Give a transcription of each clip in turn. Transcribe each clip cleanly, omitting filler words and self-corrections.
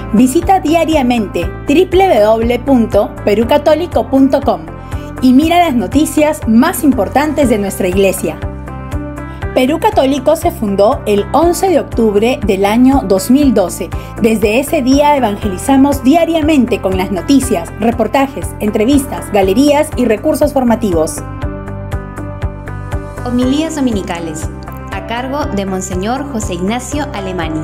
Visita diariamente www.perucatólico.com y mira las noticias más importantes de nuestra iglesia. Perú Católico se fundó el 11 de octubre del año 2012. Desde ese día evangelizamos diariamente con las noticias, reportajes, entrevistas, galerías y recursos formativos. Homilías dominicales, a cargo de Monseñor José Ignacio Alemani.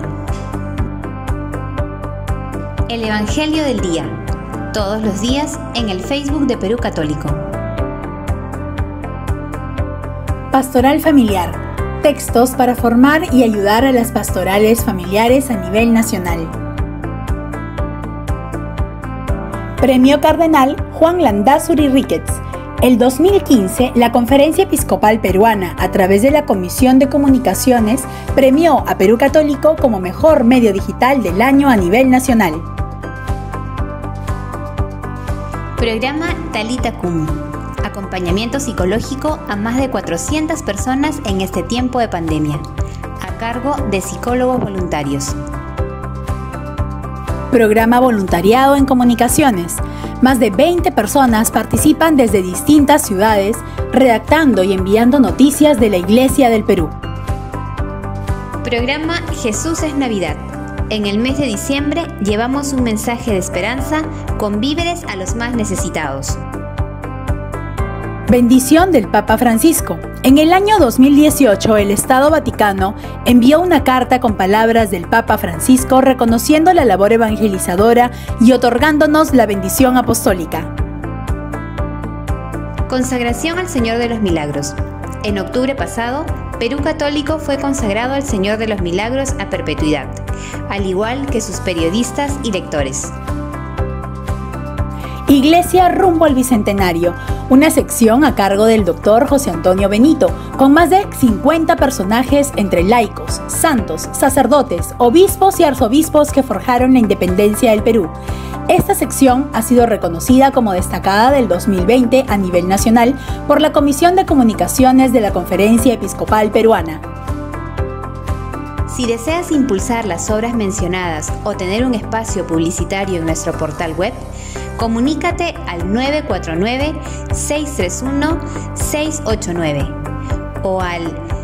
El Evangelio del Día, todos los días en el Facebook de Perú Católico. Pastoral familiar. Textos para formar y ayudar a las pastorales familiares a nivel nacional. Premio Cardenal Juan Landázuri Ricketts. El 2015, la Conferencia Episcopal Peruana, a través de la Comisión de Comunicaciones, premió a Perú Católico como mejor medio digital del año a nivel nacional. Programa Talita Kum. Acompañamiento psicológico a más de 400 personas en este tiempo de pandemia, a cargo de psicólogos voluntarios. Programa Voluntariado en Comunicaciones. Más de 20 personas participan desde distintas ciudades, redactando y enviando noticias de la Iglesia del Perú. Programa Jesús es Navidad. En el mes de diciembre llevamos un mensaje de esperanza con víveres a los más necesitados. Bendición del Papa Francisco. En el año 2018, el Estado Vaticano envió una carta con palabras del Papa Francisco reconociendo la labor evangelizadora y otorgándonos la bendición apostólica. Consagración al Señor de los Milagros. En octubre pasado, Perú Católico fue consagrado al Señor de los Milagros a perpetuidad, al igual que sus periodistas y lectores. Iglesia rumbo al Bicentenario, una sección a cargo del Dr. José Antonio Benito, con más de 50 personajes entre laicos, santos, sacerdotes, obispos y arzobispos que forjaron la independencia del Perú. Esta sección ha sido reconocida como destacada del 2020 a nivel nacional por la Comisión de Comunicaciones de la Conferencia Episcopal Peruana. Si deseas impulsar las obras mencionadas o tener un espacio publicitario en nuestro portal web, comunícate al 949-631-689 o al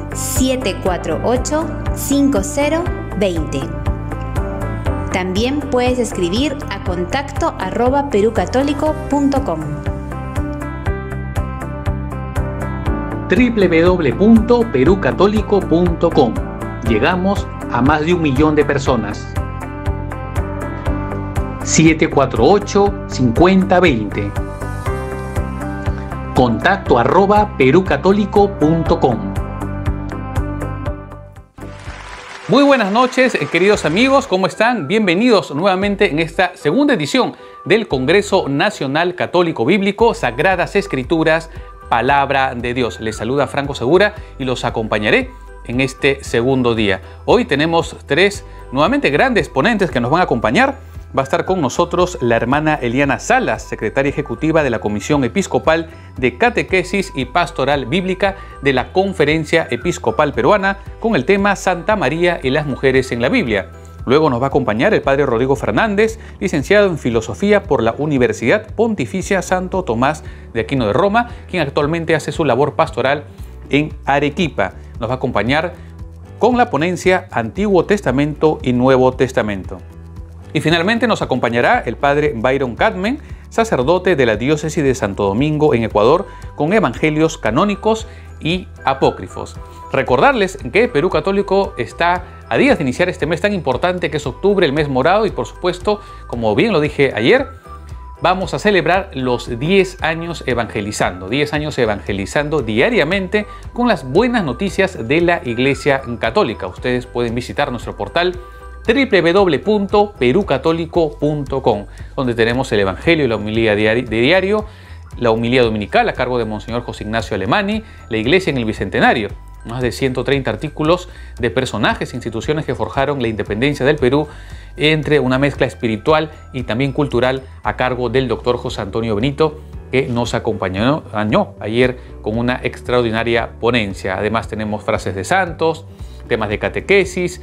748-5020. También puedes escribir a contacto@perucatólico.com. www.perucatólico.com. Llegamos a más de 1 millón de personas. 748-5020. contacto@perucatólico.com. Muy buenas noches, queridos amigos, ¿cómo están? Bienvenidos nuevamente en esta segunda edición del Congreso Nacional Católico Bíblico, Sagradas Escrituras, Palabra de Dios. Les saluda Franco Segura y los acompañaré en este segundo día. Hoy tenemos 3 nuevamente grandes ponentes que nos van a acompañar. Va a estar con nosotros la hermana Eliana Salas, secretaria ejecutiva de la Comisión Episcopal de Catequesis y Pastoral Bíblica de la Conferencia Episcopal Peruana, con el tema Santa María y las mujeres en la Biblia. Luego nos va a acompañar el padre Rodrigo Fernández, licenciado en Filosofía por la Universidad Pontificia Santo Tomás de Aquino de Roma, quien actualmente hace su labor pastoral en Arequipa. Nos va a acompañar con la ponencia Antiguo Testamento y Nuevo Testamento. Y finalmente nos acompañará el padre Byron Cadmen, sacerdote de la diócesis de Santo Domingo en Ecuador, con evangelios canónicos y apócrifos. Recordarles que Perú Católico está a días de iniciar este mes tan importante que es octubre, el mes morado, y por supuesto, como bien lo dije ayer, vamos a celebrar los 10 años evangelizando, 10 años evangelizando diariamente con las buenas noticias de la Iglesia Católica. Ustedes pueden visitar nuestro portal www.perucatólico.com, donde tenemos el Evangelio y la homilía de diario, la homilía dominical a cargo de Monseñor José Ignacio Alemani, la Iglesia en el Bicentenario, más de 130 artículos de personajes e instituciones que forjaron la independencia del Perú, entre una mezcla espiritual y también cultural a cargo del doctor José Antonio Benito, que nos acompañó ayer con una extraordinaria ponencia. Además tenemos frases de santos, temas de catequesis,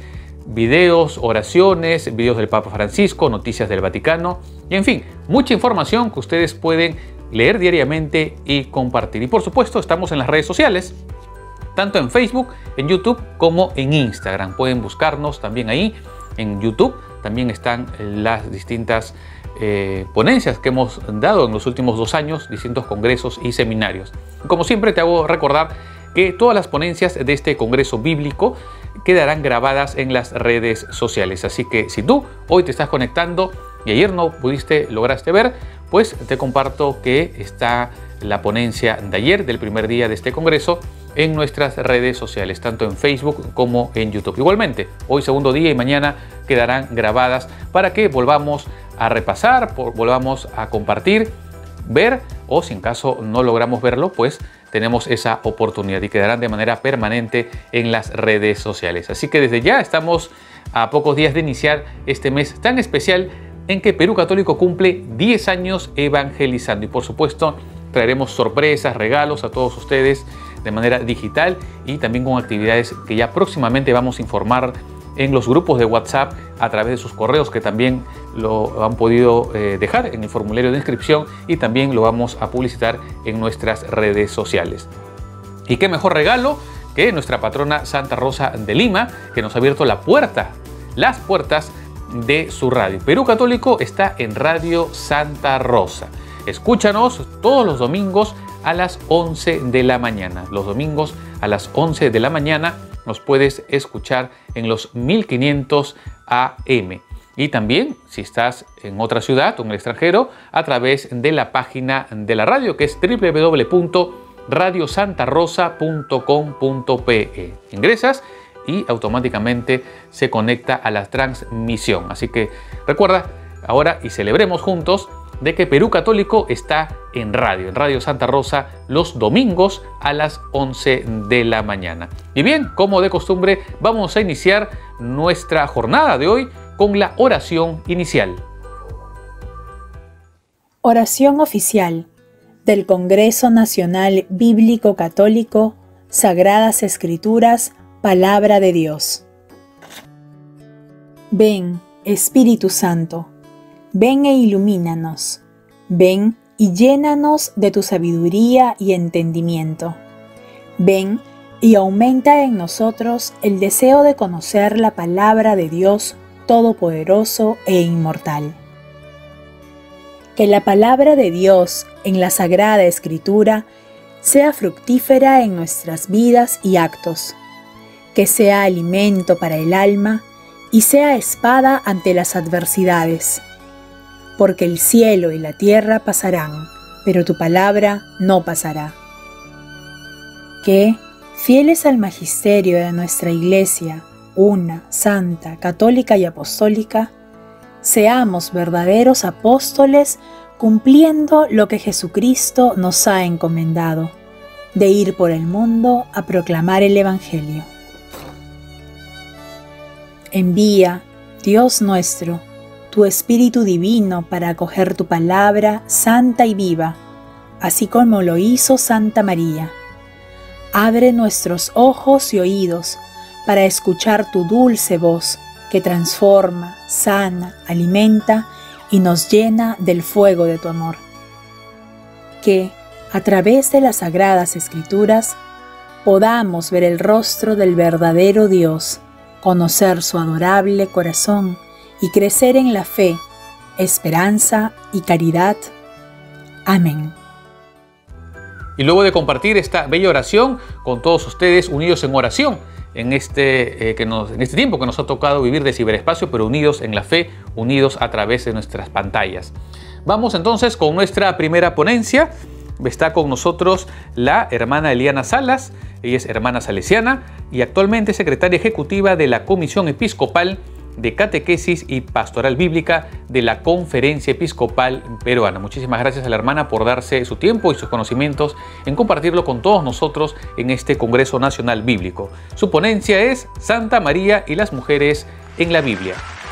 videos, oraciones, videos del Papa Francisco, noticias del Vaticano y en fin, mucha información que ustedes pueden leer diariamente y compartir. Y por supuesto estamos en las redes sociales, tanto en Facebook, en YouTube como en Instagram. Pueden buscarnos también ahí en YouTube. También están las distintas ponencias que hemos dado en los últimos 2 años, distintos congresos y seminarios. Como siempre te hago recordar que todas las ponencias de este congreso bíblico quedarán grabadas en las redes sociales. Así que si tú hoy te estás conectando y ayer no lograste ver, pues te comparto que está la ponencia de ayer, del primer día de este congreso, en nuestras redes sociales, tanto en Facebook como en YouTube. Igualmente, hoy segundo día y mañana quedarán grabadas para que volvamos a repasar, volvamos a compartir, ver, o si en caso no logramos verlo, pues tenemos esa oportunidad y quedarán de manera permanente en las redes sociales. Así que desde ya estamos a pocos días de iniciar este mes tan especial en que Perú Católico cumple 10 años evangelizando, y por supuesto traeremos sorpresas, regalos a todos ustedes de manera digital y también con actividades que ya próximamente vamos a informar en los grupos de WhatsApp a través de sus correos, que también lo han podido dejar en el formulario de inscripción, y también lo vamos a publicitar en nuestras redes sociales. Y qué mejor regalo que nuestra patrona Santa Rosa de Lima, que nos ha abierto las puertas de su radio. Perú Católico está en Radio Santa Rosa. Escúchanos todos los domingos a las 11 de la mañana. Los domingos a las 11 de la mañana nos puedes escuchar en los 1500 AM. Y también, si estás en otra ciudad o en el extranjero, a través de la página de la radio, que es www.radiosantarosa.com.pe. Ingresas y automáticamente se conecta a la transmisión. Así que recuerda ahora y celebremos juntos de que Perú Católico está en Radio Santa Rosa, los domingos a las 11 de la mañana. Y bien, como de costumbre, vamos a iniciar nuestra jornada de hoy con la oración inicial. Oración oficial del Congreso Nacional Bíblico Católico, Sagradas Escrituras, Palabra de Dios. Ven, Espíritu Santo. Ven e ilumínanos, ven y llénanos de tu sabiduría y entendimiento. Ven y aumenta en nosotros el deseo de conocer la palabra de Dios Todopoderoso e Inmortal. Que la palabra de Dios en la Sagrada Escritura sea fructífera en nuestras vidas y actos, que sea alimento para el alma y sea espada ante las adversidades. Porque el cielo y la tierra pasarán, pero tu palabra no pasará. Que, fieles al magisterio de nuestra Iglesia, una, santa, católica y apostólica, seamos verdaderos apóstoles cumpliendo lo que Jesucristo nos ha encomendado, de ir por el mundo a proclamar el Evangelio. Envía, Dios nuestro, tu Espíritu Divino para acoger tu palabra santa y viva, así como lo hizo Santa María. Abre nuestros ojos y oídos para escuchar tu dulce voz que transforma, sana, alimenta y nos llena del fuego de tu amor. Que, a través de las Sagradas Escrituras, podamos ver el rostro del verdadero Dios, conocer su adorable corazón y crecer en la fe, esperanza y caridad. Amén. Y luego de compartir esta bella oración con todos ustedes unidos en oración, en este tiempo que nos ha tocado vivir de ciberespacio, pero unidos en la fe, unidos a través de nuestras pantallas. Vamos entonces con nuestra primera ponencia. Está con nosotros la hermana Eliana Salas. Ella es hermana salesiana y actualmente secretaria ejecutiva de la Comisión Episcopal de Catequesis y Pastoral Bíblica de la Conferencia Episcopal Peruana. Muchísimas gracias a la hermana por darse su tiempo y sus conocimientos en compartirlo con todos nosotros en este Congreso Nacional Bíblico. Su ponencia es Santa María y las mujeres en la Biblia.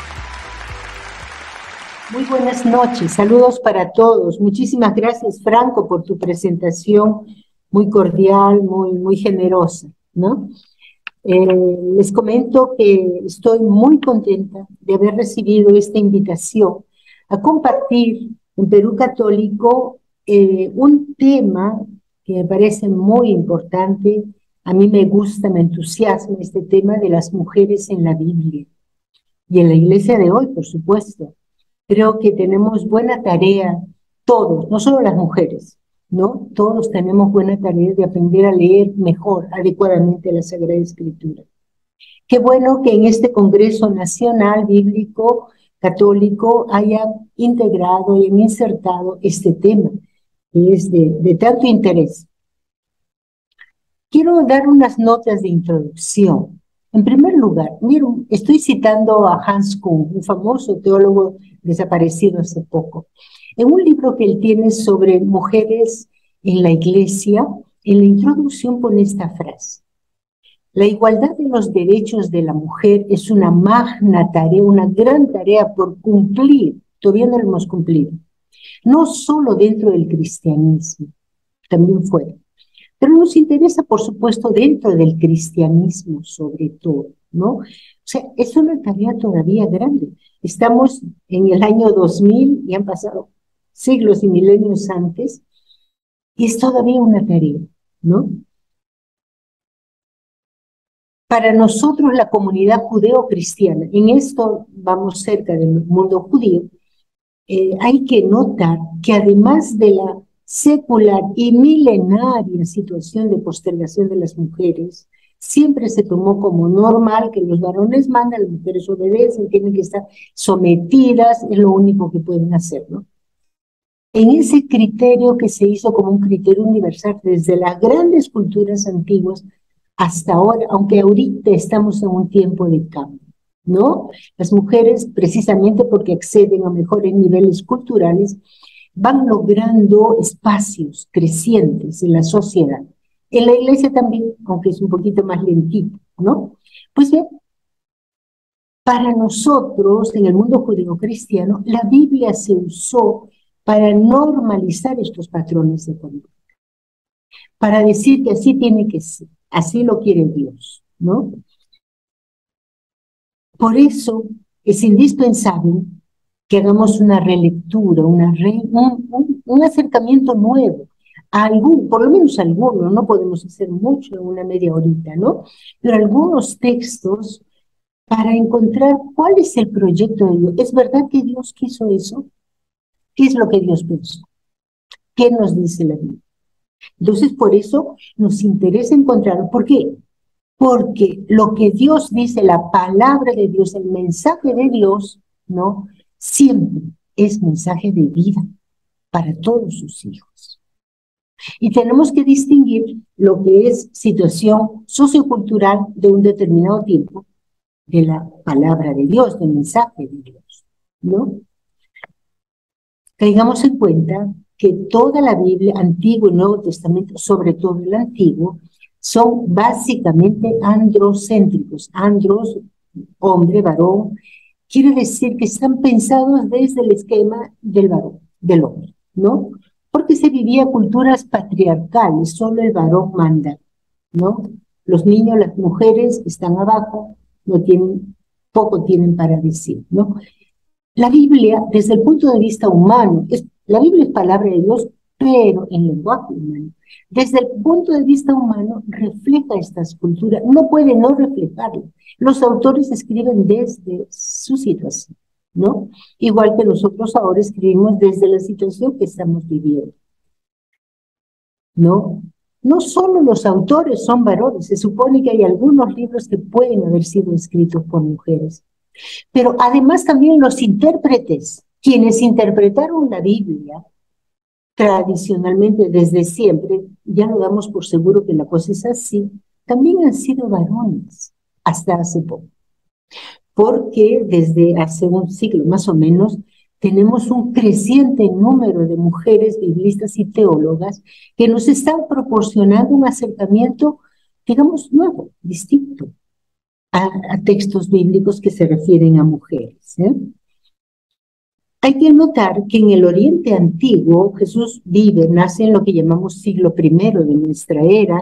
Muy buenas noches, saludos para todos. Muchísimas gracias, Franco, por tu presentación muy cordial, muy generosa, ¿no? Les comento que estoy muy contenta de haber recibido esta invitación a compartir en Perú Católico un tema que me parece muy importante. A mí me gusta, me entusiasma este tema de las mujeres en la Biblia y en la iglesia de hoy, por supuesto. Creo que tenemos buena tarea, todos, no solo las mujeres, ¿no? Todos tenemos buena tarea de aprender a leer mejor, adecuadamente la Sagrada Escritura. Qué bueno que en este Congreso Nacional Bíblico Católico haya integrado y insertado este tema, que es de tanto interés. Quiero dar unas notas de introducción. En primer lugar, miren, estoy citando a Hans Küng, un famoso teólogo desaparecido hace poco. En un libro que él tiene sobre mujeres en la iglesia, en la introducción pone esta frase: la igualdad de los derechos de la mujer es una magna tarea, una gran tarea por cumplir, todavía no lo hemos cumplido, no solo dentro del cristianismo, también fuera. Pero nos interesa, por supuesto, dentro del cristianismo sobre todo, ¿no? O sea, es una tarea todavía grande. Estamos en el año 2000 y han pasado siglos y milenios antes, y es todavía una tarea, ¿no? Para nosotros, la comunidad judeo-cristiana, en esto vamos cerca del mundo judío, hay que notar que además de la secular y milenaria situación de postergación de las mujeres, siempre se tomó como normal que los varones mandan, las mujeres obedecen, tienen que estar sometidas, es lo único que pueden hacer, ¿no? En ese criterio que se hizo como un criterio universal desde las grandes culturas antiguas hasta ahora, aunque ahorita estamos en un tiempo de cambio, ¿no? Las mujeres, precisamente porque acceden a mejores niveles culturales, van logrando espacios crecientes en la sociedad. En la iglesia también, aunque es un poquito más lentito, ¿no? Pues bien, para nosotros, en el mundo judío-cristiano, la Biblia se usó para normalizar estos patrones de conducta, para decir que así tiene que ser, así lo quiere Dios, ¿no? Por eso es indispensable que hagamos una relectura, un acercamiento nuevo a por lo menos algunos, no podemos hacer mucho en una media horita, ¿no? Pero algunos textos para encontrar cuál es el proyecto de Dios. ¿Es verdad que Dios quiso eso? ¿Qué es lo que Dios pensó? ¿Qué nos dice la Biblia? Entonces, por eso nos interesa encontrarlo. ¿Por qué? Porque lo que Dios dice, la palabra de Dios, el mensaje de Dios, ¿no? Siempre es mensaje de vida para todos sus hijos. Y tenemos que distinguir lo que es situación sociocultural de un determinado tiempo de la palabra de Dios, del mensaje de Dios, ¿no? Caigamos en cuenta que toda la Biblia, Antiguo y Nuevo Testamento, sobre todo el Antiguo, son básicamente androcéntricos. Andros, hombre, varón, quiere decir que están pensados desde el esquema del varón, del hombre, ¿no? Porque se vivía culturas patriarcales, solo el varón manda, ¿no? Los niños, las mujeres están abajo, poco tienen para decir, ¿no? La Biblia, desde el punto de vista humano, la Biblia es palabra de Dios, pero en lenguaje humano. Desde el punto de vista humano, refleja estas culturas, no puede no reflejarlo. Los autores escriben desde su situación, ¿no? Igual que nosotros ahora escribimos desde la situación que estamos viviendo, ¿no? No solo los autores son varones, se supone que hay algunos libros que pueden haber sido escritos por mujeres, pero además también los intérpretes, quienes interpretaron la Biblia tradicionalmente desde siempre, ya lo damos por seguro que la cosa es así, también han sido varones hasta hace poco. Porque desde hace un siglo más o menos tenemos un creciente número de mujeres biblistas y teólogas que nos están proporcionando un acercamiento, digamos, nuevo, distinto a textos bíblicos que se refieren a mujeres, ¿eh? Hay que notar que en el Oriente Antiguo Jesús nace en lo que llamamos siglo I de nuestra era,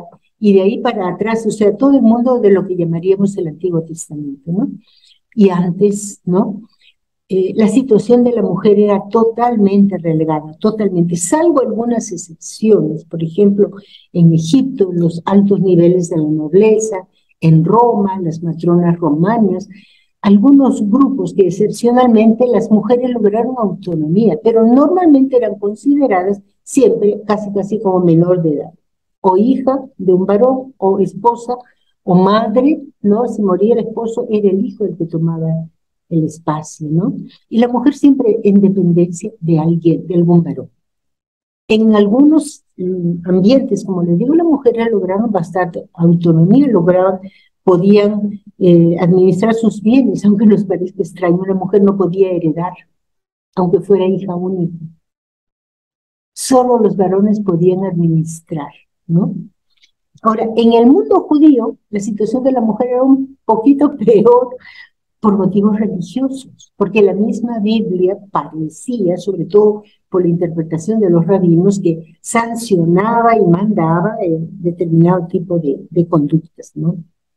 y de ahí para atrás, o sea, todo el mundo de lo que llamaríamos el Antiguo Testamento, ¿no? Y antes, ¿no? La situación de la mujer era totalmente relegada, totalmente, salvo algunas excepciones. Por ejemplo, en Egipto, los altos niveles de la nobleza, en Roma, las matronas romanas, algunos grupos que excepcionalmente las mujeres lograron autonomía, pero normalmente eran consideradas siempre casi como menor de edad, o hija de un varón, o esposa, o madre, ¿no? Si moría el esposo, era el hijo el que tomaba el espacio, ¿no? Y la mujer siempre en dependencia de alguien, de algún varón. En algunos ambientes, como les digo, las mujeres lograron bastante autonomía, podían administrar sus bienes, aunque nos parezca extraño, la mujer no podía heredar, aunque fuera hija única. Solo los varones podían administrar, ¿no? Ahora, en el mundo judío, la situación de la mujer era un poquito peor por motivos religiosos, porque la misma Biblia parecía, sobre todo por la interpretación de los rabinos, que sancionaba y mandaba determinado tipo de conductas, ¿no?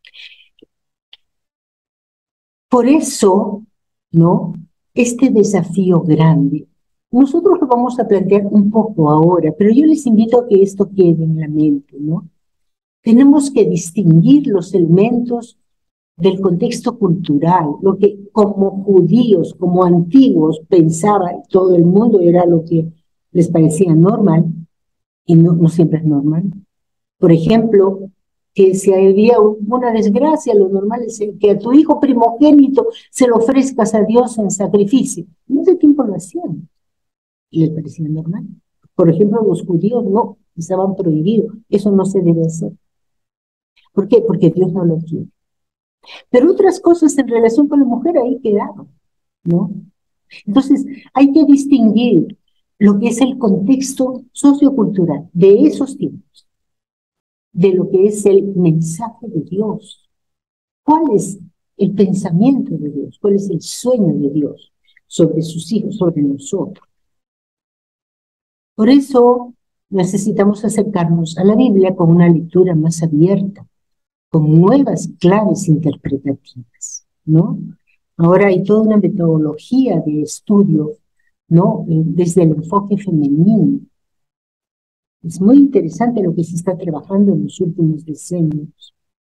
Por eso, ¿no? Este desafío grande, nosotros lo vamos a plantear un poco ahora, pero yo les invito a que esto quede en la mente, ¿no? Tenemos que distinguir los elementos del contexto cultural, lo que como judíos, como antiguos pensaba todo el mundo era lo que les parecía normal, y no siempre es normal. Por ejemplo, que si había una desgracia, lo normal es que a tu hijo primogénito se lo ofrezcas a Dios en sacrificio. En ese tiempo lo hacían, y les parecía normal. Por ejemplo, los judíos no, estaban prohibidos, eso no se debe hacer. ¿Por qué? Porque Dios no lo quiere. Pero otras cosas en relación con la mujer ahí quedaron, ¿no? Entonces, hay que distinguir lo que es el contexto sociocultural de esos tiempos, de lo que es el mensaje de Dios. ¿Cuál es el pensamiento de Dios? ¿Cuál es el sueño de Dios sobre sus hijos, sobre nosotros? Por eso necesitamos acercarnos a la Biblia con una lectura más abierta, con nuevas claves interpretativas, ¿no? Ahora hay toda una metodología de estudio, ¿no? Desde el enfoque femenino. Es muy interesante lo que se está trabajando en los últimos decenios.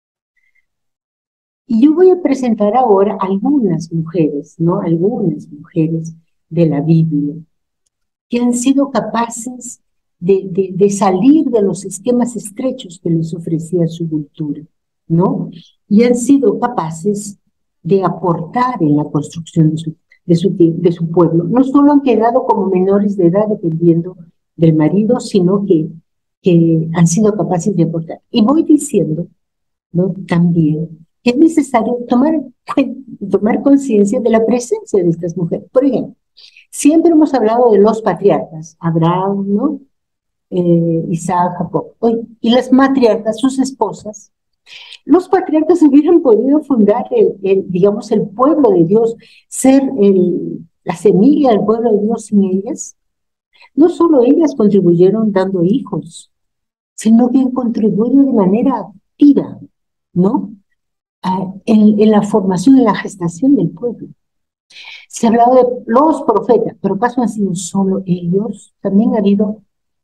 Y yo voy a presentar ahora algunas mujeres, ¿no? Algunas mujeres de la Biblia que han sido capaces de salir de los esquemas estrechos que les ofrecía su cultura, ¿no? Y han sido capaces de aportar en la construcción de su pueblo. No solo han quedado como menores de edad dependiendo del marido, sino que han sido capaces de aportar. Y voy diciendo, ¿no? También que es necesario tomar conciencia de la presencia de estas mujeres. Por ejemplo, siempre hemos hablado de los patriarcas, Abraham, ¿no? Isaac, Jacob. Y las matriarcas, sus esposas. Los patriarcas hubieran podido fundar digamos, el pueblo de Dios, ser la semilla del pueblo de Dios sin ellas. No solo ellas contribuyeron dando hijos, sino que contribuyeron de manera activa, ¿no? En la formación, en la gestación del pueblo. Se ha hablado de los profetas, pero ¿acaso han sido solo ellos? También ha habido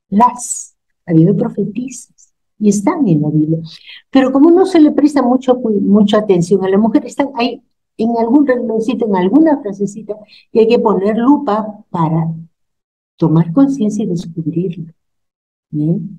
profetisas, y están en la Biblia. Pero como no se le presta mucha atención a la mujer, están ahí en algún rengloncito, en alguna frasecita, que hay que poner lupa para tomar conciencia y descubrirlo. ¿Bien?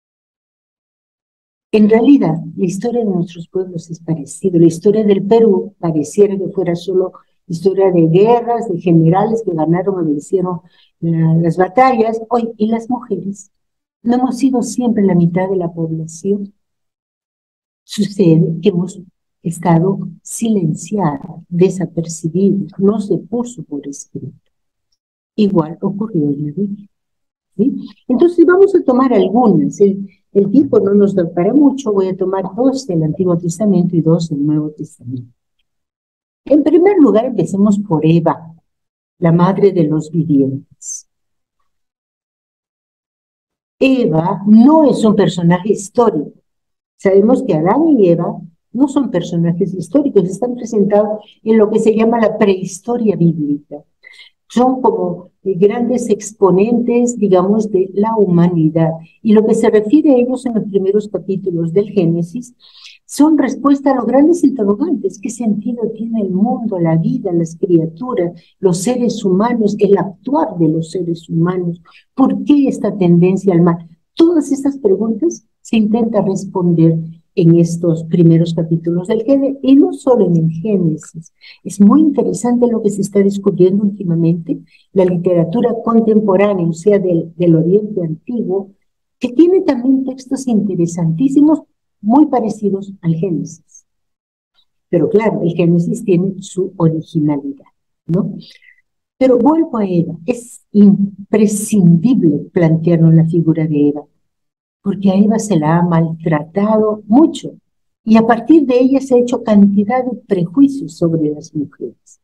En realidad, la historia de nuestros pueblos es parecida. La historia del Perú pareciera que fuera solo historia de guerras, de generales que ganaron o vencieron las batallas. Y las mujeres no hemos sido siempre la mitad de la población. Sucede que hemos estado silenciadas, desapercibidas, no se puso por escrito. Igual ocurrió en la Biblia. ¿Sí? Entonces vamos a tomar algunas. El tiempo no nos da para mucho. Voy a tomar 2 del Antiguo Testamento y 2 del Nuevo Testamento. En primer lugar, empecemos por Eva, la madre de los vivientes. Eva no es un personaje histórico, Sabemos que Adán y Eva no son personajes históricos, están presentados en lo que se llama la prehistoria bíblica. Son como grandes exponentes, digamos, de la humanidad. Y lo que se refiere a ellos en los primeros capítulos del Génesis son respuesta a los grandes interrogantes. ¿Qué sentido tiene el mundo, la vida, las criaturas, los seres humanos, el actuar de los seres humanos? ¿Por qué esta tendencia al mal? Todas estas preguntas se intenta responder en estos primeros capítulos del Génesis, y no solo en el Génesis. Es muy interesante lo que se está descubriendo últimamente, la literatura contemporánea, o sea, del Oriente Antiguo, que tiene también textos interesantísimos, muy parecidos al Génesis. Pero claro, el Génesis tiene su originalidad, ¿no? Pero vuelvo a Eva, es imprescindible plantearnos la figura de Eva, porque a Eva se la ha maltratado mucho, y a partir de ella se ha hecho cantidad de prejuicios sobre las mujeres.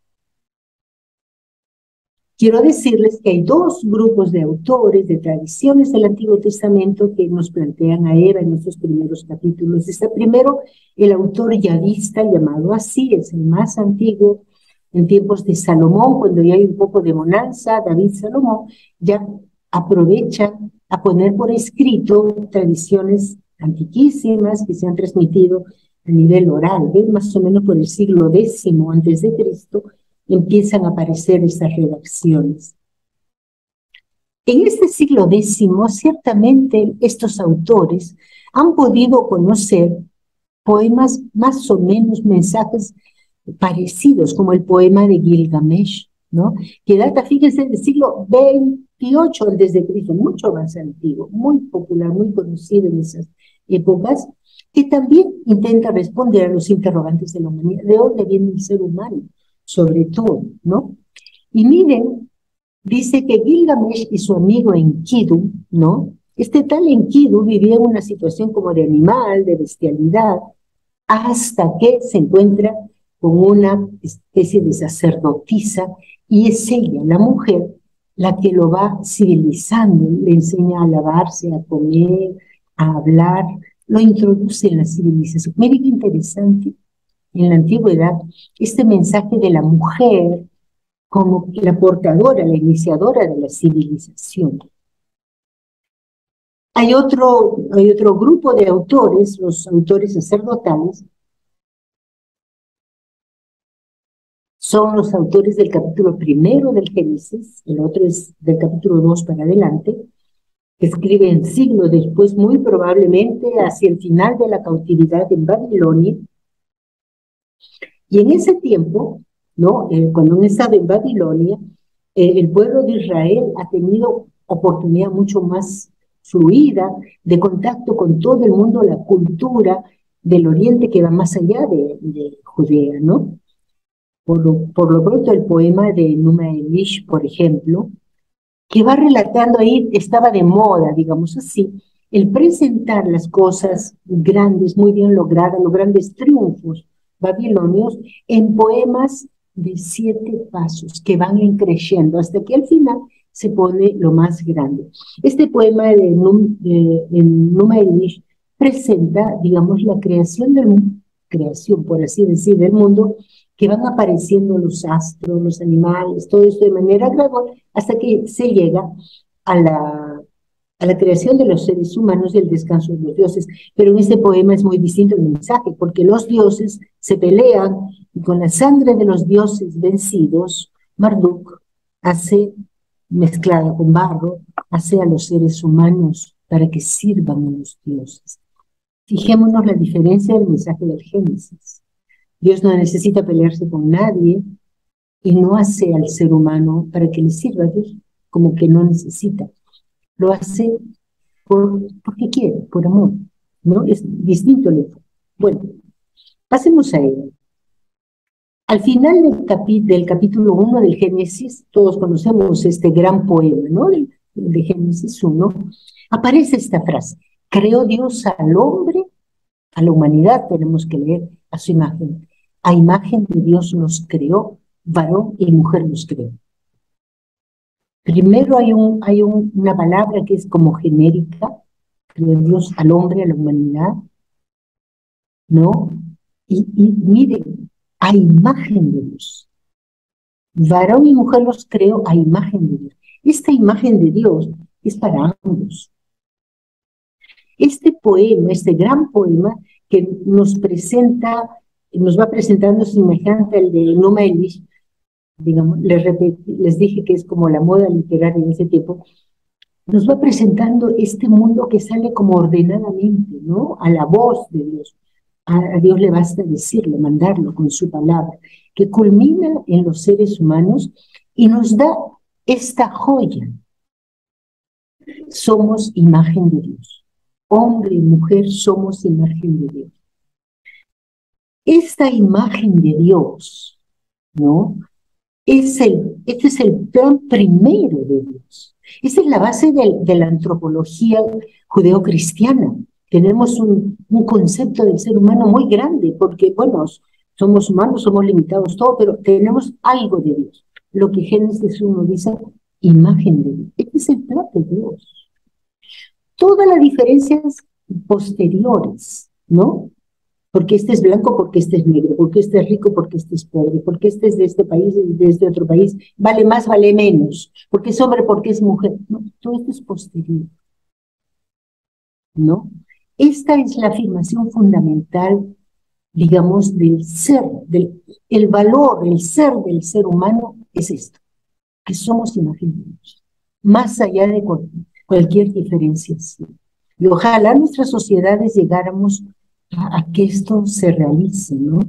Quiero decirles que hay dos grupos de autores, de tradiciones del Antiguo Testamento que nos plantean a Eva en nuestros primeros capítulos. Está primero el autor yavista, llamado así, es el más antiguo, en tiempos de Salomón, cuando ya hay un poco de bonanza, David Salomón, ya aprovechan a poner por escrito tradiciones antiquísimas que se han transmitido a nivel oral, ¿ves? Más o menos por el siglo X antes de Cristo, empiezan a aparecer esas redacciones. En este siglo X, ciertamente estos autores han podido conocer poemas más o menos, mensajes parecidos, como el poema de Gilgamesh, ¿no? Que data, fíjense, del siglo XXVIII antes de Cristo, mucho más antiguo, muy popular, muy conocido en esas épocas, que también intenta responder a los interrogantes de la humanidad, de dónde viene el ser humano, sobre todo, ¿no? Y miren, dice que Gilgamesh y su amigo Enkidu, ¿no? Este tal Enkidu vivía en una situación como de animal, de bestialidad, hasta que se encuentra con una especie de sacerdotisa, y es ella, la mujer, la que lo va civilizando, le enseña a lavarse, a comer, a hablar, lo introduce en la civilización. Miren qué interesante, en la antigüedad, este mensaje de la mujer como la portadora, la iniciadora de la civilización. Hay otro grupo de autores, los autores sacerdotales, son los autores del capítulo 1 del Génesis, el otro es del capítulo 2 para adelante, que escriben siglos después, muy probablemente hacia el final de la cautividad en Babilonia. Y en ese tiempo, ¿no? Cuando han estado en Babilonia, el pueblo de Israel ha tenido oportunidad mucho más fluida de contacto con todo el mundo, la cultura del Oriente que va más allá de Judea, ¿no? Por lo pronto el poema de Numa Elish, por ejemplo, que va relatando ahí, estaba de moda, digamos así, el presentar las cosas grandes, muy bien logradas, los grandes triunfos babilonios, en poemas de 7 pasos que van creciendo hasta que al final se pone lo más grande. Este poema de Numa Elish presenta, digamos, la creación del mundo, creación, por así decir, del mundo, que van apareciendo los astros, los animales, todo esto de manera gradual, hasta que se llega a la creación de los seres humanos y el descanso de los dioses. Pero en este poema es muy distinto el mensaje, porque los dioses se pelean y con la sangre de los dioses vencidos, Marduk hace, mezclada con barro, hace a los seres humanos para que sirvan a los dioses. Fijémonos la diferencia del mensaje del Génesis. Dios no necesita pelearse con nadie y no hace al ser humano para que le sirva a Dios, como que no necesita. Lo hace porque quiere, por amor, ¿no? Es distinto el enfoque. Bueno, pasemos a ello. Al final del capítulo 1 del Génesis, todos conocemos este gran poema, ¿no? De Génesis 1, aparece esta frase: creó Dios al hombre, a la humanidad, tenemos que leer, a su imagen. A imagen de Dios los creó, varón y mujer los creó. Primero hay una palabra que es como genérica, creó Dios al hombre, a la humanidad, ¿no? Y miren, a imagen de Dios. Varón y mujer los creó a imagen de Dios. Esta imagen de Dios es para ambos. Este poema, este gran poema que nos presenta, nos va presentando semejante al de Numa Elish, digamos, les dije que es como la moda literaria en ese tiempo, nos va presentando este mundo que sale como ordenadamente, ¿no? A la voz de Dios. A Dios le basta decirlo, mandarlo con su palabra, que culmina en los seres humanos y nos da esta joya. Somos imagen de Dios. Hombre y mujer somos imagen de Dios. Esta imagen de Dios, ¿no? Este es el plan primero de Dios. Esa es la base de la antropología judeocristiana. Tenemos un concepto del ser humano muy grande, porque, bueno, somos humanos, somos limitados, todo, pero tenemos algo de Dios. Lo que Génesis 1 dice, imagen de Dios. Este es el plan de Dios. Todas las diferencias posteriores, ¿no? Porque este es blanco, porque este es negro, porque este es rico, porque este es pobre, porque este es de este país, de este otro país, vale más, vale menos, porque es hombre, porque es mujer. No, todo esto es posterior, ¿no? Esta es la afirmación fundamental, digamos, del ser, el valor, el ser del ser humano es esto, que somos imagen de Dios, más allá de cualquier diferenciación. Y ojalá nuestras sociedades llegáramos a que esto se realice, ¿no?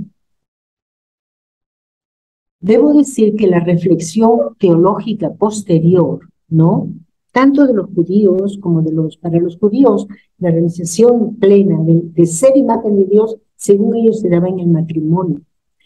Debo decir que la reflexión teológica posterior, ¿no? Tanto de los judíos como para los judíos, la realización plena de ser imagen de Dios, según ellos se daba en el matrimonio.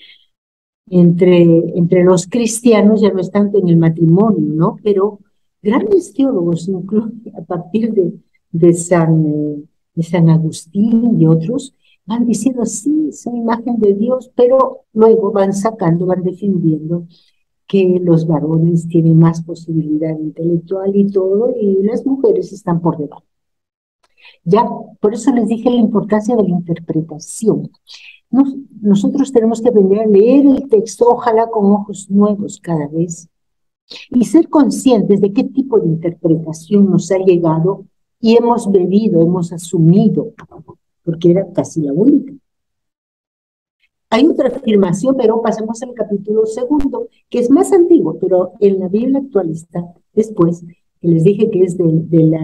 Entre los cristianos ya no es tanto en el matrimonio, ¿no? Pero grandes teólogos, incluso a partir de San Agustín y otros, van diciendo, sí, son imagen de Dios, pero luego van defendiendo que los varones tienen más posibilidad intelectual y todo, y las mujeres están por debajo. Ya, por eso les dije la importancia de la interpretación. Nosotros tenemos que aprender a leer el texto, ojalá con ojos nuevos cada vez, y ser conscientes de qué tipo de interpretación nos ha llegado y hemos bebido, hemos asumido, porque era casi la única. Hay otra afirmación, pero pasemos al capítulo 2, que es más antiguo, pero en la Biblia actual está después, que les dije que es del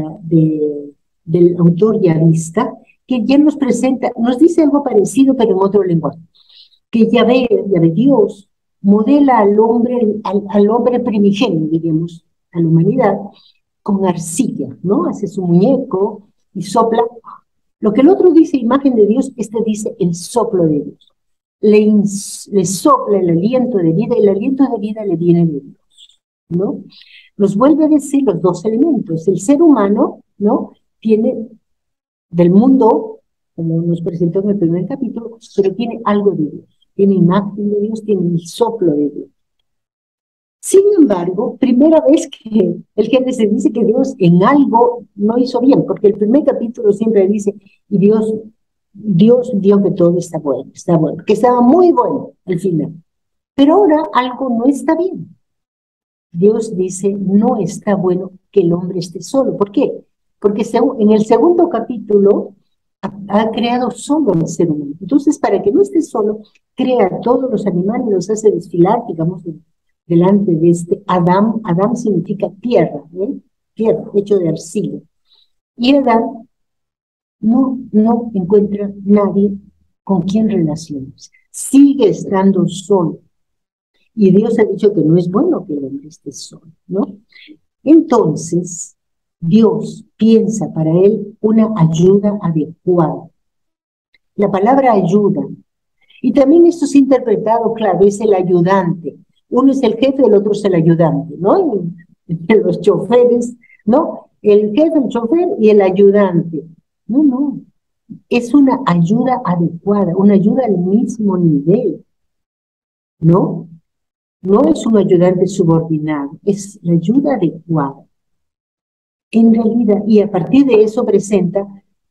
autor yavista, que ya nos presenta, nos dice algo parecido, pero en otro lenguaje, que Yahvé Dios, modela al hombre primigenio, diríamos, a la humanidad, con arcilla, ¿no? Hace su muñeco y sopla. Lo que el otro dice, imagen de Dios, este dice el soplo de Dios. Le sopla el aliento de vida, y el aliento de vida le viene de Dios, ¿no? Nos vuelve a decir los dos elementos. El ser humano, ¿no? Tiene del mundo, como nos presentó en el primer capítulo, pero tiene algo de Dios. Tiene imagen de Dios, tiene el soplo de Dios. Sin embargo, primera vez que el Génesis dice que Dios en algo no hizo bien, porque el primer capítulo siempre dice, y Dios vio que todo está bueno, que estaba muy bueno al final. Pero ahora algo no está bien. Dios dice, no está bueno que el hombre esté solo. ¿Por qué? Porque en el segundo capítulo ha creado solo al ser humano. Entonces, para que no esté solo, crea a todos los animales, los hace desfilar, digamos, delante de este Adán. Adán significa tierra, ¿eh? Tierra, hecho de arcilla. Y Adán no encuentra nadie con quien relacionarse. Sigue estando solo. Y Dios ha dicho que no es bueno que el hombre esté solo, ¿no? Entonces, Dios piensa para él una ayuda adecuada. La palabra ayuda. Y también esto es interpretado, claro, es el ayudante. Uno es el jefe, el otro es el ayudante, ¿no? Entre los choferes, ¿no? El jefe, el chofer y el ayudante. No. Es una ayuda adecuada, una ayuda al mismo nivel, ¿no? No es un ayudante subordinado, es la ayuda adecuada. En realidad, y a partir de eso presenta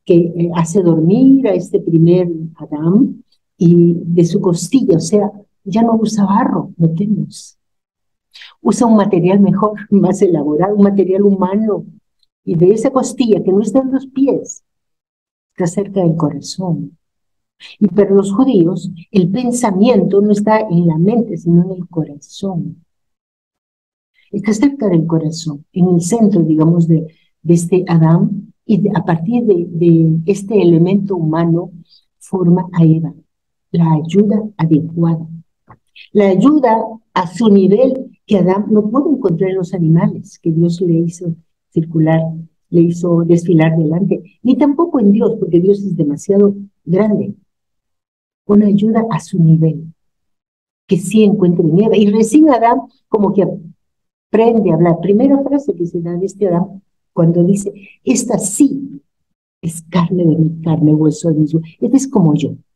que hace dormir a este primer Adán y de su costilla, o sea, ya no usa barro, notemos. Usa un material mejor, más elaborado, un material humano. Y de esa costilla, que no está en los pies, está cerca del corazón. Y para los judíos, el pensamiento no está en la mente, sino en el corazón. Está cerca del corazón, en el centro, digamos, de este Adán, y a partir de este elemento humano, forma a Eva, la ayuda adecuada. La ayuda a su nivel que Adán no puede encontrar en los animales que Dios le hizo circular, le hizo desfilar delante, ni tampoco en Dios, porque Dios es demasiado grande. Una ayuda a su nivel, que sí encuentre en Eva. Y recién Adán como que aprende a hablar. Primera frase que se da de este Adán, cuando dice, esta sí es carne de mi carne, hueso de mi hueso. Este es como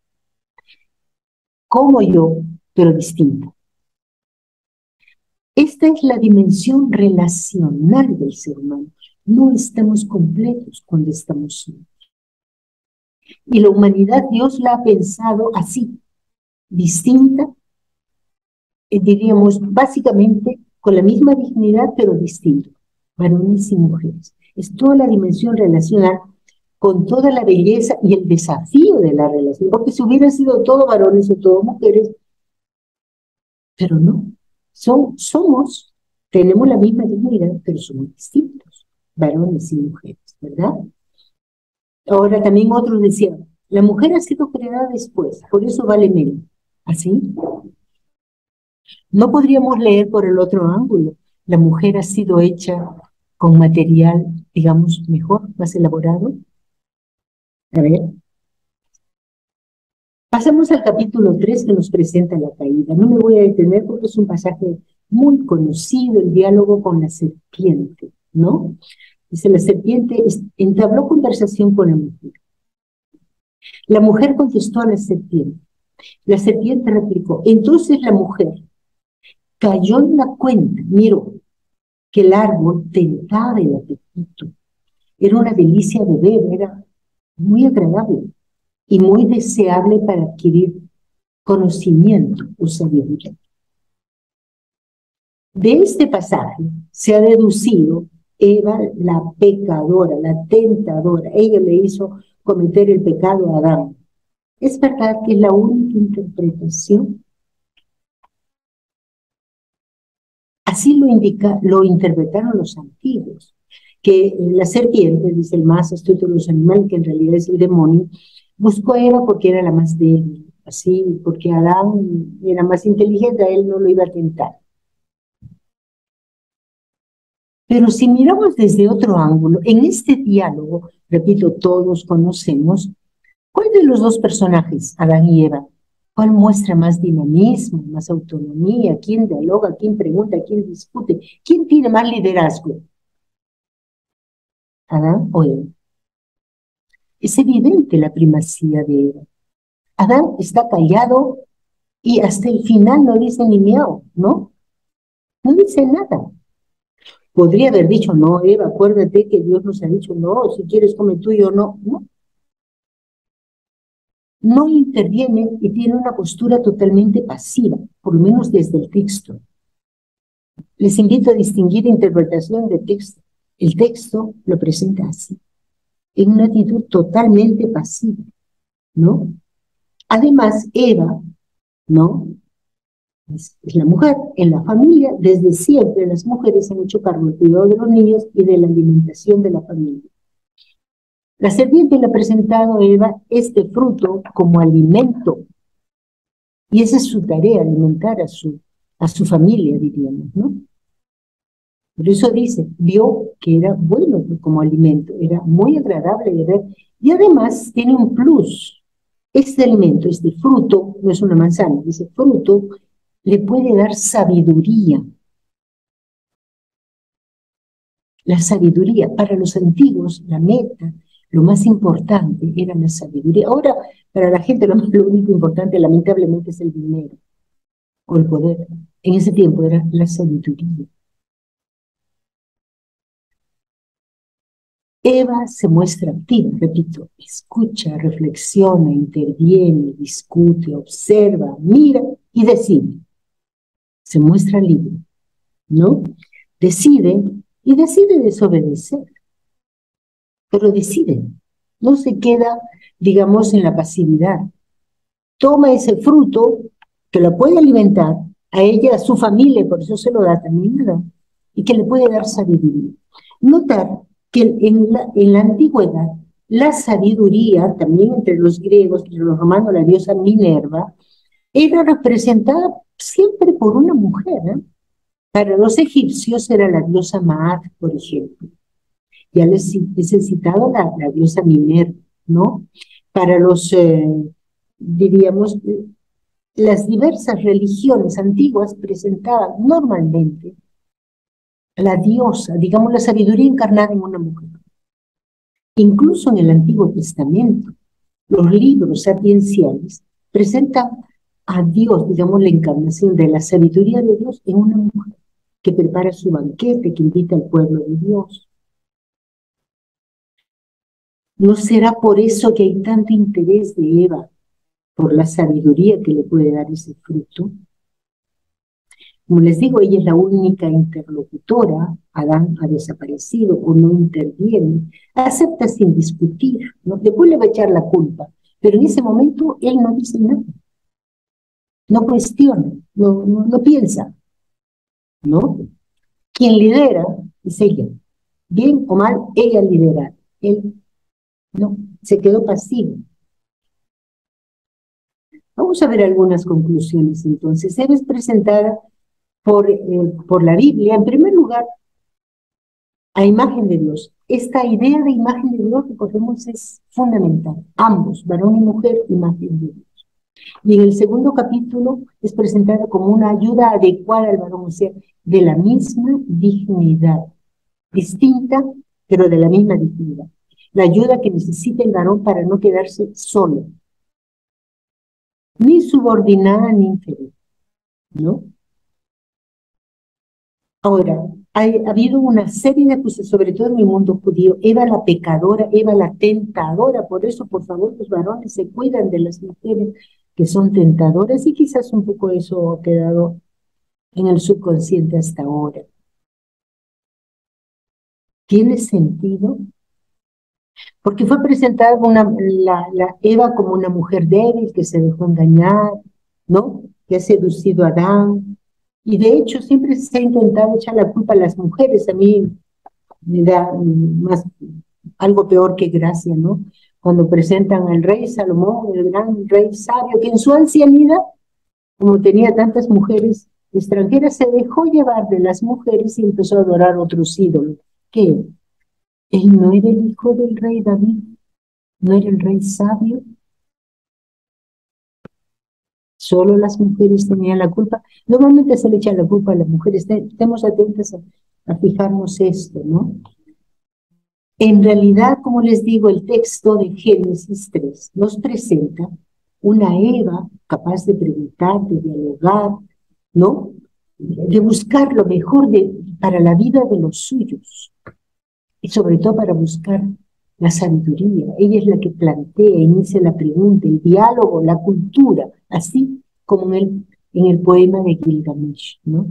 yo, pero distinta. Esta es la dimensión relacional del ser humano. No estamos completos cuando estamos solos. Y la humanidad Dios la ha pensado así, distinta, diríamos, básicamente con la misma dignidad, pero distinto, varones y mujeres. Es toda la dimensión relacional con toda la belleza y el desafío de la relación, porque si hubiera sido todo varones o todo mujeres, pero no, tenemos la misma dignidad, pero somos distintos, varones y mujeres, ¿verdad? Ahora también otros decían, la mujer ha sido creada después, por eso vale menos. ¿Así? No podríamos leer por el otro ángulo. La mujer ha sido hecha con material, digamos, mejor, más elaborado. A ver. Pasamos al capítulo 3 que nos presenta la caída. No me voy a detener porque es un pasaje muy conocido, el diálogo con la serpiente, ¿no? Dice, la serpiente entabló conversación con la mujer. La mujer contestó a la serpiente. La serpiente replicó. Entonces la mujer cayó en la cuenta, miró que el árbol tentaba el apetito. Era una delicia de ver, era muy agradable y muy deseable para adquirir conocimiento o sabiduría. De este pasaje se ha deducido Eva, la pecadora, la tentadora. Ella le hizo cometer el pecado a Adán. ¿Es verdad que es la única interpretación? Así lo interpretaron los antiguos, que la serpiente, dice el más astuto de los animales, que en realidad es el demonio, buscó a Eva porque era la más débil, así, porque Adán era más inteligente, a él no lo iba a tentar. Pero si miramos desde otro ángulo, en este diálogo, repito, todos conocemos, ¿cuál de los dos personajes, Adán y Eva, cuál muestra más dinamismo, más autonomía? ¿Quién dialoga? ¿Quién pregunta? ¿Quién discute? ¿Quién tiene más liderazgo? ¿Adán o Eva? Es evidente la primacía de Eva. Adán está callado y hasta el final no dice ni miau, ¿no? No dice nada. Podría haber dicho, no, Eva, acuérdate que Dios nos ha dicho, no, si quieres come tú y yo no. No interviene y tiene una postura totalmente pasiva, por lo menos desde el texto. Les invito a distinguir interpretación del texto. El texto lo presenta así, en una actitud totalmente pasiva, ¿no? Además, Eva, ¿no? Es la mujer. En la familia, desde siempre, las mujeres han hecho cargo del cuidado de los niños y de la alimentación de la familia. La serpiente le ha presentado a Eva este fruto como alimento. Y esa es su tarea, alimentar a su familia, diríamos, ¿no? Por eso dice, vio que era bueno como alimento, era muy agradable de ver. Y además tiene un plus. Este alimento, este fruto, no es una manzana, dice fruto, le puede dar sabiduría. La sabiduría, para los antiguos, la meta, lo más importante era la sabiduría. Ahora, para la gente, lo único importante, lamentablemente, es el dinero o el poder. En ese tiempo era la sabiduría. Eva se muestra activa, repito, escucha, reflexiona, interviene, discute, observa, mira y decide. Se muestra libre, ¿no? Decide y decide desobedecer, pero decide, no se queda, digamos, en la pasividad. Toma ese fruto que la puede alimentar a ella, a su familia, por eso se lo da también, ¿verdad? Y que le puede dar sabiduría. Notar que en la antigüedad, la sabiduría, también entre los griegos, entre los romanos, la diosa Minerva, era representada siempre por una mujer, ¿eh? Para los egipcios era la diosa Maat, por ejemplo. Ya les he citado la diosa Minerva, ¿no? Para los, diríamos, las diversas religiones antiguas presentaban normalmente la diosa, digamos, la sabiduría encarnada en una mujer. Incluso en el Antiguo Testamento, los libros sapienciales presentan a Dios, digamos, la encarnación de la sabiduría de Dios en una mujer que prepara su banquete, que invita al pueblo de Dios. ¿No será por eso que hay tanto interés de Eva por la sabiduría que le puede dar ese fruto? Como les digo, ella es la única interlocutora. Adán ha desaparecido o no interviene, acepta sin discutir, ¿no? Después le va a echar la culpa, pero en ese momento él no dice nada, no cuestiona, no piensa, ¿no? Quien lidera es ella, bien o mal, ella lidera, él no, se quedó pasivo. Vamos a ver algunas conclusiones entonces. Eva es presentada por la Biblia, en primer lugar, a imagen de Dios. Esta idea de imagen de Dios, recordemos, es fundamental. Ambos, varón y mujer, imagen de Dios. Y en el segundo capítulo es presentada como una ayuda adecuada al varón, o sea, de la misma dignidad, distinta, pero de la misma dignidad. La ayuda que necesita el varón para no quedarse solo, ni subordinada ni inferior, ¿no? Ahora, ha habido una serie de acusaciones, sobre todo en el mundo judío. Eva la pecadora, Eva la tentadora. Por eso, por favor, los varones se cuidan de las mujeres que son tentadoras, y quizás un poco eso ha quedado en el subconsciente hasta ahora. ¿Tiene sentido? Porque fue presentada la Eva como una mujer débil que se dejó engañar, ¿no? Que ha seducido a Adán. Y de hecho siempre se ha intentado echar la culpa a las mujeres. A mí me da más algo peor que gracia, ¿no? Cuando presentan al rey Salomón, el gran rey sabio, que en su ancianidad, como tenía tantas mujeres extranjeras, se dejó llevar de las mujeres y empezó a adorar otros ídolos. ¿Qué? Él no era el hijo del rey David, no era el rey sabio. Solo las mujeres tenían la culpa. Normalmente se le echa la culpa a las mujeres. Estemos atentas a fijarnos esto, ¿no? En realidad, como les digo, el texto de Génesis 3 nos presenta una Eva capaz de preguntar, de dialogar, ¿no? De buscar lo mejor para la vida de los suyos. Y sobre todo para buscar la sabiduría. Ella es la que plantea, inicia la pregunta, el diálogo, la cultura, así como en el poema de Gilgamesh, ¿no?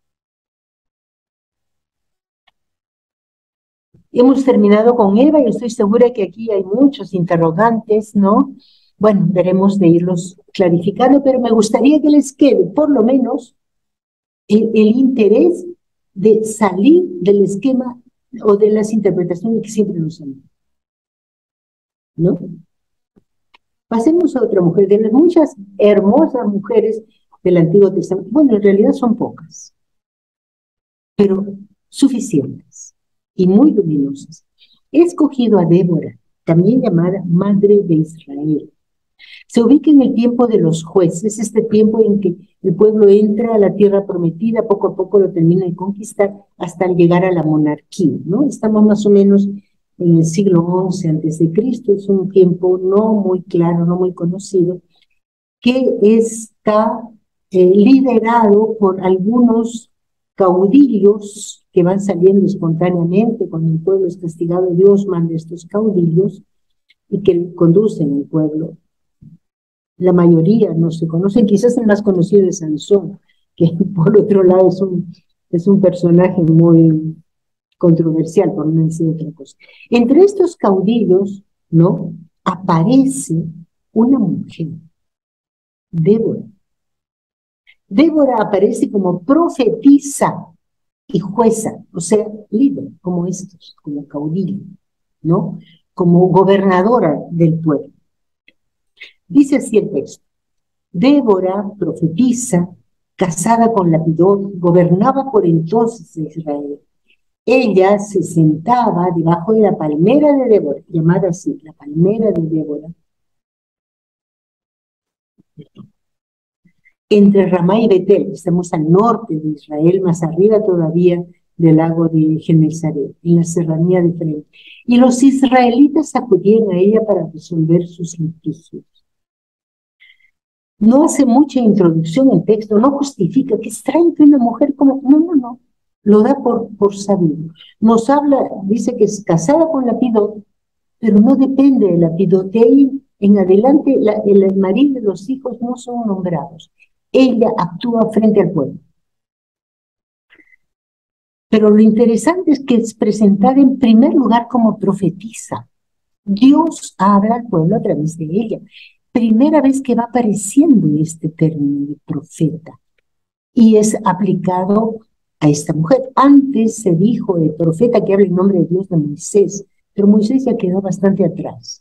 Hemos terminado con Eva y estoy segura que aquí hay muchos interrogantes, ¿no? Bueno, veremos de irlos clarificando, pero me gustaría que les quede por lo menos el interés de salir del esquema o de las interpretaciones que siempre nos han, ¿no? Pasemos a otra mujer. De las muchas hermosas mujeres del Antiguo Testamento, bueno, en realidad son pocas, pero suficientes y muy luminosas. He escogido a Débora, también llamada Madre de Israel. Se ubica en el tiempo de los jueces, este tiempo en que el pueblo entra a la tierra prometida, poco a poco lo termina de conquistar hasta llegar a la monarquía, ¿no? Estamos más o menos en el siglo XI a.C., es un tiempo no muy claro, no muy conocido, que está liderado por algunos caudillos que van saliendo espontáneamente cuando el pueblo es castigado. Dios manda estos caudillos y que conducen al pueblo. La mayoría no se conocen, quizás el más conocido es Sansón, que por otro lado es un personaje muy controversial, por no decir otra cosa. Entre estos caudillos, ¿no?, aparece una mujer, Débora. Débora aparece como profetisa y jueza, o sea, líder, como estos, como caudillo, ¿no?, como gobernadora del pueblo. Dice así el texto: Débora, profetisa, casada con Lapidot, gobernaba por entonces Israel. Ella se sentaba debajo de la palmera de Débora, llamada así, la palmera de Débora, entre Ramá y Betel. Estamos al norte de Israel, más arriba todavía del lago de Genesaret, en la serranía de Efraín. Y los israelitas acudían a ella para resolver sus litigios. No hace mucha introducción en texto, no justifica que extraño que una mujer como... No. Lo da por sabido. Nos habla, dice que es casada con Lapidot, pero no depende de Lapidot. De ahí en adelante, el marido y los hijos no son nombrados. Ella actúa frente al pueblo. Pero lo interesante es que es presentada en primer lugar como profetisa. Dios habla al pueblo a través de ella. Primera vez que va apareciendo este término de profeta. Y es aplicado a esta mujer. Antes se dijo de profeta que habla en nombre de Dios de Moisés, pero Moisés ya quedó bastante atrás.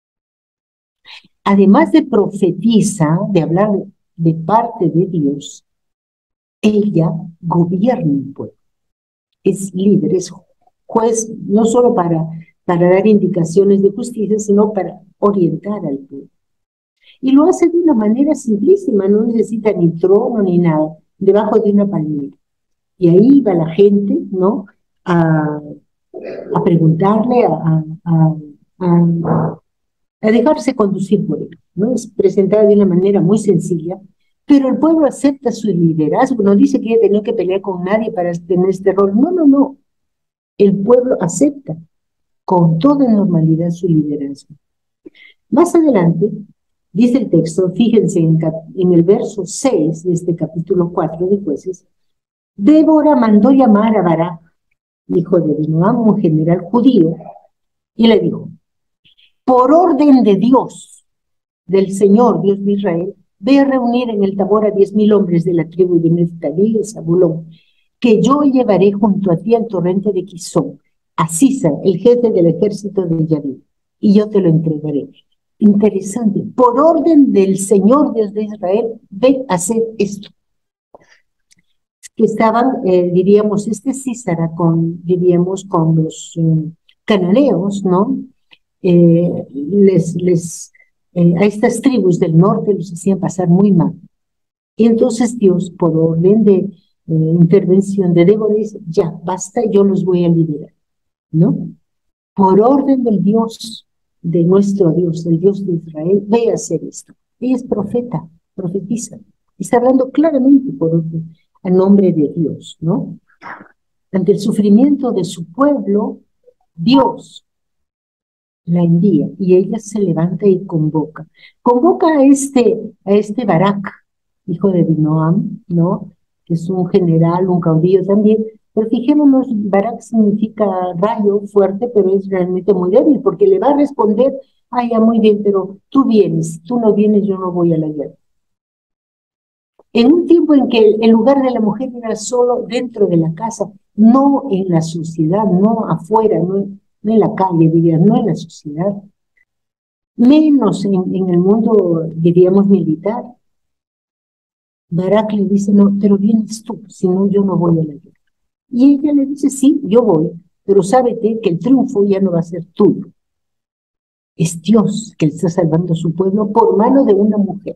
Además de profetiza, de hablar de parte de Dios, ella gobierna el pueblo. Es líder, es juez, no solo para dar indicaciones de justicia, sino para orientar al pueblo. Y lo hace de una manera simplísima, no necesita ni trono ni nada, debajo de una palmera. Y ahí va la gente, ¿no?, a preguntarle, a dejarse conducir por él, ¿no? Es presentada de una manera muy sencilla, pero el pueblo acepta su liderazgo. No dice que ella tenía que pelear con nadie para tener este rol. No. El pueblo acepta con toda normalidad su liderazgo. Más adelante, dice el texto, fíjense en el verso 6 de este capítulo 4 de Jueces, Débora mandó llamar a Barak, hijo de Abinoam, un general judío, y le dijo: por orden de Dios, del Señor, Dios de Israel, ve a reunir en el Tabor a 10,000 hombres de la tribu de Neftalí y de Zabulón, que yo llevaré junto a ti al torrente de Quizón, a Sisa, el jefe del ejército de Yabín, y yo te lo entregaré. Interesante, por orden del Señor, Dios de Israel, ve a hacer esto. Que estaban, diríamos, Sísara diríamos, con los cananeos, ¿no? A estas tribus del norte los hacían pasar muy mal. Y entonces Dios, por orden de intervención de Débora, dice: ya, basta, yo los voy a liberar, ¿no? Por orden del Dios, de nuestro Dios, el Dios de Israel, ve a hacer esto. Ella es profeta, profetiza. Está hablando claramente a nombre de Dios, ¿no? Ante el sufrimiento de su pueblo, Dios la envía y ella se levanta y convoca. Convoca a este Barak, hijo de Abinoam, ¿no?, que es un general, un caudillo también, pero fijémonos, Barak significa rayo fuerte, pero es realmente muy débil, porque le va a responder: ah, ya, muy bien, pero tú vienes, si tú no vienes, yo no voy a la guerra. En un tiempo en que el lugar de la mujer era solo dentro de la casa, no en la sociedad, no afuera, no en la calle, dirían, no en la sociedad, menos en el mundo, diríamos, militar. Barak le dice: no, pero vienes tú, si no, yo no voy a la guerra. Y ella le dice: sí, yo voy, pero sábete que el triunfo ya no va a ser tuyo. Es Dios que está salvando a su pueblo por mano de una mujer.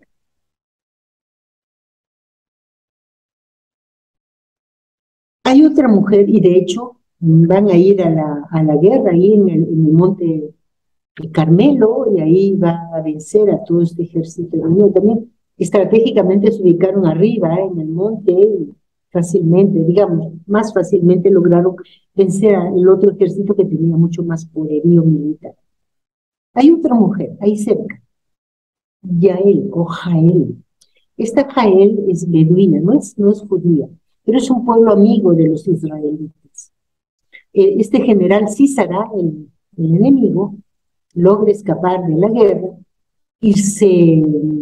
Hay otra mujer, y de hecho van a ir a la guerra ahí en el monte Carmelo, y ahí va a vencer a todo este ejército enemigo. También estratégicamente se ubicaron arriba, en el monte, fácilmente, digamos, más fácilmente lograron vencer al otro ejército que tenía mucho más poderío militar. Hay otra mujer ahí cerca, Yael o Jael. Esta Jael es beduina, no es judía, pero es un pueblo amigo de los israelitas. Este general Sísara, el enemigo, logra escapar de la guerra y se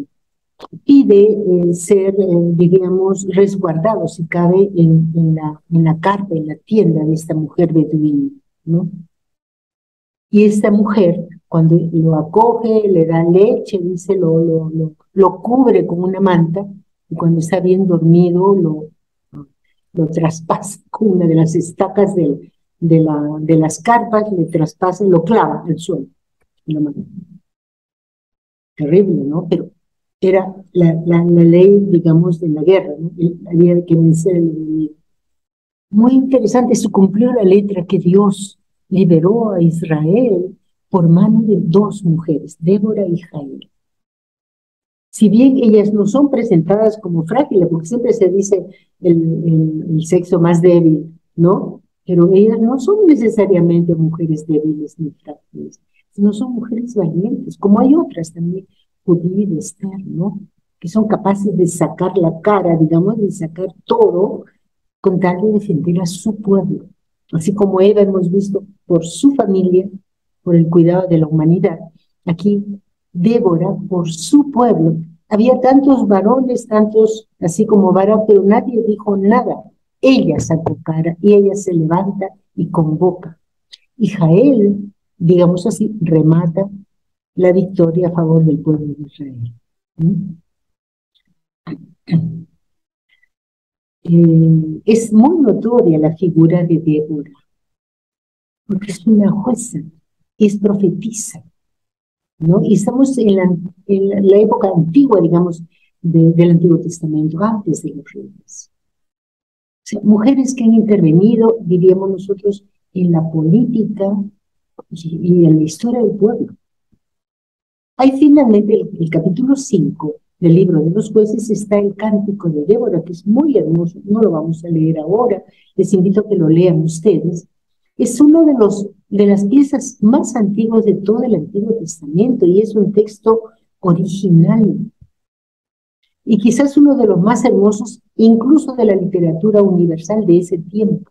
pide ser, diríamos, resguardado, si cabe, en la carpa, en la tienda de esta mujer beduina, ¿no? Y esta mujer, cuando lo acoge, le da leche, dice, lo cubre con una manta, y cuando está bien dormido, lo traspasa con una de las estacas de las carpas, le traspasa y lo clava al suelo. Terrible, ¿no? Pero era la ley, digamos, de la guerra, ¿no? Había que vencer al enemigo. Muy interesante, se cumplió la letra que Dios liberó a Israel por mano de dos mujeres, Débora y Jael. Si bien ellas no son presentadas como frágiles, porque siempre se dice el sexo más débil, ¿no? Pero ellas no son necesariamente mujeres débiles ni frágiles, sino son mujeres valientes, como hay otras también, Judith y Esther, ¿no? Que son capaces de sacar la cara, digamos, de sacar todo con tal de defender a su pueblo. Así como Eva hemos visto por su familia, por el cuidado de la humanidad. Aquí Débora por su pueblo. Había tantos varones, tantos así como varones, pero nadie dijo nada. Ella sacó cara y ella se levanta y convoca. Y Jael, digamos así, remata la victoria a favor del pueblo de Israel. Es muy notoria la figura de Débora, porque es una jueza, es profetisa, ¿no? Y estamos en la época antigua, digamos, del Antiguo Testamento, antes de los reyes. O sea, mujeres que han intervenido, diríamos nosotros, en la política y en la historia del pueblo. Hay finalmente el capítulo 5 del libro de los jueces está el cántico de Débora, que es muy hermoso, no lo vamos a leer ahora, les invito a que lo lean ustedes. Es uno de las piezas más antiguas de todo el Antiguo Testamento y es un texto original. Y quizás uno de los más hermosos, incluso de la literatura universal de ese tiempo,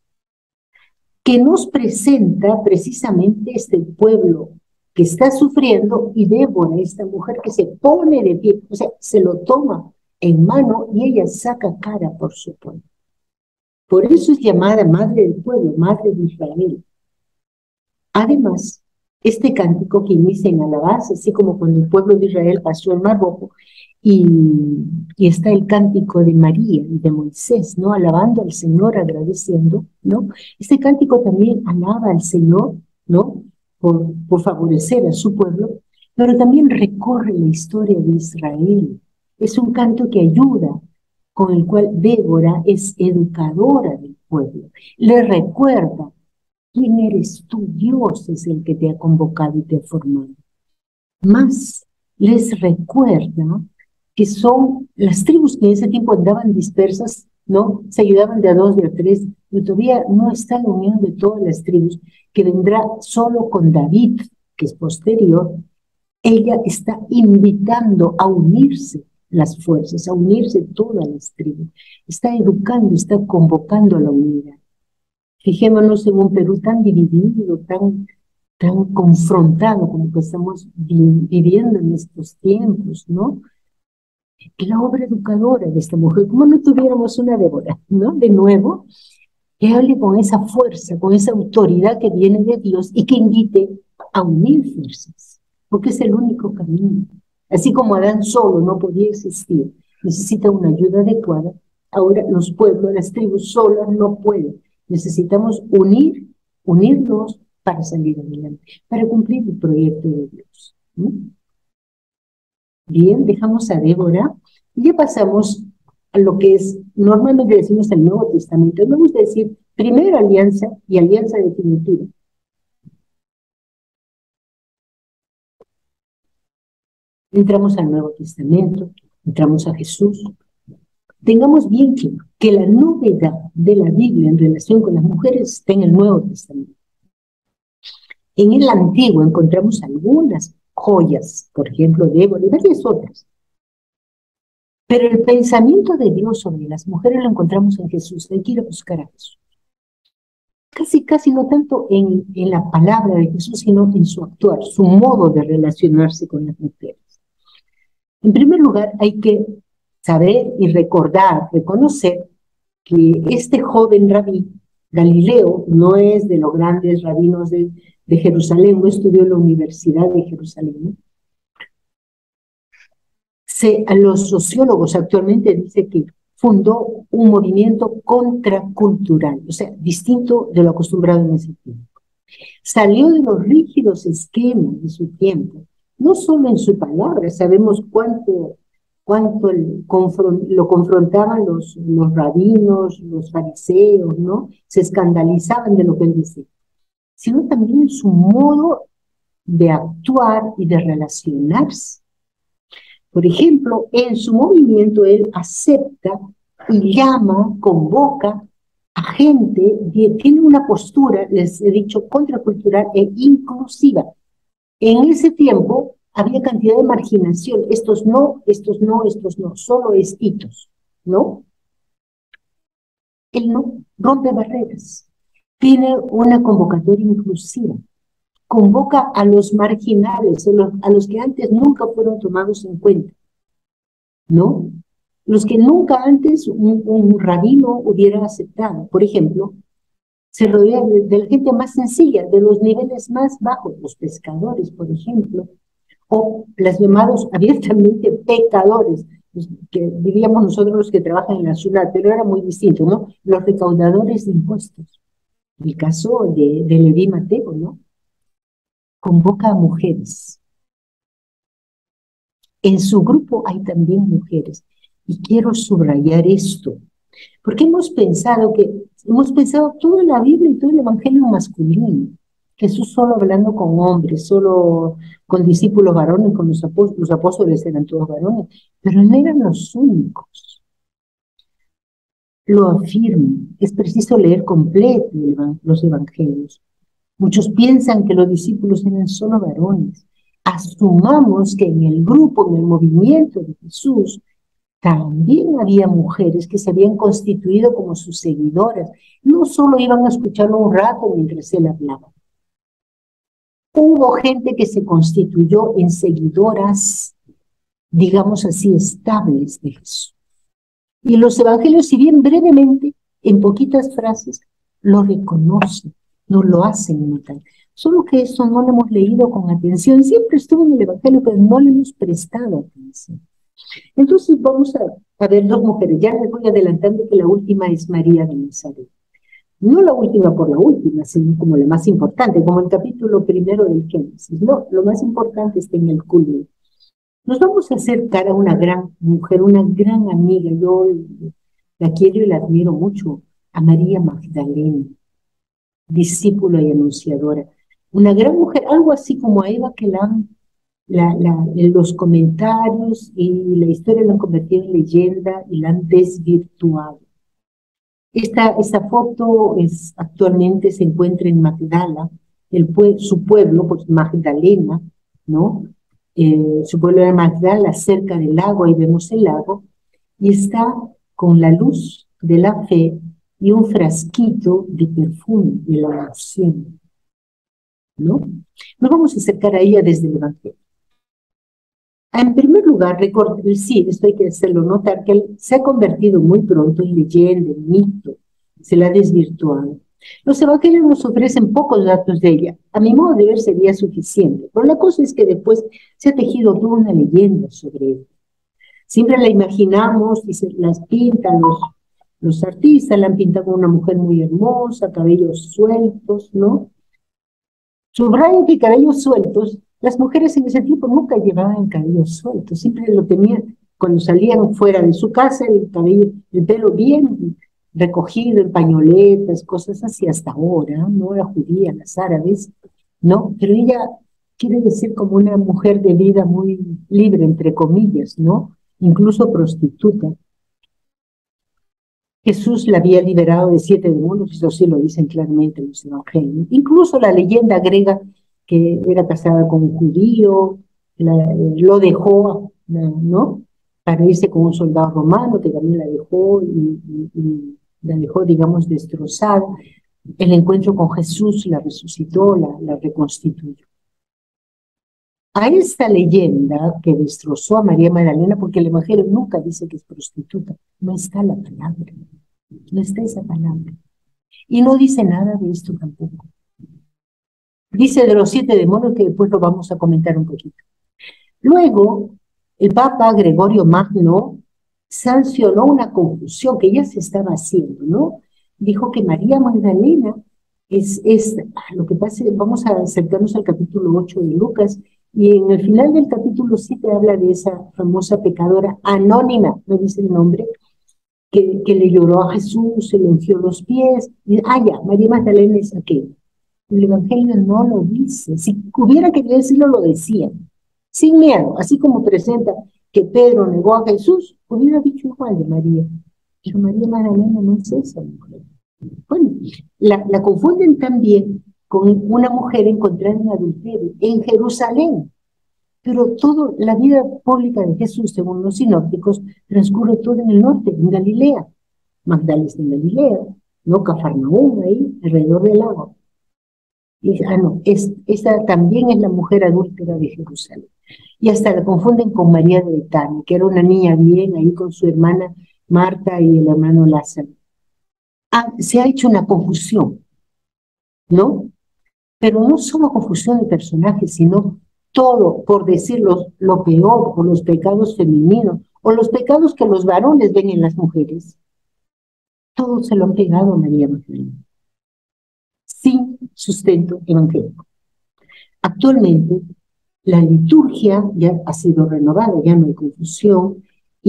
que nos presenta precisamente este pueblo que está sufriendo y Débora, esta mujer que se pone de pie, o sea, se lo toma en mano y ella saca cara por su pueblo. Por eso es llamada Madre del Pueblo, Madre de Israel. Además, este cántico que inicia en alabanza, así como cuando el pueblo de Israel pasó el Mar Rojo, y está el cántico de María y de Moisés, ¿no? Alabando al Señor, agradeciendo, ¿no? Este cántico también alaba al Señor, ¿no? Por favorecer a su pueblo, pero también recorre la historia de Israel. Es un canto que ayuda, con el cual Débora es educadora del pueblo. Le recuerda, ¿quién eres tú? Dios es el que te ha convocado y te ha formado. Más les recuerda, ¿no?, que son las tribus que en ese tiempo andaban dispersas, ¿no? Se ayudaban de a dos, de a tres, pero todavía no está la unión de todas las tribus, que vendrá solo con David, que es posterior. Ella está invitando a unirse las fuerzas, a unirse todas las tribus. Está educando, está convocando a la unidad. Fijémonos en un Perú tan dividido, tan confrontado como que estamos viviendo en estos tiempos, ¿no? La obra educadora de esta mujer, como no tuviéramos una Débora, ¿no? De nuevo, que hable con esa fuerza, con esa autoridad que viene de Dios y que invite a unir fuerzas, porque es el único camino. Así como Adán solo no podía existir, necesita una ayuda adecuada, ahora los pueblos, las tribus solas no pueden. Necesitamos unirnos para salir adelante, para cumplir el proyecto de Dios, ¿no? Bien, dejamos a Débora y ya pasamos a lo que es, normalmente decimos el Nuevo Testamento. Vamos a decir primera alianza y alianza definitiva. Entramos al Nuevo Testamento, entramos a Jesús, Tengamos bien claro que la novedad de la Biblia en relación con las mujeres está en el Nuevo Testamento. En el Antiguo encontramos algunas joyas, por ejemplo, Débora y varias otras. Pero el pensamiento de Dios sobre las mujeres lo encontramos en Jesús. Hay que ir a buscar a Jesús. Casi no tanto en la palabra de Jesús, sino en su actuar, su modo de relacionarse con las mujeres. En primer lugar, hay que saber y recordar, reconocer que este joven rabí, Galileo, no es de los grandes rabinos de Jerusalén, no estudió en la Universidad de Jerusalén, ¿no? A los sociólogos actualmente dicen que fundó un movimiento contracultural, o sea, distinto de lo acostumbrado en ese tiempo. Salió de los rígidos esquemas de su tiempo, no solo en su palabra, sabemos cuánto lo confrontaban los rabinos, los fariseos, ¿no? Se escandalizaban de lo que él decía, sino también en su modo de actuar y de relacionarse. Por ejemplo, en su movimiento él acepta y llama, convoca a gente, tiene una postura, les he dicho, contracultural e inclusiva. En ese tiempo había cantidad de marginación, estos no, solo estitos, ¿no? Él no rompe barreras, tiene una convocatoria inclusiva. Convoca a los marginales, a los que antes nunca fueron tomados en cuenta, ¿no? Los que nunca antes un rabino hubiera aceptado. Por ejemplo, se rodea de la gente más sencilla, de los niveles más bajos, los pescadores, por ejemplo, o los llamados abiertamente pecadores, que diríamos nosotros los que trabajan en la ciudad, pero era muy distinto, ¿no? Los recaudadores de impuestos. El caso de Leví Mateo, ¿no? Convoca a mujeres. En su grupo hay también mujeres. Y quiero subrayar esto, porque hemos pensado toda la Biblia y todo el Evangelio masculino. Jesús solo hablando con hombres, solo con discípulos varones, con los apóstoles eran todos varones, pero no eran los únicos. Lo afirmo, es preciso leer completo los Evangelios. Muchos piensan que los discípulos eran solo varones. Asumamos que en el grupo, en el movimiento de Jesús, también había mujeres que se habían constituido como sus seguidoras. No solo iban a escucharlo un rato mientras él hablaba. Hubo gente que se constituyó en seguidoras, digamos así, estables de Jesús. Y los evangelios, si bien brevemente, en poquitas frases, lo reconocen, nos lo hacen notar. Solo que eso no lo hemos leído con atención. Siempre estuvo en el evangelio, pero no le hemos prestado atención. Entonces vamos a ver dos mujeres. Ya les voy adelantando que la última es María de Nazaret. No la última por la última, sino como la más importante, como el capítulo primero del Génesis. No, lo más importante está en el culmen. Nos vamos a acercar a una gran mujer, una gran amiga. Yo la quiero y la admiro mucho, a María Magdalena, discípula y anunciadora. Una gran mujer, algo así como a Eva, que los comentarios y la historia la han convertido en leyenda y la han desvirtuado. Esta foto actualmente se encuentra en Magdala, su pueblo, pues Magdalena, ¿no? Su pueblo era Magdala, cerca del lago, ahí vemos el lago, y está con la luz de la fe y un frasquito de perfume de la oración, ¿no? Nos vamos a acercar a ella desde el Evangelio. En primer lugar, sí, esto hay que hacerlo notar, que él se ha convertido muy pronto en leyenda, en mito, se la ha desvirtuado. Los evangelios nos ofrecen pocos datos de ella. A mi modo de ver sería suficiente, pero la cosa es que después se ha tejido toda una leyenda sobre ella. Siempre la imaginamos y se las pintan los artistas, la han pintado como una mujer muy hermosa, cabellos sueltos, ¿no? Subrayo que cabellos sueltos, las mujeres en ese tiempo nunca llevaban cabellos sueltos, siempre lo tenían cuando salían fuera de su casa, el pelo bien recogido en pañoletas, cosas así hasta ahora, no era judía, las árabes, ¿no? Pero ella quiere decir como una mujer de vida muy libre, entre comillas, ¿no? Incluso prostituta. Jesús la había liberado de 7 demonios, eso sí lo dicen claramente los evangelios. Incluso la leyenda griega, que era casada con un judío, lo dejó, ¿no? Para irse con un soldado romano que también la dejó y la dejó, digamos, destrozada. El encuentro con Jesús la resucitó, la reconstituyó. A esta leyenda que destrozó a María Magdalena, porque el Evangelio nunca dice que es prostituta, no está la palabra, no está esa palabra. Y no dice nada de esto tampoco. Dice de los 7 demonios, que después lo vamos a comentar un poquito. Luego, el Papa Gregorio Magno sancionó una confusión que ya se estaba haciendo, ¿no? Dijo que María Magdalena lo que pasa, vamos a acercarnos al capítulo 8 de Lucas, y en el final del capítulo 7 habla de esa famosa pecadora anónima, no dice el nombre, que le lloró a Jesús, se le ungió los pies, y ya, María Magdalena es aquella. El Evangelio no lo dice. Si hubiera querido decirlo, lo decía, sin miedo, así como presenta que Pedro negó a Jesús, hubiera dicho igual de María. Pero María Magdalena no es esa mujer. Bueno, la confunden también con una mujer encontrada en adulterio en Jerusalén. Pero toda la vida pública de Jesús, según los sinópticos, transcurre todo en el norte, en Galilea. Magdala está en Galilea, ¿no? Cafarnaúm, ahí, alrededor del lago. Y, esta también es la mujer adúltera de Jerusalén. Y hasta la confunden con María de Betania, que era una niña bien, ahí con su hermana Marta y el hermano Lázaro. Se ha hecho una confusión, ¿no? Pero no solo confusión de personajes, sino todo, por decir lo peor, o los pecados femeninos, o los pecados que los varones ven en las mujeres. Todo se lo han pegado a María Magdalena, sin sustento evangélico. Actualmente, la liturgia ya ha sido renovada, ya no hay confusión,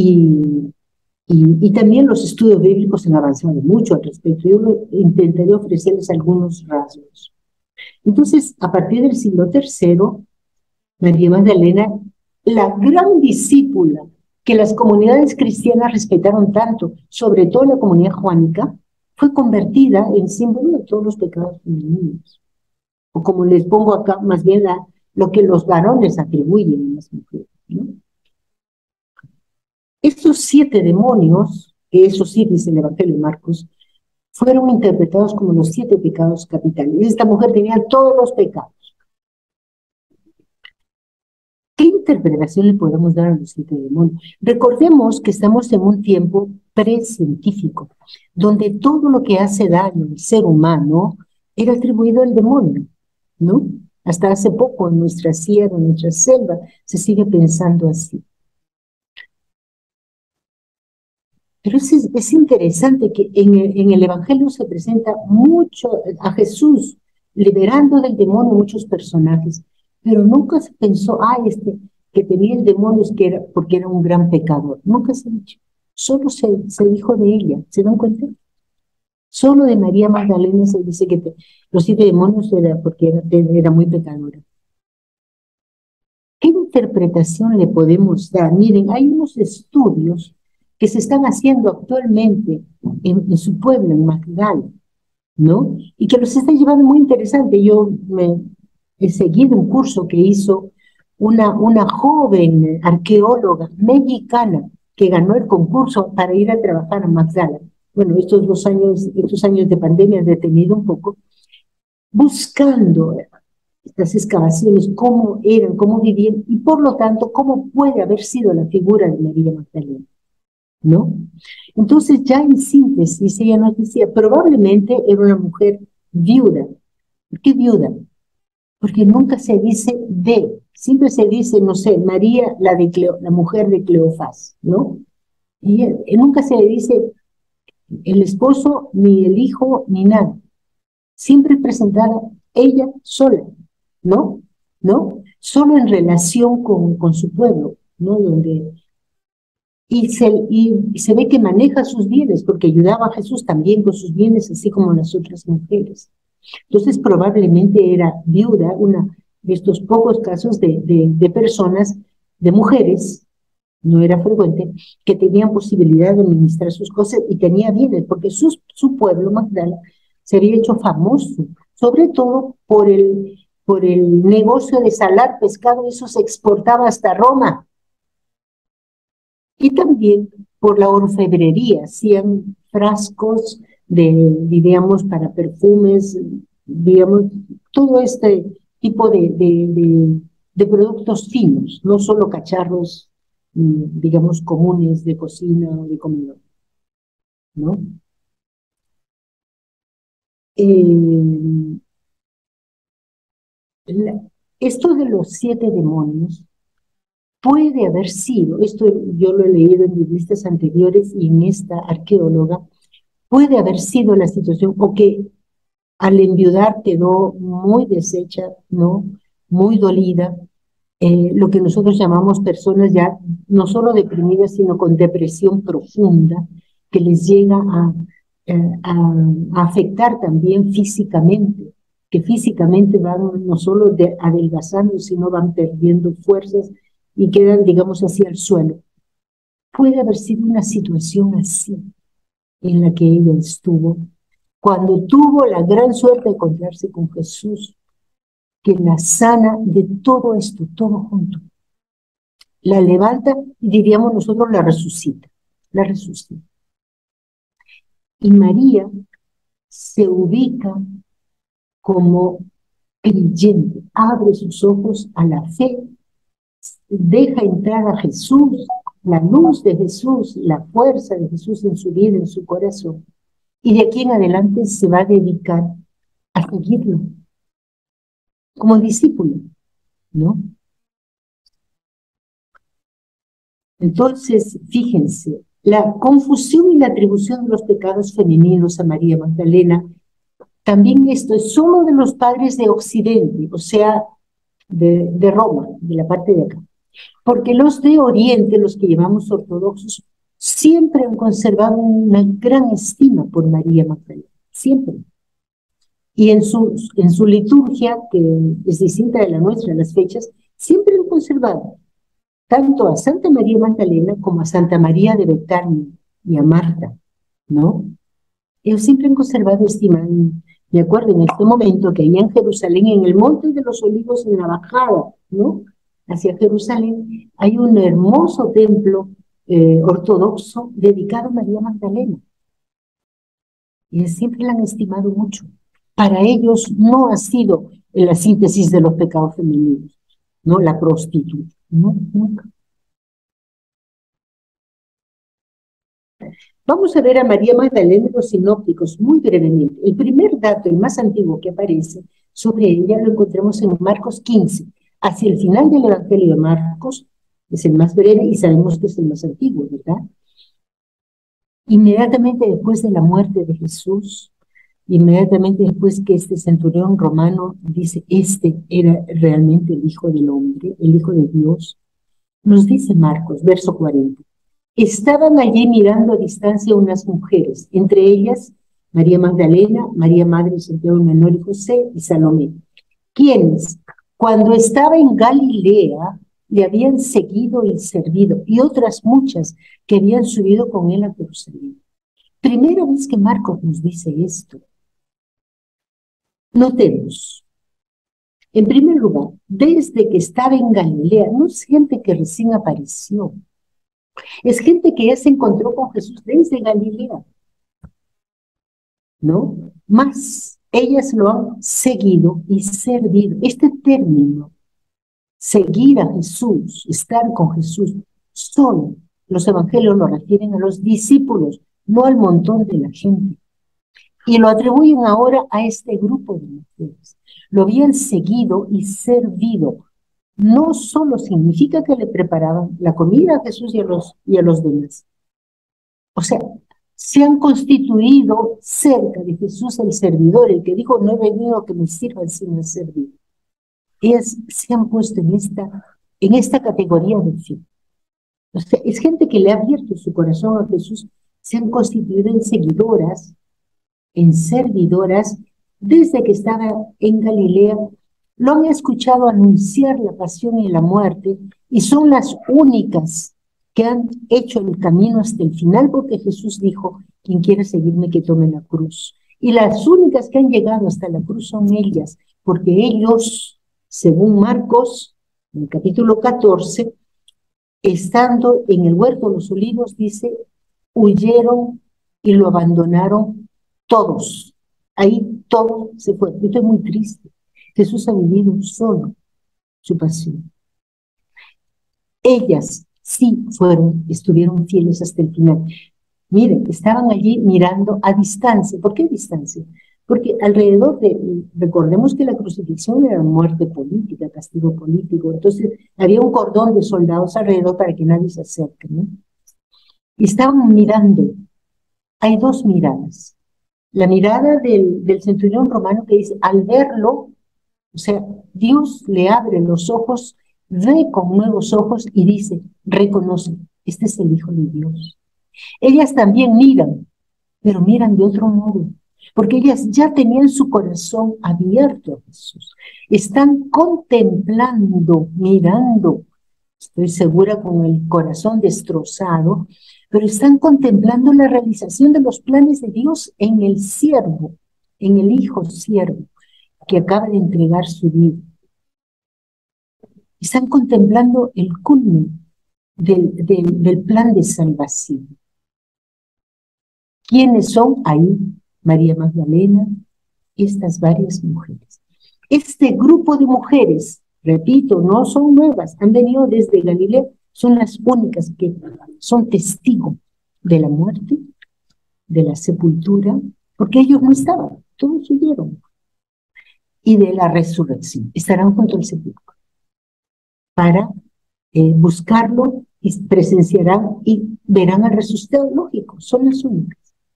y también los estudios bíblicos han avanzado mucho al respecto. Yo intentaré ofrecerles algunos rasgos. Entonces, a partir del siglo III, María Magdalena, la gran discípula que las comunidades cristianas respetaron tanto, sobre todo la comunidad juánica, fue convertida en símbolo de todos los pecados femeninos. O como les pongo acá, más bien lo que los varones atribuyen a las mujeres, ¿no? Estos 7 demonios, que eso sí dice el Evangelio de Marcos, fueron interpretados como los 7 pecados capitales. Esta mujer tenía todos los pecados. ¿Qué interpretación le podemos dar a los 7 demonios? Recordemos que estamos en un tiempo precientífico, donde todo lo que hace daño al ser humano era atribuido al demonio, ¿no? Hasta hace poco en nuestra sierra, en nuestra selva, se sigue pensando así. Pero es interesante que en el Evangelio se presenta mucho a Jesús liberando del demonio muchos personajes, pero nunca se pensó, que tenía el demonio porque era un gran pecador. Nunca se ha dicho. Solo se dijo de ella. ¿Se dan cuenta? Solo de María Magdalena se dice que los 7 demonios era porque era muy pecadora. ¿Qué interpretación le podemos dar? Miren, hay unos estudios que se están haciendo actualmente en su pueblo, en Magdala, ¿no? Y que los está llevando muy interesante. Yo he seguido un curso que hizo una joven arqueóloga mexicana que ganó el concurso para ir a trabajar a Magdala. Bueno, estos años de pandemia han detenido un poco, buscando estas excavaciones, cómo eran, cómo vivían, y por lo tanto, cómo puede haber sido la figura de María Magdalena, ¿no? Entonces, ya en síntesis, ella nos decía, probablemente era una mujer viuda. ¿Por qué viuda? Porque nunca se dice siempre se dice, no sé, María, la mujer de Cleofás, ¿no? Y nunca se le dice el esposo, ni el hijo, ni nada. Siempre presentada ella sola, ¿no? Solo en relación con su pueblo, ¿no? Y se ve que maneja sus bienes, porque ayudaba a Jesús también con sus bienes, así como las otras mujeres. Entonces probablemente era viuda, una de estos pocos casos de personas, de mujeres, no era frecuente, que tenían posibilidad de administrar sus cosas y tenía bienes, porque su pueblo, Magdala, se había hecho famoso, sobre todo por el negocio de salar pescado, eso se exportaba hasta Roma. Y también por la orfebrería, hacían frascos diríamos, para perfumes, digamos, todo este tipo de productos finos, no solo cacharros, digamos, comunes de cocina o de comedor, ¿no? Esto de los 7 demonios puede haber sido, esto yo lo he leído en revistas anteriores y en esta arqueóloga, puede haber sido la situación, o que al enviudar quedó muy deshecha, ¿no? Muy dolida, lo que nosotros llamamos personas ya no solo deprimidas, sino con depresión profunda, que les llega a afectar también físicamente, que físicamente van no solo adelgazando, sino van perdiendo fuerzas y quedan, digamos, hacia el suelo. Puede haber sido una situación así en la que ella estuvo, cuando tuvo la gran suerte de encontrarse con Jesús, que la sana de todo esto, todo junto. La levanta y diríamos nosotros la resucita, la resucita. Y María se ubica como creyente, abre sus ojos a la fe, deja entrar a Jesús, la luz de Jesús, la fuerza de Jesús en su vida, en su corazón. Y de aquí en adelante se va a dedicar a seguirlo como discípulo, ¿no? Entonces, fíjense, la confusión y la atribución de los pecados femeninos a María Magdalena, también esto es solo de los padres de Occidente, o sea, de Roma, de la parte de acá. Porque los de Oriente, los que llamamos ortodoxos, siempre han conservado una gran estima por María Magdalena, siempre. Y en su liturgia, que es distinta de la nuestra, las fechas, siempre han conservado tanto a Santa María Magdalena como a Santa María de Betania y a Marta, ¿no? Ellos siempre han conservado estima. Me acuerdo en este momento que allá en Jerusalén, en el Monte de los Olivos, en la bajada, ¿no?, hacia Jerusalén, hay un hermoso templo ortodoxo dedicado a María Magdalena. Y siempre la han estimado mucho. Para ellos no ha sido la síntesis de los pecados femeninos, no la prostituta, no, nunca. Vamos a ver a María Magdalena en los sinópticos muy brevemente. El primer dato, el más antiguo que aparece sobre ella, lo encontramos en Marcos 15. Hacia el final del Evangelio de Marcos, es el más breve y sabemos que es el más antiguo, ¿verdad? Inmediatamente después de la muerte de Jesús, inmediatamente después que este centurión romano dice, este era realmente el Hijo del Hombre, el Hijo de Dios, nos dice Marcos, verso 40. Estaban allí mirando a distancia unas mujeres, entre ellas María Magdalena, María Madre de Santiago el Menor y José y Salomé, quienes, cuando estaba en Galilea, le habían seguido y servido, y otras muchas que habían subido con él a Jerusalén. Primera vez que Marcos nos dice esto. Notemos, en primer lugar, desde que estaba en Galilea, no es gente que recién apareció, es gente que ya se encontró con Jesús desde Galilea, ¿no? Más, ellas lo han seguido y servido. Este término, seguir a Jesús, estar con Jesús, solo los evangelios lo refieren a los discípulos, no al montón de la gente. Y lo atribuyen ahora a este grupo de mujeres. Lo habían seguido y servido. No solo significa que le preparaban la comida a Jesús y a los demás. O sea, se han constituido cerca de Jesús el servidor, el que dijo, no he venido a que me sirvan sino a servir. Ellas se han puesto en esta categoría de fe. O sea, es gente que le ha abierto su corazón a Jesús, se han constituido en seguidoras, en servidoras, desde que estaba en Galilea, lo han escuchado anunciar la pasión y la muerte, y son las únicas que han hecho el camino hasta el final, porque Jesús dijo, quien quiera seguirme que tome la cruz. Y las únicas que han llegado hasta la cruz son ellas, porque ellos, según Marcos, en el capítulo 14, estando en el huerto de los olivos, dice, huyeron y lo abandonaron todos. Ahí todo se fue. Yo estoy muy triste. Jesús ha vivido solo su pasión. Ellas sí estuvieron fieles hasta el final. Miren, estaban allí mirando a distancia. ¿Por qué a distancia? Porque alrededor recordemos que la crucifixión era muerte política, castigo político. Entonces había un cordón de soldados alrededor para que nadie se acerque, ¿no? Y estaban mirando. Hay dos miradas. La mirada del centurión romano que dice, al verlo, o sea, Dios le abre los ojos, ve con nuevos ojos y dice, reconoce, este es el Hijo de Dios. Ellas también miran, pero miran de otro modo, porque ellas ya tenían su corazón abierto a Jesús. Están contemplando, mirando, estoy segura con el corazón destrozado, pero están contemplando la realización de los planes de Dios en el siervo, en el Hijo siervo, que acaba de entregar su vida. Están contemplando el culmen del plan de salvación. ¿Quiénes son ahí? María Magdalena, estas varias mujeres. Este grupo de mujeres, repito, no son nuevas, han venido desde Galilea, son las únicas que son testigos de la muerte, de la sepultura, porque ellos no estaban, todos huyeron, y de la resurrección. Estarán junto al sepulcro para buscarlo y presenciarán y verán al resucitado, lógico, son las únicas.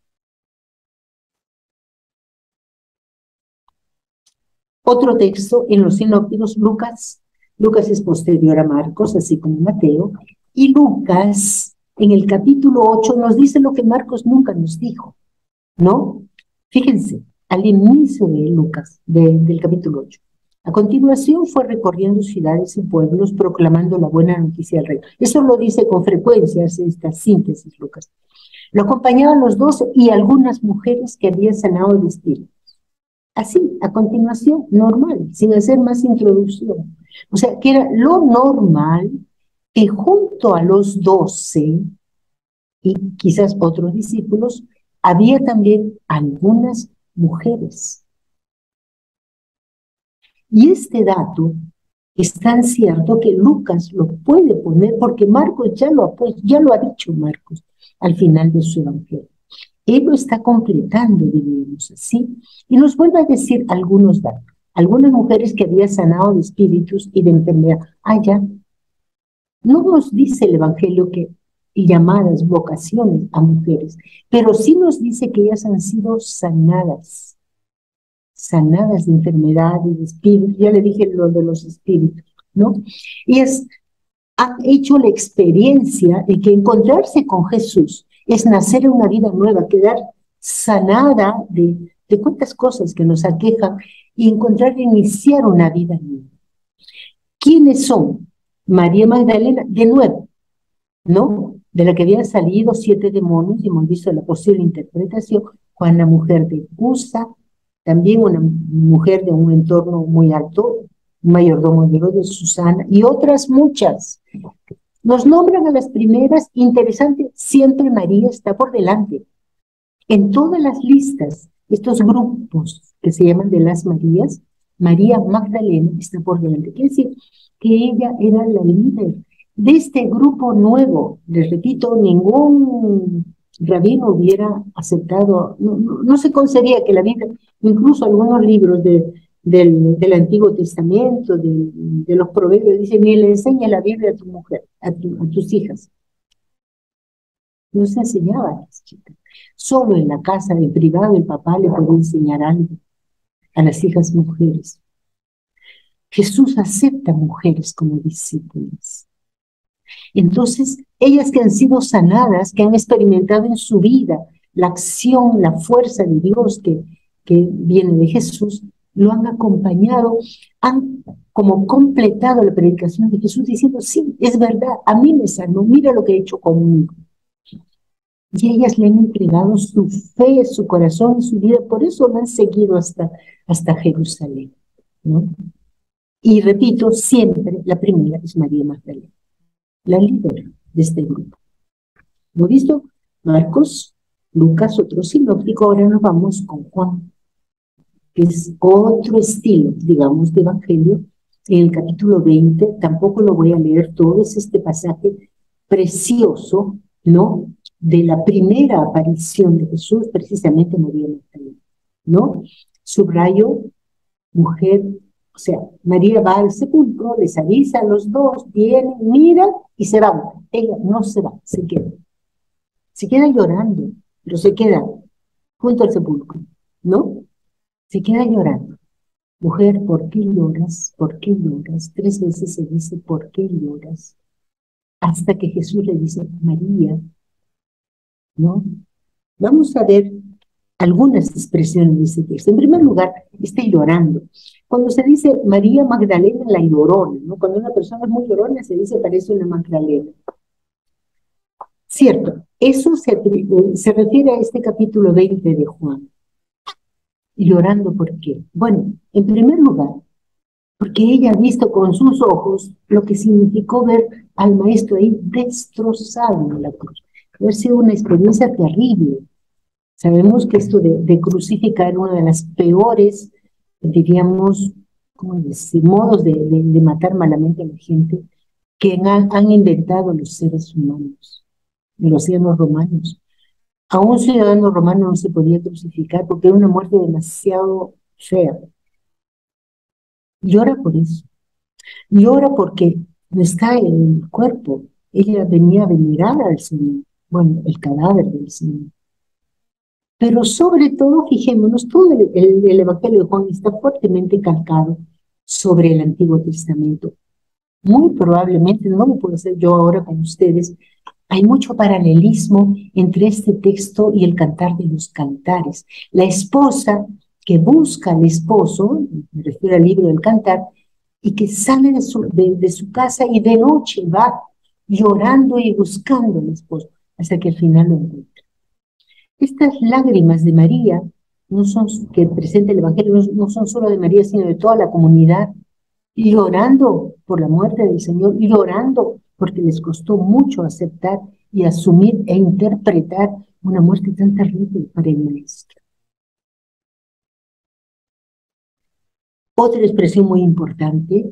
Otro texto en los sinópticos, Lucas es posterior a Marcos, así como Mateo, y Lucas en el capítulo 8 nos dice lo que Marcos nunca nos dijo, ¿no? Fíjense, al inicio de Lucas, del capítulo 8. A continuación fue recorriendo ciudades y pueblos proclamando la buena noticia del reino. Eso lo dice con frecuencia, hace esta síntesis Lucas. Lo acompañaban los 12 y algunas mujeres que habían sanado de espíritu. Así, a continuación, normal, sin hacer más introducción. O sea, que era lo normal que junto a los 12 y quizás otros discípulos, había también algunas mujeres. Y este dato es tan cierto que Lucas lo puede poner, porque Marcos ya lo ha dicho Marcos al final de su evangelio. Él lo está completando, diríamos así, y nos vuelve a decir algunos datos. Algunas mujeres que habían sanado de espíritus y de enfermedad. Ya. No nos dice el evangelio que llamadas, vocaciones a mujeres, pero sí nos dice que ellas han sido sanadas de enfermedades, de espíritus. Ya le dije lo de los espíritus, ¿no? Y han hecho la experiencia de que encontrarse con Jesús es nacer en una vida nueva, quedar sanada de cuántas cosas que nos aquejan y iniciar una vida nueva. ¿Quiénes son? María Magdalena, de nuevo, ¿no? De la que habían salido 7 demonios, y hemos visto la posible interpretación. Juana, mujer de Cusa, también una mujer de un entorno muy alto, un mayordomo de Susana, y otras muchas. Nos nombran a las primeras, interesante, siempre María está por delante. En todas las listas, estos grupos que se llaman de las Marías, María Magdalena está por delante. Quiere decir que ella era la líder de este grupo nuevo. Les repito, ningún rabino hubiera aceptado, no se concebía que la Biblia, incluso algunos libros del Antiguo Testamento, de los proverbios, dice, ni le enseña la Biblia a tu mujer, a tus hijas. No se enseñaba a las chicas. Solo en la casa, en privado, el papá le podía enseñar algo a las hijas mujeres. Jesús acepta mujeres como discípulas. Entonces, ellas que han sido sanadas, que han experimentado en su vida la acción, la fuerza de Dios que viene de Jesús, lo han acompañado, han como completado la predicación de Jesús diciendo, sí, es verdad, a mí me sanó, mira lo que ha hecho conmigo. Y ellas le han entregado su fe, su corazón y su vida, por eso lo han seguido hasta Jerusalén, ¿no? Y repito, siempre la primera es María Magdalena, la líder de este grupo. ¿Lo visto? Marcos, Lucas, otro sinóptico. Ahora nos vamos con Juan, que es otro estilo, digamos, de evangelio. En el capítulo 20, tampoco lo voy a leer todo, es este pasaje precioso, ¿no? De la primera aparición de Jesús, precisamente María Magdalena, ¿no? Subrayo, mujer, o sea, María va al sepulcro, les avisa a los dos, vienen, miran y se van. Ella no se va, se queda. Se queda llorando, pero se queda junto al sepulcro, ¿no? Se queda llorando. Mujer, ¿por qué lloras? ¿Por qué lloras? 3 veces se dice, ¿por qué lloras? Hasta que Jesús le dice, María, ¿no? Vamos a ver algunas expresiones de ese texto. En primer lugar, llorando. Cuando se dice María Magdalena la llorona, ¿no? Cuando una persona es muy llorona, se dice parece una Magdalena. Cierto, eso se refiere a este capítulo 20 de Juan. ¿Llorando por qué? Bueno, en primer lugar, porque ella ha visto con sus ojos lo que significó ver al maestro ahí destrozado en la cruz. Debe haber sido una experiencia terrible. Sabemos que esto de crucificar era una de las peores, diríamos, ¿cómo decir?, modos de matar malamente a la gente que han inventado los seres humanos, los ciudadanos romanos. A un ciudadano romano no se podía crucificar porque era una muerte demasiado fea. Llora por eso. Llora porque no está en el cuerpo. Ella venía a venerar al Señor, bueno, el cadáver del Señor. Pero sobre todo, fijémonos, todo el Evangelio de Juan está fuertemente calcado sobre el Antiguo Testamento. Muy probablemente, no lo puedo hacer yo ahora con ustedes, hay mucho paralelismo entre este texto y el Cantar de los Cantares. La esposa que busca al esposo, me refiero al libro del Cantar, y que sale de su casa y de noche va llorando y buscando al esposo, hasta que al final lo encuentra. Estas lágrimas de María, que presenta el Evangelio, no son solo de María, sino de toda la comunidad, llorando por la muerte del Señor, llorando porque les costó mucho aceptar y asumir e interpretar una muerte tan terrible para el maestro. Otra expresión muy importante,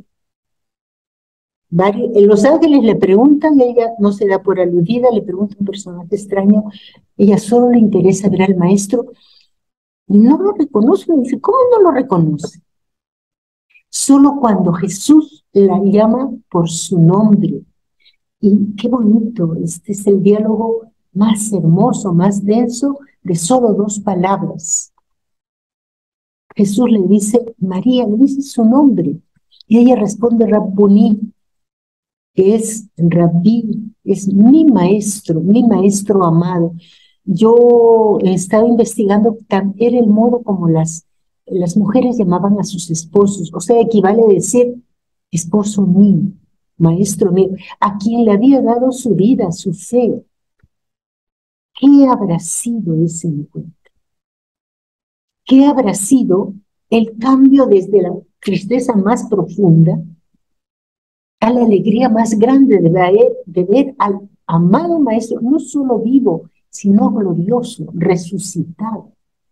los ángeles le preguntan, ella no se da por aludida, le pregunta un personaje extraño, ella solo le interesa ver al maestro, no lo reconoce, dice, ¿cómo no lo reconoce? Solo cuando Jesús la llama por su nombre. Y qué bonito, este es el diálogo más hermoso, más denso, de solo 2 palabras. Jesús le dice, María, le dice su nombre, y ella responde Rabboni, que es Rabí, es mi maestro amado. Yo he estado investigando, era el modo como las mujeres llamaban a sus esposos, o sea, equivale a decir, esposo mío, maestro mío, a quien le había dado su vida, su fe. ¿Qué habrá sido ese encuentro? ¿Qué habrá sido el cambio desde la tristeza más profunda a la alegría más grande de ver al amado maestro, no solo vivo, sino glorioso, resucitado?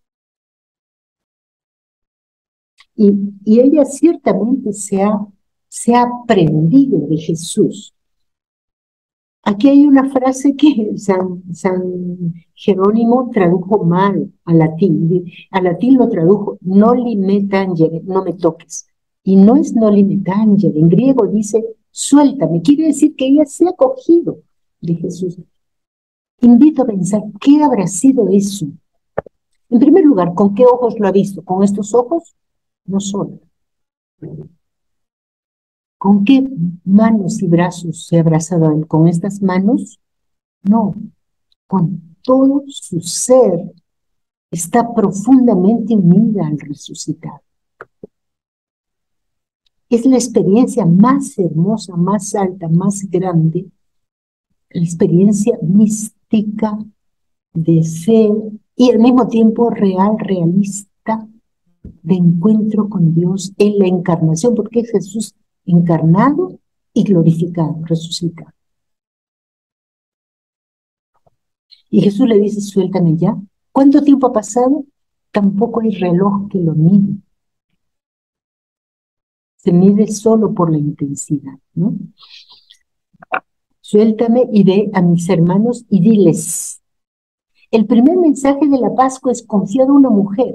Y ella ciertamente se ha aprendido de Jesús. Aquí hay una frase que San Jerónimo tradujo mal al latín. Al latín lo tradujo noli me tangere, no me toques. Y no es noli me tangere, en griego dice suéltame, quiere decir que ella se ha cogido de Jesús. Invito a pensar, ¿qué habrá sido eso? En primer lugar, ¿con qué ojos lo ha visto? ¿Con estos ojos? No solo. ¿Con qué manos y brazos se ha abrazado a él? ¿Con estas manos? No, con todo su ser está profundamente unida al resucitado. es la experiencia más hermosa, más alta, más grande, la experiencia mística de fe y al mismo tiempo real, realista, de encuentro con Dios en la encarnación, porque es Jesús encarnado y glorificado, resucitado. Y Jesús le dice, suéltame ya. ¿Cuánto tiempo ha pasado? Tampoco hay reloj que lo mide. Se mide solo por la intensidad, ¿no? Suéltame y ve a mis hermanos y diles. El primer mensaje de la Pascua es confiado a una mujer.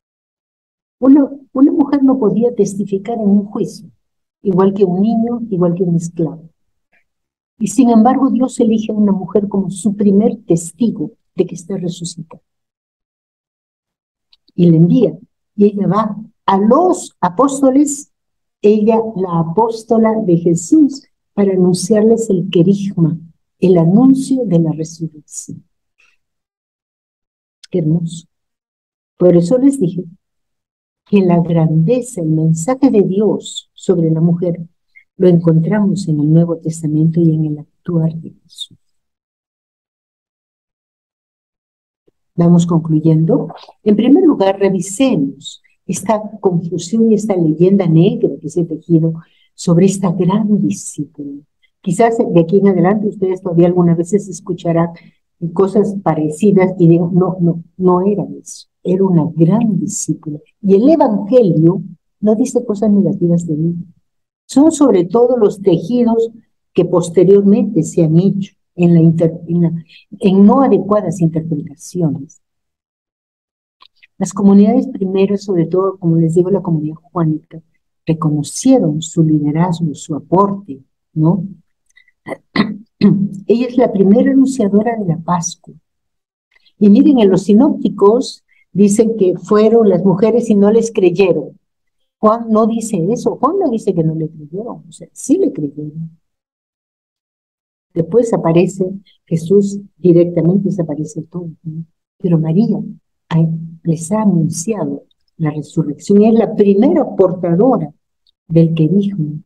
Una mujer no podía testificar en un juicio, igual que un niño, igual que un esclavo. Y sin embargo, Dios elige a una mujer como su primer testigo de que está resucitada. Y le envía, y ella va a los apóstoles, ella, la apóstola de Jesús, para anunciarles el querigma, el anuncio de la resurrección. Qué hermoso. Por eso les dije que la grandeza, el mensaje de Dios sobre la mujer, lo encontramos en el Nuevo Testamento y en el actuar de Jesús. Vamos concluyendo. En primer lugar, revisemos esta confusión y esta leyenda negra que se ha tejido sobre esta gran discípula. Quizás de aquí en adelante ustedes todavía algunas veces escucharán cosas parecidas y digan, no era eso. Era una gran discípula. Y el Evangelio no dice cosas negativas de ella. Son sobre todo los tejidos que posteriormente se han hecho en no adecuadas interpretaciones. Las comunidades primeras, sobre todo, como les digo, la comunidad juánica, reconocieron su liderazgo, su aporte, ¿no? Ella es la primera anunciadora de la Pascua. Y miren, en los sinópticos dicen que fueron las mujeres y no les creyeron. Juan no dice eso. Juan no dice que no le creyeron. O sea, sí le creyeron. Después aparece Jesús directamente, desaparece todo, ¿no? Pero María les ha anunciado la resurrección. Es la primera portadora del querigma.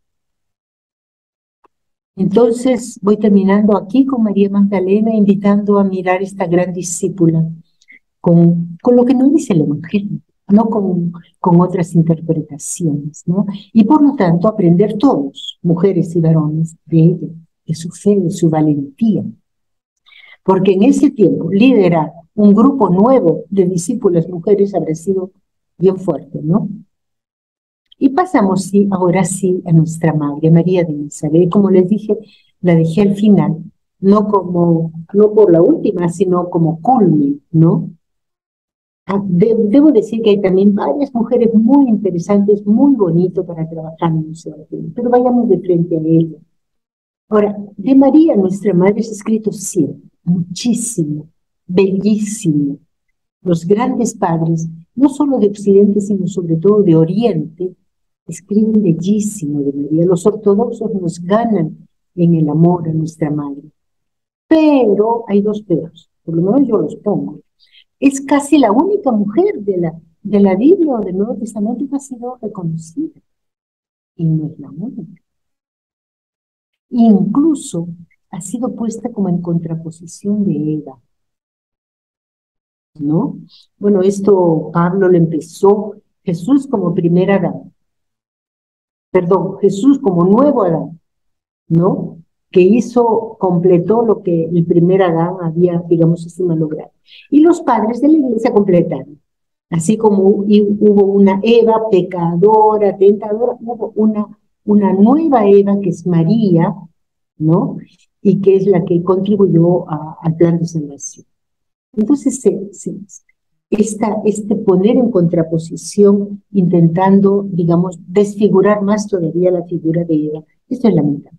Entonces voy terminando aquí con María Magdalena, invitando a mirar esta gran discípula con lo que nos dice el Evangelio, no con otras interpretaciones, ¿no? Y por lo tanto aprender todos, mujeres y varones, de ella, de su fe, de su valentía. Porque en ese tiempo liderar un grupo nuevo de discípulas mujeres habrá sido bien fuerte, ¿no? Y pasamos ahora sí a nuestra Madre, María de Nazaret. Como les dije, la dejé al final, no por la última, sino como culmen, ¿no? Debo decir que hay también varias mujeres muy interesantes, muy bonitas para trabajar en nuestra Evangelio, pero vayamos de frente a ella. Ahora, de María, nuestra Madre, es escrito siempre, muchísimo, bellísimo. Los grandes padres, no solo de Occidente, sino sobre todo de Oriente, escriben bellísimo de María. Los ortodoxos nos ganan en el amor a nuestra Madre. Pero hay dos peros, por lo menos yo los pongo. Es casi la única mujer de la Biblia o del Nuevo Testamento que ha sido reconocida. Y no es la única. Incluso ha sido puesta como en contraposición de Eva, ¿no? Bueno, esto Pablo lo empezó, Jesús como primer Adán. Perdón, Jesús como nuevo Adán, ¿no? Que completó lo que el primer Adán había, digamos, logrado. Y los padres de la iglesia completaron. Así como hubo una Eva pecadora, tentadora, hubo una nueva Eva que es María, ¿no? Y que es la que contribuyó al plan de salvación. Entonces, este poner en contraposición, intentando, digamos, desfigurar más todavía la figura de Eva, esto es lamentable.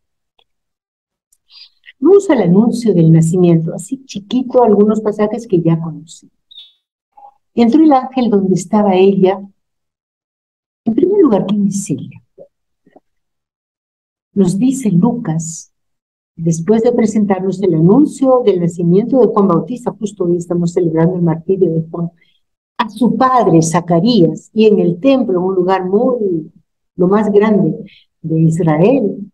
Vamos al anuncio del nacimiento, así chiquito, algunos pasajes que ya conocemos. Entró el ángel donde estaba ella. En primer lugar, ¿quién es ella? Nos dice Lucas, después de presentarnos el anuncio del nacimiento de Juan Bautista, justo hoy estamos celebrando el martirio de Juan, a su padre Zacarías, y en el templo, un lugar muy lo más grande de Israel.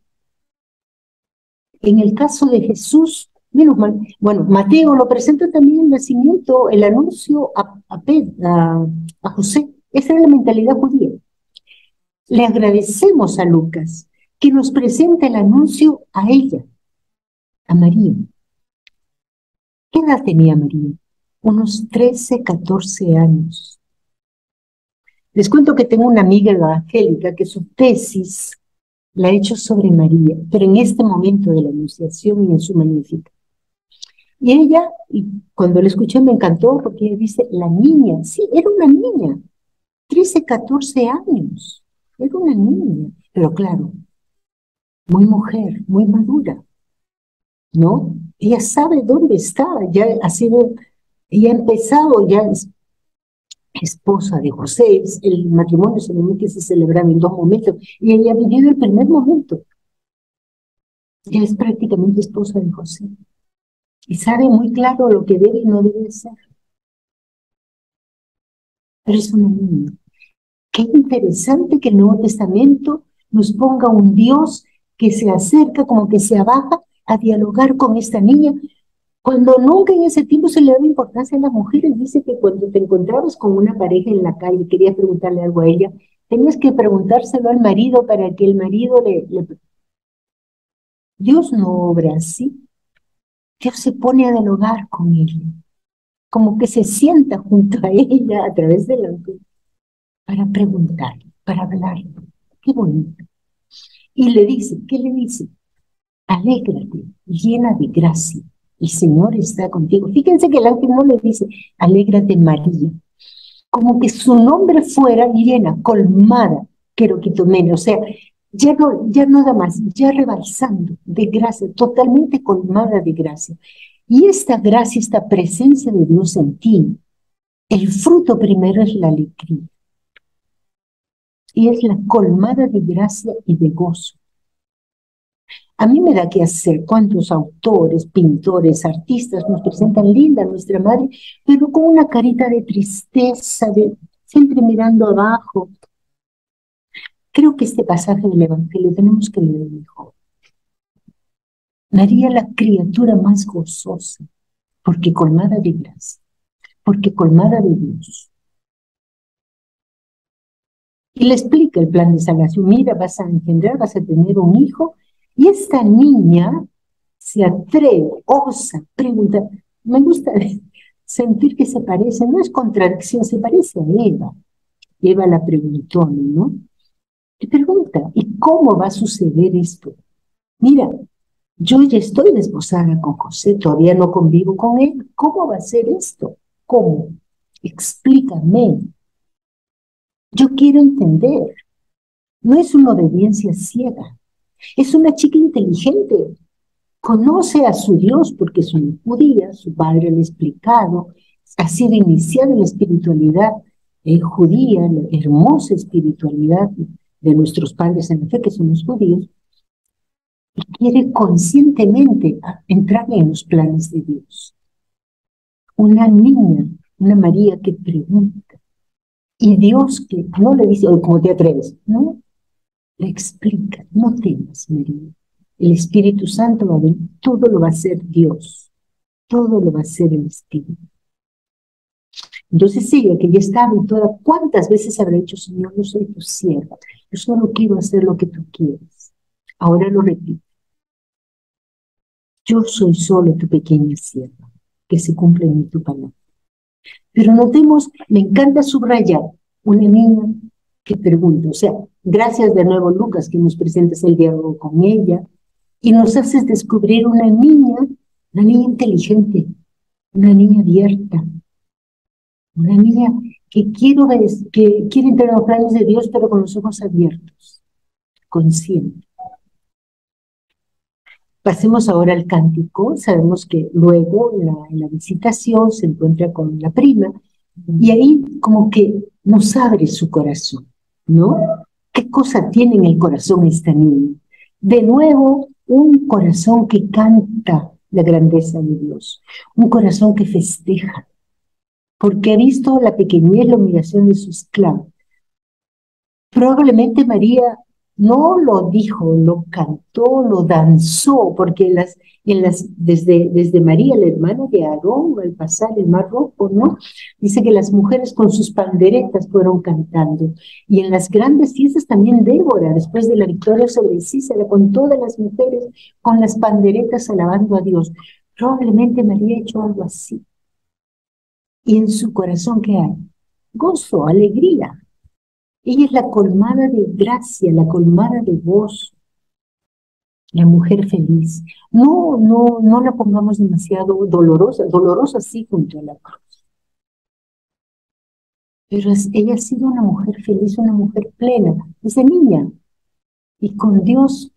En el caso de Jesús, menos mal, bueno, Mateo lo presenta también el nacimiento, el anuncio a José. Esa era la mentalidad judía. Le agradecemos a Lucas que nos presenta el anuncio a ella, a María. ¿Qué edad tenía María? Unos 13, 14 años. Les cuento que tengo una amiga evangélica que su tesis la ha hecho sobre María, pero en este momento de la Anunciación y en su Magnífica. Y ella, cuando la escuché me encantó porque ella dice, la niña, sí, era una niña, 13, 14 años, era una niña, pero claro, muy mujer, muy madura, ¿no? Ella sabe dónde está, ya ha sido, ella ha empezado, ya es esposa de José, el matrimonio solamente se celebraba en 2 momentos, y ella ha vivido el primer momento. Ella es prácticamente esposa de José, y sabe muy claro lo que debe y no debe ser. Pero es una niña. Qué interesante que el Nuevo Testamento nos ponga un Dios que se acerca, como que se abaja a dialogar con esta niña, cuando nunca en ese tiempo se le daba importancia a las mujeres. Dice que cuando te encontrabas con una pareja en la calle y querías preguntarle algo a ella, tenías que preguntárselo al marido para que el marido le... Dios no obra así. Dios se pone a dialogar con ella, como que se sienta junto a ella a través de la... para preguntar, para hablar. Qué bonito. Y le dice, ¿qué le dice? Alégrate, llena de gracia, el Señor está contigo. Fíjense que el ángel no le dice, alégrate María, como que su nombre fuera llena, colmada, queroquitomene, o sea, ya no da más, ya rebalsando de gracia, totalmente colmada de gracia. Y esta gracia, esta presencia de Dios en ti, el fruto primero es la alegría. Y es la colmada de gracia y de gozo. A mí me da que hacer cuántos autores, pintores, artistas nos presentan linda nuestra madre, pero con una carita de tristeza, siempre mirando abajo. Creo que este pasaje del Evangelio tenemos que leer mejor. María, la criatura más gozosa, porque colmada de gracia, porque colmada de Dios. Y le explica el plan de salvación. Mira, vas a engendrar, vas a tener un hijo. Y esta niña se atreve, osa, pregunta. Me gusta sentir que se parece, no es contradicción, se parece a Eva. Eva la preguntó, ¿no? Y pregunta, ¿y cómo va a suceder esto? Mira, yo ya estoy desposada con José, todavía no convivo con él. ¿Cómo va a ser esto? ¿Cómo? Explícame. Yo quiero entender. No es una obediencia ciega. Es una chica inteligente. Conoce a su Dios porque es una judía, su padre le ha explicado, ha sido iniciada en la espiritualidad judía, la hermosa espiritualidad de nuestros padres en la fe, que son los judíos, y quiere conscientemente entrar en los planes de Dios. Una niña, una María que pregunta, y Dios que no le dice, oye, ¿cómo te atreves? No, le explica, no temas, María. El Espíritu Santo va a venir, todo lo va a hacer Dios, todo lo va a hacer el Espíritu. Entonces ella, que ya estaba y toda, ¿cuántas veces habrá dicho, Señor, yo soy tu sierva, yo solo quiero hacer lo que tú quieres? Ahora lo repito, yo soy solo tu pequeña sierva, que se cumple en tu palabra. Pero notemos, me encanta subrayar, una niña que pregunta, o sea, gracias de nuevo Lucas que nos presentas el diálogo con ella y nos haces descubrir una niña inteligente, una niña abierta, una niña que quiere entrar en los planes de Dios pero con los ojos abiertos, consciente. Pasemos ahora al cántico. Sabemos que luego en la visitación se encuentra con la prima y ahí como que nos abre su corazón, ¿no? ¿Qué cosa tiene en el corazón esta niña? De nuevo, un corazón que canta la grandeza de Dios, un corazón que festeja, porque ha visto la pequeñez, la humillación de su esclavo. probablemente María no lo dijo, lo cantó, lo danzó, porque desde María, la hermana de Aarón, al pasar el Mar Rojo, ¿no? Dice que las mujeres con sus panderetas fueron cantando. Y en las grandes fiestas también Débora, después de la victoria sobre Císara, con todas las mujeres con las panderetas alabando a Dios. Probablemente María ha hecho algo así. Y en su corazón, ¿qué hay? Gozo, alegría. Ella es la colmada de gracia, la colmada de gozo, la mujer feliz. No la pongamos demasiado dolorosa sí junto a la cruz. Pero ella ha sido una mujer feliz, una mujer plena, desde niña. Y con Dios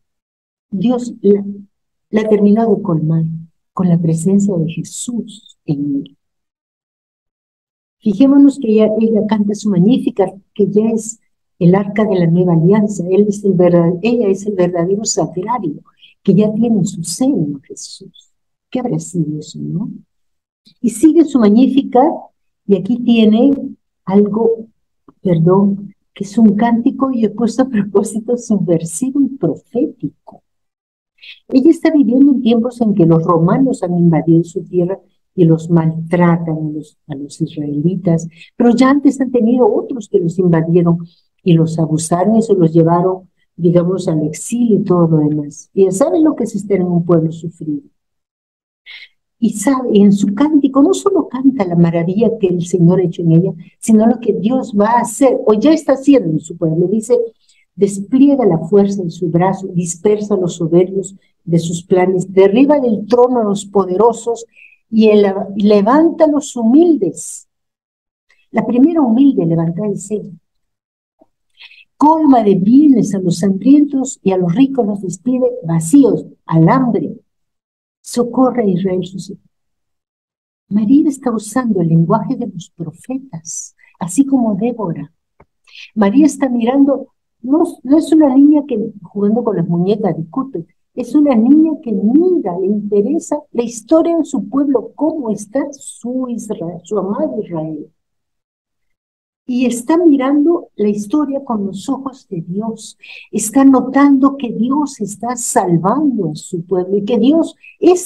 la terminó de colmar, con la presencia de Jesús en ella. Fijémonos que ella canta su Magnífica, que ya es el arca de la nueva alianza. Ella es el verdadero sagrario, que ya tiene en su seno Jesús. ¿Qué habrá sido eso, no? Y sigue su Magnífica, y aquí tiene algo, que es un cántico, y he puesto a propósito subversivo y profético. Ella está viviendo en tiempos en que los romanos han invadido su tierra y los maltratan a los israelitas, pero ya antes han tenido otros que los invadieron y los abusaron y se los llevaron, digamos, al exilio y todo lo demás. Y sabe lo que es estar en un pueblo sufrido. Y sabe, en su cántico no solo canta la maravilla que el Señor ha hecho en ella, sino lo que Dios va a hacer, o ya está haciendo en su pueblo. Dice, despliega la fuerza en su brazo, dispersa a los soberbios de sus planes, derriba del trono a los poderosos y levanta a los humildes. La primera humilde levanta el seno. Colma de bienes a los hambrientos y a los ricos los despide vacíos, al hambre. Socorre a Israel sus hijos. María está usando el lenguaje de los profetas, así como Débora. María está mirando, no es una niña que jugando con las muñecas discute, es una niña que mira, le interesa la historia de su pueblo, cómo está su Israel, su amado Israel. Y está mirando la historia con los ojos de Dios. Está notando que Dios está salvando a su pueblo y que Dios,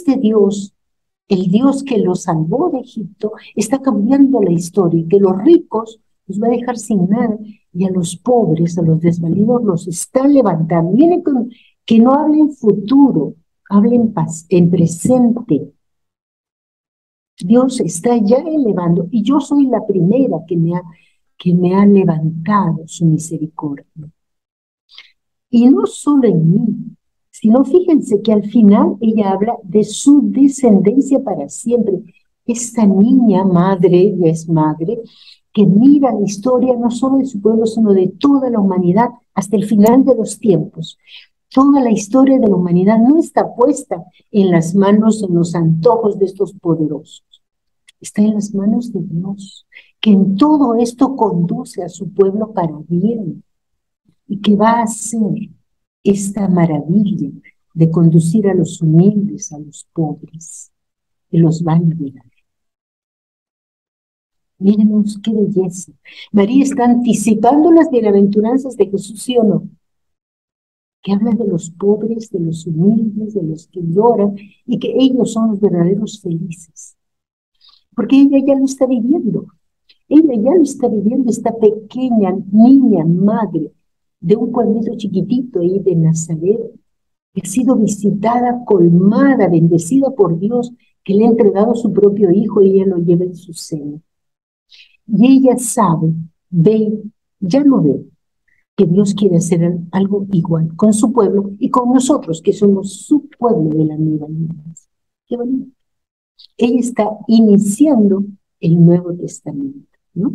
el Dios que lo salvó de Egipto, está cambiando la historia y que los ricos los va a dejar sin nada y a los pobres, a los desvalidos, los está levantando. Viene con que no hable en futuro, hable en presente. Dios está ya elevando y yo soy la primera que me ha levantado su misericordia. Y no solo en mí, sino fíjense que al final ella habla de su descendencia para siempre. Esta niña madre, ya es madre, que mira la historia no solo de su pueblo, sino de toda la humanidad hasta el final de los tiempos. Toda la historia de la humanidad no está puesta en las manos, en los antojos de estos poderosos. Está en las manos de Dios, que en todo esto conduce a su pueblo para bien y que va a hacer esta maravilla de conducir a los humildes, a los pobres, y los va a liberar. Mírenos qué belleza. María está anticipando las bienaventuranzas de Jesús, ¿sí o no? Que habla de los pobres, de los humildes, de los que lloran y que ellos son los verdaderos felices. Porque ella ya lo está viviendo. Ella ya lo está viviendo, esta pequeña niña madre de un pueblito chiquitito ahí de Nazaret, que ha sido visitada, colmada, bendecida por Dios, que le ha entregado su propio hijo y ella lo lleva en su seno. Y ella sabe, ya lo ve, que Dios quiere hacer algo igual con su pueblo y con nosotros, que somos su pueblo de la nueva alianza. Qué bonito. Ella está iniciando el Nuevo Testamento, ¿no?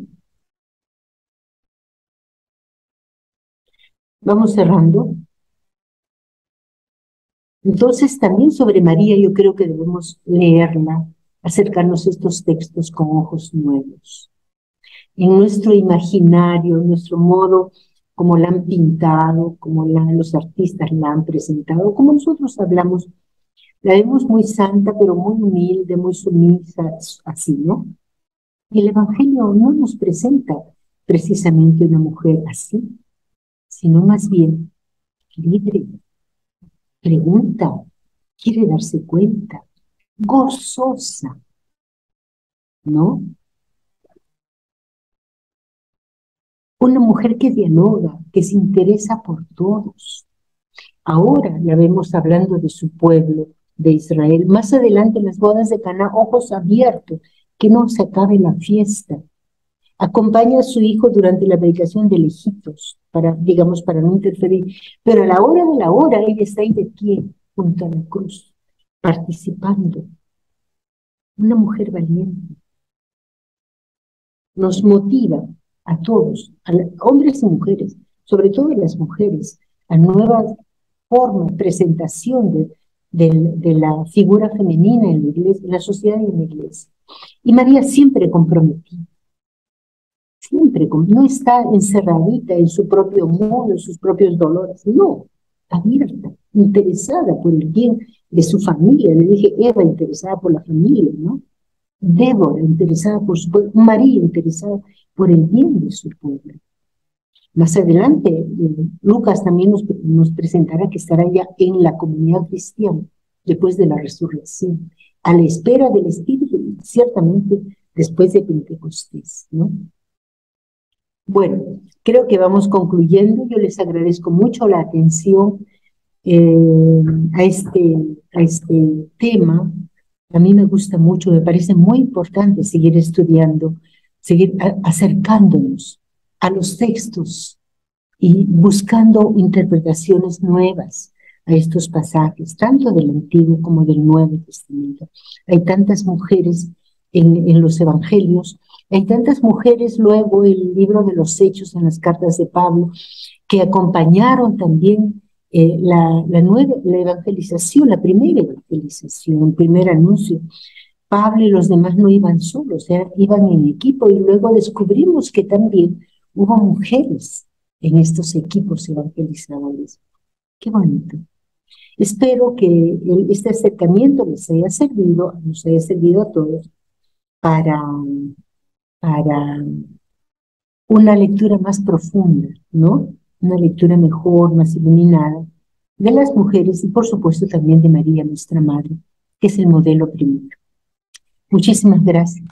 Vamos cerrando. Entonces, también sobre María yo creo que debemos leerla, acercarnos a estos textos con ojos nuevos. En nuestro imaginario, en nuestro modo, como la han pintado, como los artistas la han presentado, como nosotros hablamos, la vemos muy santa, pero muy humilde, muy sumisa, así, ¿no? Y el Evangelio no nos presenta precisamente una mujer así. sino más bien libre, pregunta, quiere darse cuenta, gozosa, ¿no? Una mujer que dialoga, que se interesa por todos. Ahora la vemos hablando de su pueblo, de Israel. Más adelante en las bodas de Caná, ojos abiertos, que no se acabe la fiesta. Acompaña a su hijo durante la predicación de lejitos, para no interferir. Pero a la hora de la hora, ella está ahí de pie, junto a la cruz, participando. Una mujer valiente. Nos motiva a todos, hombres y mujeres, sobre todo a las mujeres, a nueva forma, presentación de la figura femenina en la iglesia, en la sociedad y en la iglesia. Y María siempre comprometida, siempre, no está encerradita en su propio mundo, en sus propios dolores, no, abierta, interesada por el bien de su familia. Le dije, Eva interesada por la familia, ¿no? Débora interesada por su pueblo, María interesada por el bien de su pueblo. Más adelante, Lucas también nos presentará que estará ya en la comunidad cristiana después de la resurrección, a la espera del Espíritu, ciertamente después de Pentecostés, ¿no? Bueno, creo que vamos concluyendo. Yo les agradezco mucho la atención a este tema. A mí me gusta mucho, me parece muy importante seguir estudiando, seguir acercándonos a los textos y buscando interpretaciones nuevas a estos pasajes, tanto del Antiguo como del Nuevo Testamento. Hay tantas mujeres en los Evangelios, hay tantas mujeres luego en el libro de los Hechos, en las cartas de Pablo, que acompañaron también la evangelización, la primera evangelización, el primer anuncio. Pablo y los demás no iban solos, iban en equipo, y luego descubrimos que también hubo mujeres en estos equipos evangelizadores. Qué bonito. Espero que este acercamiento nos haya servido a todos para una lectura más profunda, ¿no? Una lectura mejor, más iluminada de las mujeres y por supuesto también de María, nuestra Madre, que es el modelo primero. Muchísimas gracias.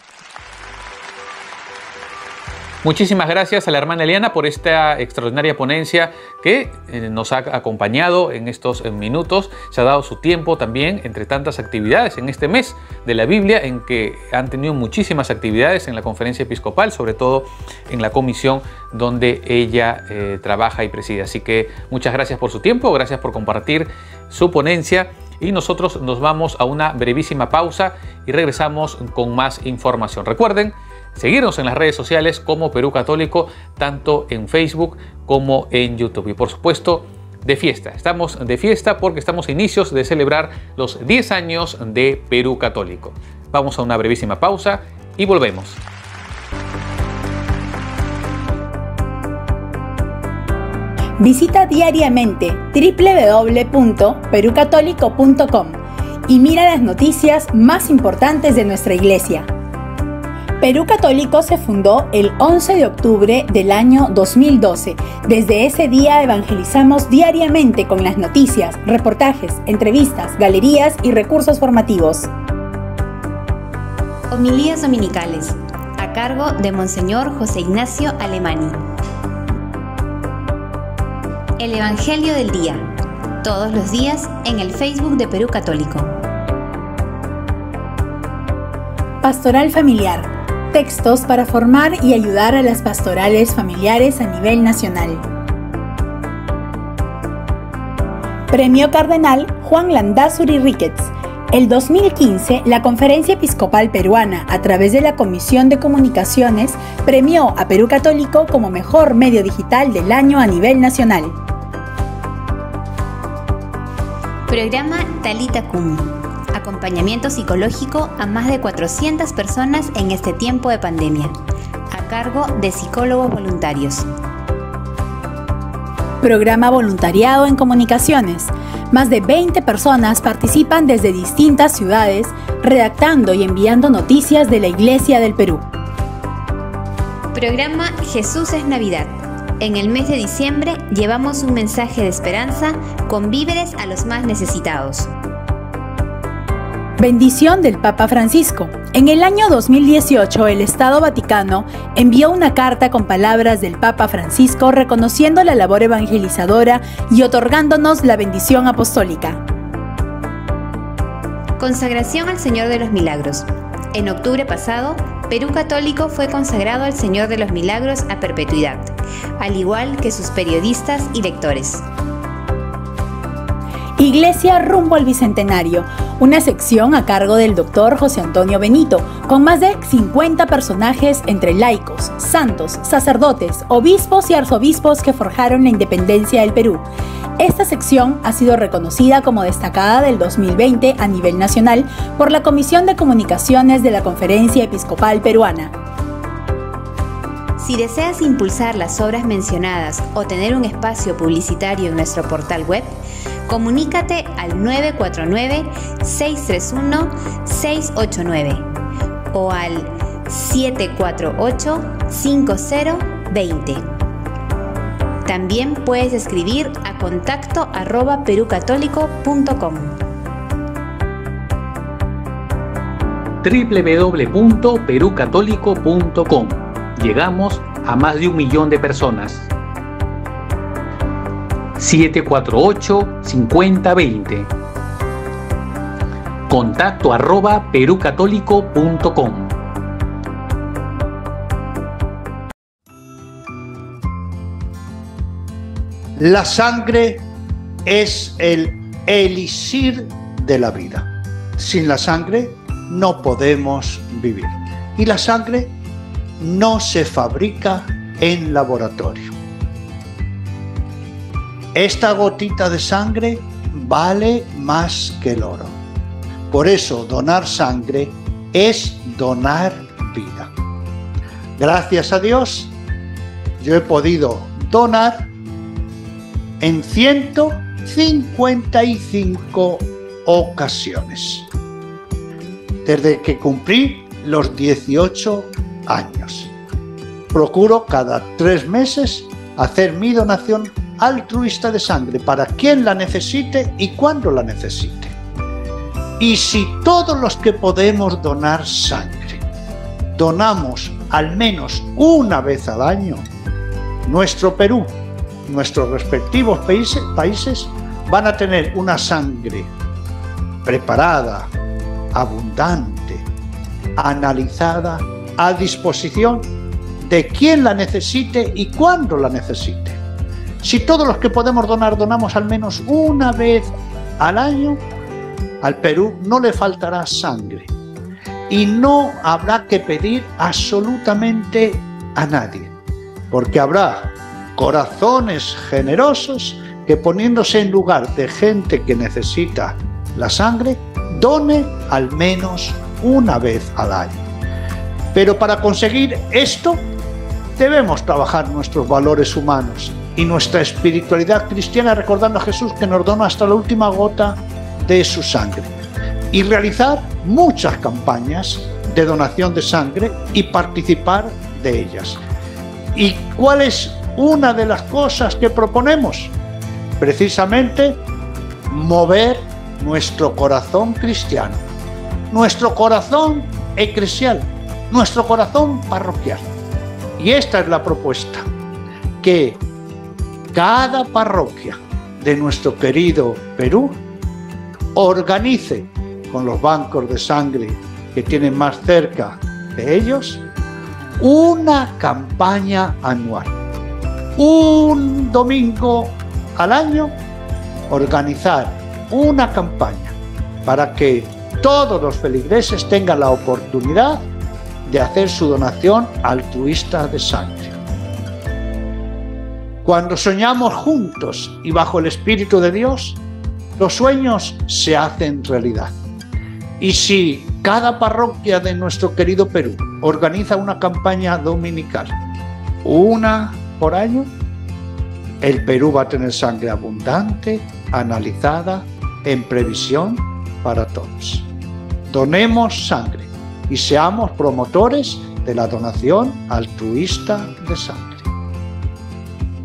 Muchísimas gracias a la hermana Eliana por esta extraordinaria ponencia que nos ha acompañado en estos minutos. Se ha dado su tiempo también entre tantas actividades en este mes de la Biblia, en que han tenido muchísimas actividades en la conferencia episcopal, sobre todo en la comisión donde ella trabaja y preside. Así que muchas gracias por su tiempo, gracias por compartir su ponencia. Y nosotros nos vamos a una brevísima pausa y regresamos con más información. Recuerden seguirnos en las redes sociales como Perú Católico, tanto en Facebook como en YouTube. Y por supuesto, de fiesta. Estamos de fiesta porque estamos a inicios de celebrar los 10 años de Perú Católico. Vamos a una brevísima pausa y volvemos. Visita diariamente www.perucatólico.com y mira las noticias más importantes de nuestra iglesia. Perú Católico se fundó el 11 de octubre del año 2012. Desde ese día evangelizamos diariamente con las noticias, reportajes, entrevistas, galerías y recursos formativos. Homilías dominicales, a cargo de Monseñor José Ignacio Alemani. El Evangelio del Día, todos los días en el Facebook de Perú Católico. Pastoral familiar, textos para formar y ayudar a las pastorales familiares a nivel nacional. Premio Cardenal Juan Landázuri Ricketts. El 2015, la Conferencia Episcopal Peruana, a través de la Comisión de Comunicaciones, premió a Perú Católico como mejor medio digital del año a nivel nacional. Programa Talita Kum. Acompañamiento psicológico a más de 400 personas en este tiempo de pandemia, a cargo de psicólogos voluntarios. Programa Voluntariado en Comunicaciones. Más de 20 personas participan desde distintas ciudades, redactando y enviando noticias de la Iglesia del Perú. Programa Jesús es Navidad. En el mes de diciembre llevamos un mensaje de esperanza con víveres a los más necesitados. Bendición del Papa Francisco. En el año 2018, el Estado Vaticano envió una carta con palabras del Papa Francisco reconociendo la labor evangelizadora y otorgándonos la bendición apostólica. Consagración al Señor de los Milagros. En octubre pasado, Perú Católico fue consagrado al Señor de los Milagros a perpetuidad, al igual que sus periodistas y lectores. Iglesia rumbo al Bicentenario, una sección a cargo del Dr. José Antonio Benito, con más de 50 personajes entre laicos, santos, sacerdotes, obispos y arzobispos que forjaron la independencia del Perú. Esta sección ha sido reconocida como destacada del 2020 a nivel nacional por la Comisión de Comunicaciones de la Conferencia Episcopal Peruana. Si deseas impulsar las obras mencionadas o tener un espacio publicitario en nuestro portal web, comunícate al 949-631-689 o al 748-5020. También puedes escribir a contacto@perucatólico.com. www.perucatólico.com. Llegamos a más de 1 millón de personas. 748-5020. contacto@perucatólico.com. La sangre es el elixir de la vida. Sin la sangre no podemos vivir. Y la sangre no se fabrica en laboratorio. Esta gotita de sangre vale más que el oro. Por eso donar sangre es donar vida. Gracias a Dios, yo he podido donar en 155 ocasiones, desde que cumplí los 18 años. Procuro cada 3 meses hacer mi donación altruista de sangre para quien la necesite y cuando la necesite. Y si todos los que podemos donar sangre donamos al menos una vez al año, nuestro Perú, nuestros respectivos países van a tener una sangre preparada, abundante, analizada, a disposición de quien la necesite y cuándo la necesite. Si todos los que podemos donar donamos al menos una vez al año, al Perú no le faltará sangre y no habrá que pedir absolutamente a nadie, porque habrá corazones generosos que, poniéndose en lugar de gente que necesita la sangre, done al menos una vez al año. Pero para conseguir esto debemos trabajar nuestros valores humanos y nuestra espiritualidad cristiana, recordando a Jesús que nos dona hasta la última gota de su sangre, y realizar muchas campañas de donación de sangre y participar de ellas. ¿Y cuál es una de las cosas que proponemos? Precisamente mover nuestro corazón cristiano, nuestro corazón eclesial, nuestro corazón parroquial. Y esta es la propuesta, que cada parroquia de nuestro querido Perú organice con los bancos de sangre que tienen más cerca de ellos una campaña anual. Un domingo al año organizar una campaña para que todos los feligreses tengan la oportunidad de hacer su donación altruista de sangre. Cuando soñamos juntos y bajo el Espíritu de Dios, los sueños se hacen realidad. Y si cada parroquia de nuestro querido Perú organiza una campaña dominical, una por año, el Perú va a tener sangre abundante, analizada, en previsión para todos. Donemos sangre y seamos promotores de la donación altruista de sangre.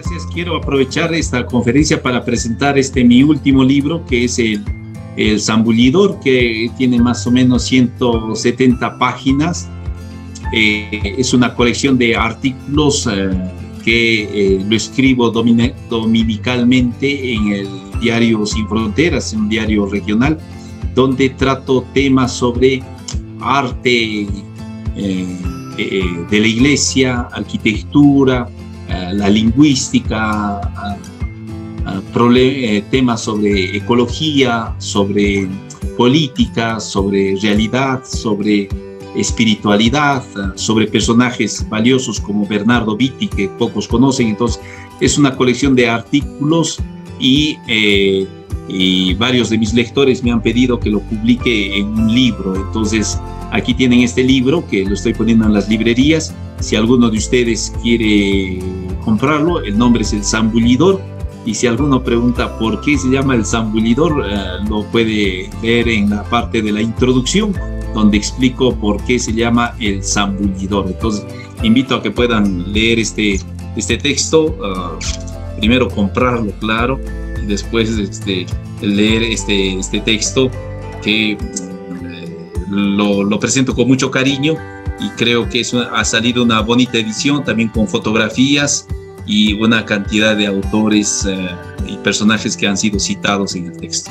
Gracias. Quiero aprovechar esta conferencia para presentar mi último libro, que es el Zambullidor, que tiene más o menos 170 páginas. Es una colección de artículos que lo escribo dominicalmente en el diario Sin Fronteras, un diario regional, donde trato temas sobre arte de la iglesia, arquitectura, la lingüística, temas sobre ecología, sobre política, sobre realidad, sobre espiritualidad, sobre personajes valiosos como Bernardo Vitti, que pocos conocen. Entonces, es una colección de artículos y varios de mis lectores me han pedido que lo publique en un libro. Entonces, aquí tienen este libro que lo estoy poniendo en las librerías. Si alguno de ustedes quiere comprarlo, el nombre es El Zambullidor. Y si alguno pregunta por qué se llama El Zambullidor, lo puede leer en la parte de la introducción, donde explico por qué se llama El Zambullidor. Entonces, invito a que puedan leer este texto. Primero comprarlo, claro, y después leer este texto que lo presento con mucho cariño, y creo que ha salido una bonita edición, también con fotografías y una cantidad de autores y personajes que han sido citados en el texto.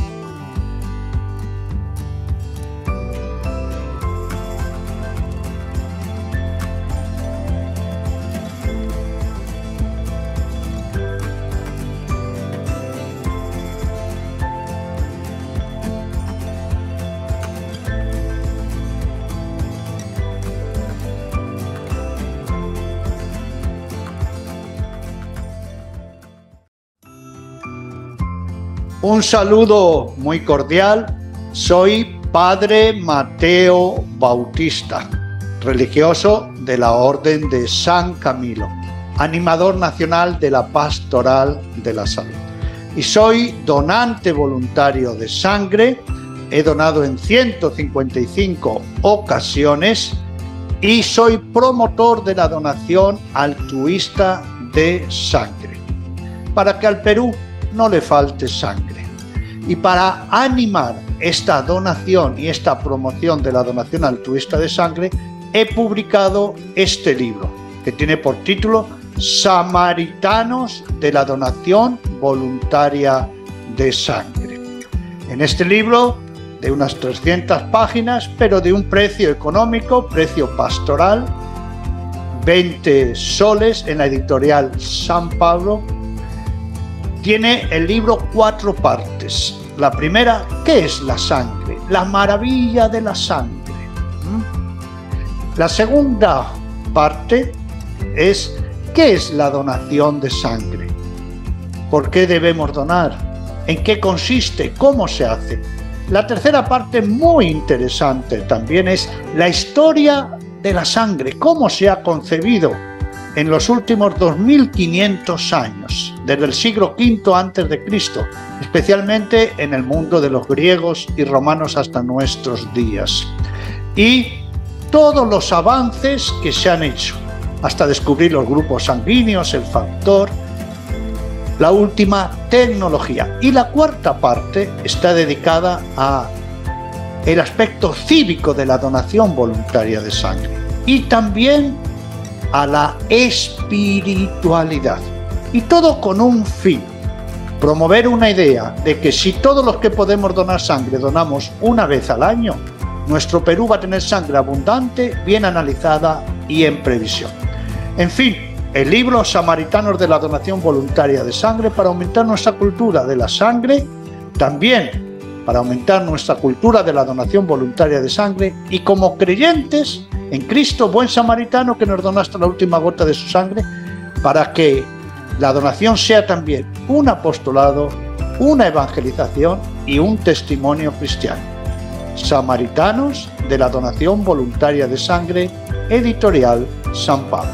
Un saludo muy cordial. Soy Padre Mateo Bautista, religioso de la Orden de San Camilo, animador nacional de la Pastoral de la Salud. Y soy donante voluntario de sangre. He donado en 155 ocasiones y soy promotor de la donación altruista de sangre, para que al Perú no le falte sangre. Y para animar esta donación y esta promoción de la donación altruista de sangre, he publicado este libro, que tiene por título Samaritanos de la Donación Voluntaria de Sangre. En este libro, de unas 300 páginas, pero de un precio económico, precio pastoral, 20 soles en la editorial San Pablo, tiene el libro 4 partes. La primera, ¿qué es la sangre? La maravilla de la sangre. La segunda parte es, ¿qué es la donación de sangre? ¿Por qué debemos donar? ¿En qué consiste? ¿Cómo se hace? La tercera parte, muy interesante también, es la historia de la sangre, cómo se ha concebido en los últimos 2500 años, desde el siglo V a.C., especialmente en el mundo de los griegos y romanos hasta nuestros días. Y todos los avances que se han hecho, hasta descubrir los grupos sanguíneos, el factor, la última tecnología. Y la cuarta parte está dedicada a el aspecto cívico de la donación voluntaria de sangre y también a la espiritualidad. Y todo con un fin: promover una idea de que si todos los que podemos donar sangre donamos una vez al año, nuestro Perú va a tener sangre abundante, bien analizada y en previsión. En fin, el libro Samaritanos de la Donación Voluntaria de Sangre, para aumentar nuestra cultura de la sangre, también para aumentar nuestra cultura de la donación voluntaria de sangre, y como creyentes en Cristo, buen samaritano, que nos donó hasta la última gota de su sangre, para que la donación sea también un apostolado, una evangelización y un testimonio cristiano. Samaritanos de la Donación Voluntaria de Sangre, editorial San Pablo.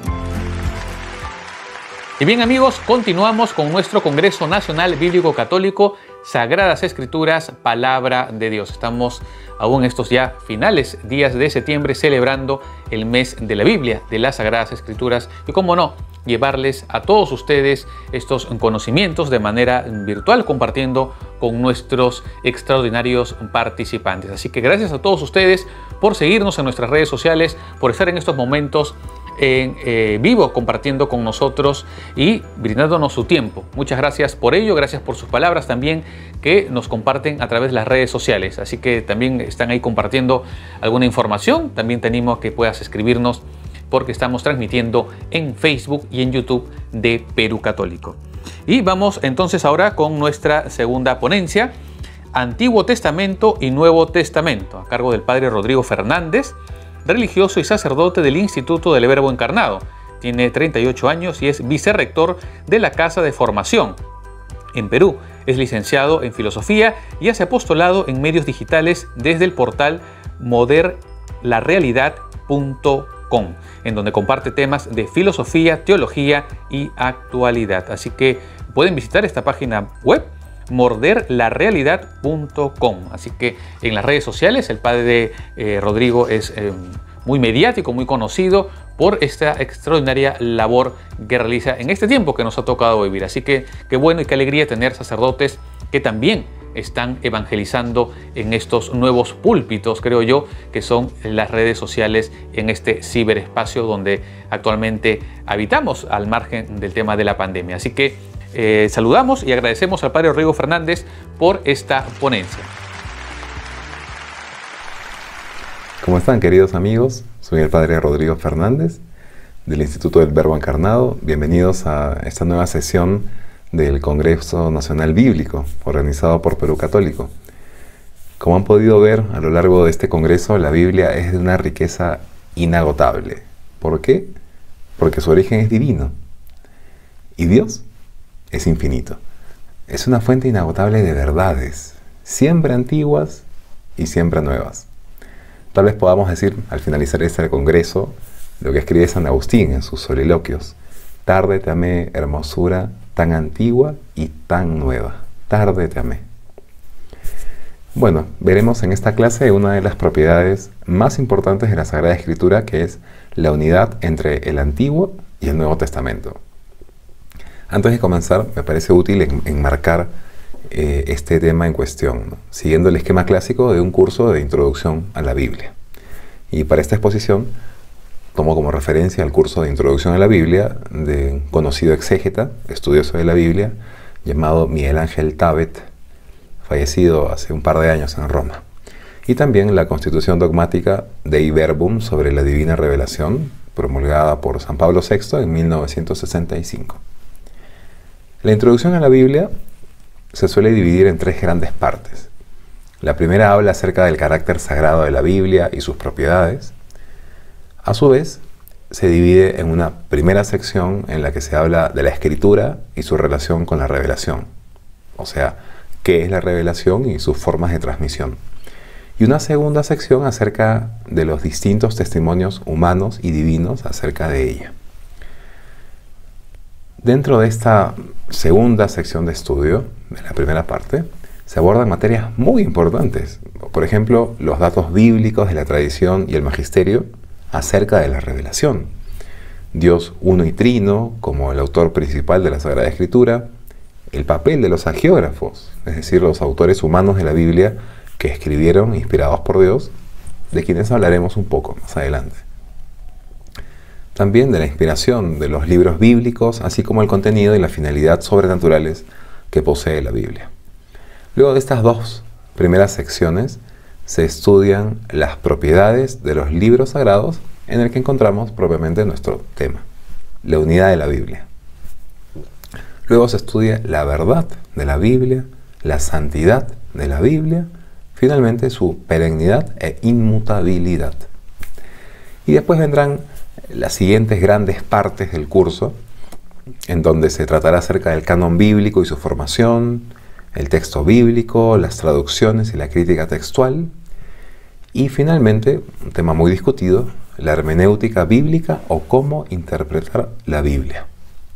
Y bien, amigos, continuamos con nuestro Congreso Nacional Bíblico Católico, Sagradas Escrituras, Palabra de Dios. Estamos aún estos ya finales días de septiembre celebrando el mes de la Biblia, de las Sagradas Escrituras, y cómo no, llevarles a todos ustedes estos conocimientos de manera virtual, compartiendo con nuestros extraordinarios participantes. Así que gracias a todos ustedes por seguirnos en nuestras redes sociales, por estar en estos momentos en vivo compartiendo con nosotros y brindándonos su tiempo. Muchas gracias por ello, gracias por sus palabras también que nos comparten a través de las redes sociales. Así que también están ahí compartiendo alguna información. También te animo a que puedas escribirnos porque estamos transmitiendo en Facebook y en YouTube de Perú Católico. Y vamos entonces ahora con nuestra segunda ponencia, Antiguo Testamento y Nuevo Testamento, a cargo del padre Rodrigo Fernández, religioso y sacerdote del Instituto del Verbo Encarnado. Tiene 38 años y es vicerrector de la Casa de Formación en Perú. Es licenciado en Filosofía y hace apostolado en medios digitales desde el portal moderlarealidad.com, en donde comparte temas de filosofía, teología y actualidad. Así que pueden visitar esta página web, morderlarealidad.com. Así que en las redes sociales el padre Rodrigo es muy mediático, muy conocido por esta extraordinaria labor que realiza en este tiempo que nos ha tocado vivir. Así que qué bueno y qué alegría tener sacerdotes que también están evangelizando en estos nuevos púlpitos, creo yo, que son las redes sociales en este ciberespacio donde actualmente habitamos al margen del tema de la pandemia. Así que saludamos y agradecemos al padre Rodrigo Fernández por esta ponencia. ¿Cómo están, queridos amigos? Soy el padre Rodrigo Fernández del Instituto del Verbo Encarnado. Bienvenidos a esta nueva sesión del Congreso Nacional Bíblico organizado por Perú Católico. Como han podido ver a lo largo de este congreso, la Biblia es de una riqueza inagotable. ¿Por qué? Porque su origen es divino y Dios es infinito. Es una fuente inagotable de verdades, siempre antiguas y siempre nuevas. Tal vez podamos decir, al finalizar este congreso, lo que escribe San Agustín en sus soliloquios: tarde te amé, hermosura tan antigua y tan nueva. Tarde te amé. Bueno, veremos en esta clase una de las propiedades más importantes de la Sagrada Escritura, que es la unidad entre el Antiguo y el Nuevo Testamento. Antes de comenzar, me parece útil enmarcar este tema en cuestión, ¿no? Siguiendo el esquema clásico de un curso de introducción a la Biblia. Y para esta exposición tomo como referencia el curso de introducción a la Biblia de un conocido exégeta, estudioso de la Biblia, llamado Miguel Ángel Tabet, fallecido hace un par de años en Roma. Y también la Constitución Dogmática Dei Verbum sobre la Divina Revelación, promulgada por San Pablo VI en 1965. La introducción a la Biblia se suele dividir en tres grandes partes. La primera habla acerca del carácter sagrado de la Biblia y sus propiedades. A su vez, se divide en una primera sección en la que se habla de la Escritura y su relación con la revelación. O sea, qué es la revelación y sus formas de transmisión. Y una segunda sección acerca de los distintos testimonios humanos y divinos acerca de ella. Dentro de esta segunda sección de estudio, de la primera parte, se abordan materias muy importantes. Por ejemplo, los datos bíblicos de la tradición y el magisterio acerca de la revelación. Dios uno y trino como el autor principal de la Sagrada Escritura, el papel de los hagiógrafos, es decir, los autores humanos de la Biblia que escribieron inspirados por Dios, de quienes hablaremos un poco más adelante. También de la inspiración de los libros bíblicos, así como el contenido y la finalidad sobrenaturales que posee la Biblia. Luego de estas dos primeras secciones se estudian las propiedades de los libros sagrados en el que encontramos propiamente nuestro tema, la unidad de la Biblia. Luego se estudia la verdad de la Biblia, la santidad de la Biblia, finalmente su perennidad e inmutabilidad. Y después vendrán las siguientes grandes partes del curso, en donde se tratará acerca del canon bíblico y su formación, el texto bíblico, las traducciones y la crítica textual, y finalmente, un tema muy discutido, la hermenéutica bíblica o cómo interpretar la Biblia.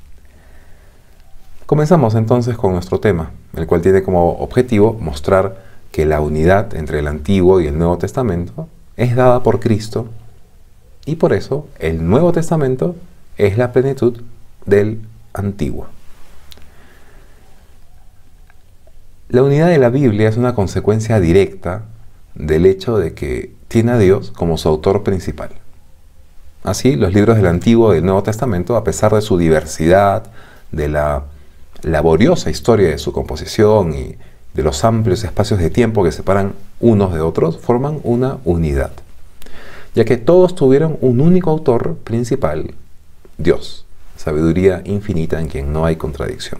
Comenzamos entonces con nuestro tema, el cual tiene como objetivo mostrar que la unidad entre el Antiguo y el Nuevo Testamento es dada por Cristo, y por eso el Nuevo Testamento es la plenitud del Antiguo. La unidad de la Biblia es una consecuencia directa del hecho de que tiene a Dios como su autor principal. Así, los libros del Antiguo y del Nuevo Testamento, a pesar de su diversidad, de la laboriosa historia de su composición y de los amplios espacios de tiempo que separan unos de otros, forman una unidad, ya que todos tuvieron un único autor principal, Dios, sabiduría infinita en quien no hay contradicción.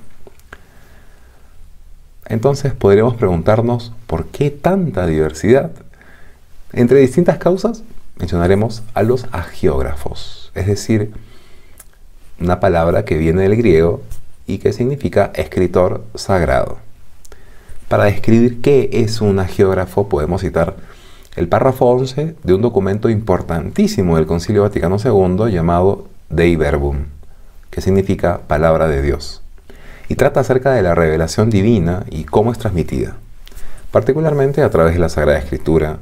Entonces podríamos preguntarnos ¿por qué tanta diversidad? Entre distintas causas mencionaremos a los hagiógrafos, es decir, una palabra que viene del griego y que significa escritor sagrado. Para describir qué es un hagiógrafo podemos citar el párrafo 11 de un documento importantísimo del Concilio Vaticano II llamado Dei Verbum, que significa palabra de Dios, y trata acerca de la revelación divina y cómo es transmitida, particularmente a través de la Sagrada Escritura.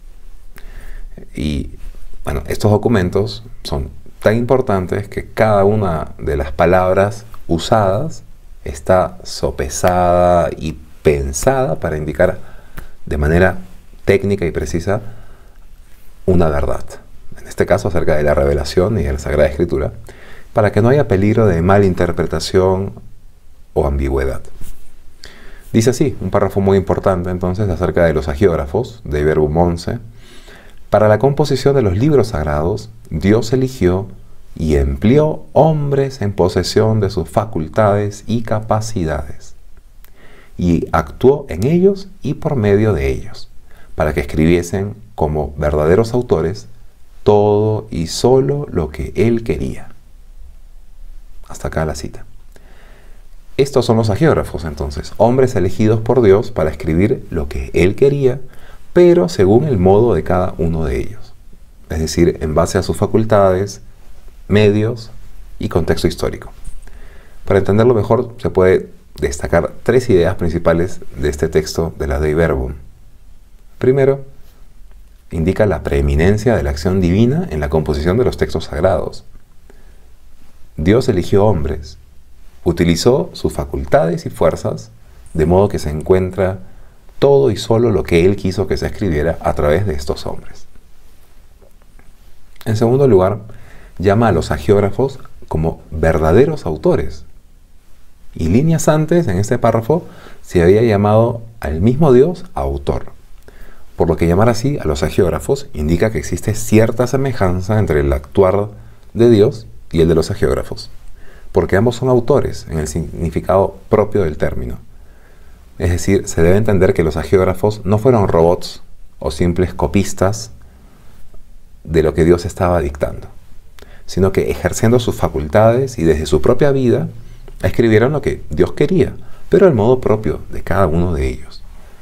Y bueno, estos documentos son tan importantes que cada una de las palabras usadas está sopesada y pensada para indicar de manera técnica y precisa una verdad, en este caso acerca de la revelación y de la Sagrada Escritura, para que no haya peligro de malinterpretación o ambigüedad. Dice así, un párrafo muy importante entonces acerca de los hagiógrafos, de Verbum 11. Para la composición de los libros sagrados, Dios eligió y empleó hombres en posesión de sus facultades y capacidades, y actuó en ellos y por medio de ellos, para que escribiesen como verdaderos autores todo y solo lo que Él quería. Hasta acá la cita. Estos son los hagiógrafos entonces, hombres elegidos por Dios para escribir lo que Él quería, pero según el modo de cada uno de ellos, es decir, en base a sus facultades, medios y contexto histórico. Para entenderlo mejor se puede destacar tres ideas principales de este texto de la Dei Verbum. Primero, indica la preeminencia de la acción divina en la composición de los textos sagrados. Dios eligió hombres, utilizó sus facultades y fuerzas, de modo que se encuentra todo y solo lo que Él quiso que se escribiera a través de estos hombres. En segundo lugar, llama a los hagiógrafos como verdaderos autores. Y líneas antes, en este párrafo, se había llamado al mismo Dios autor. Por lo que llamar así a los hagiógrafos indica que existe cierta semejanza entre el actuar de Dios y el de los hagiógrafos, porque ambos son autores en el significado propio del término. Es decir, se debe entender que los hagiógrafos no fueron robots o simples copistas de lo que Dios estaba dictando, sino que ejerciendo sus facultades y desde su propia vida, escribieron lo que Dios quería, pero al modo propio de cada uno de ellos.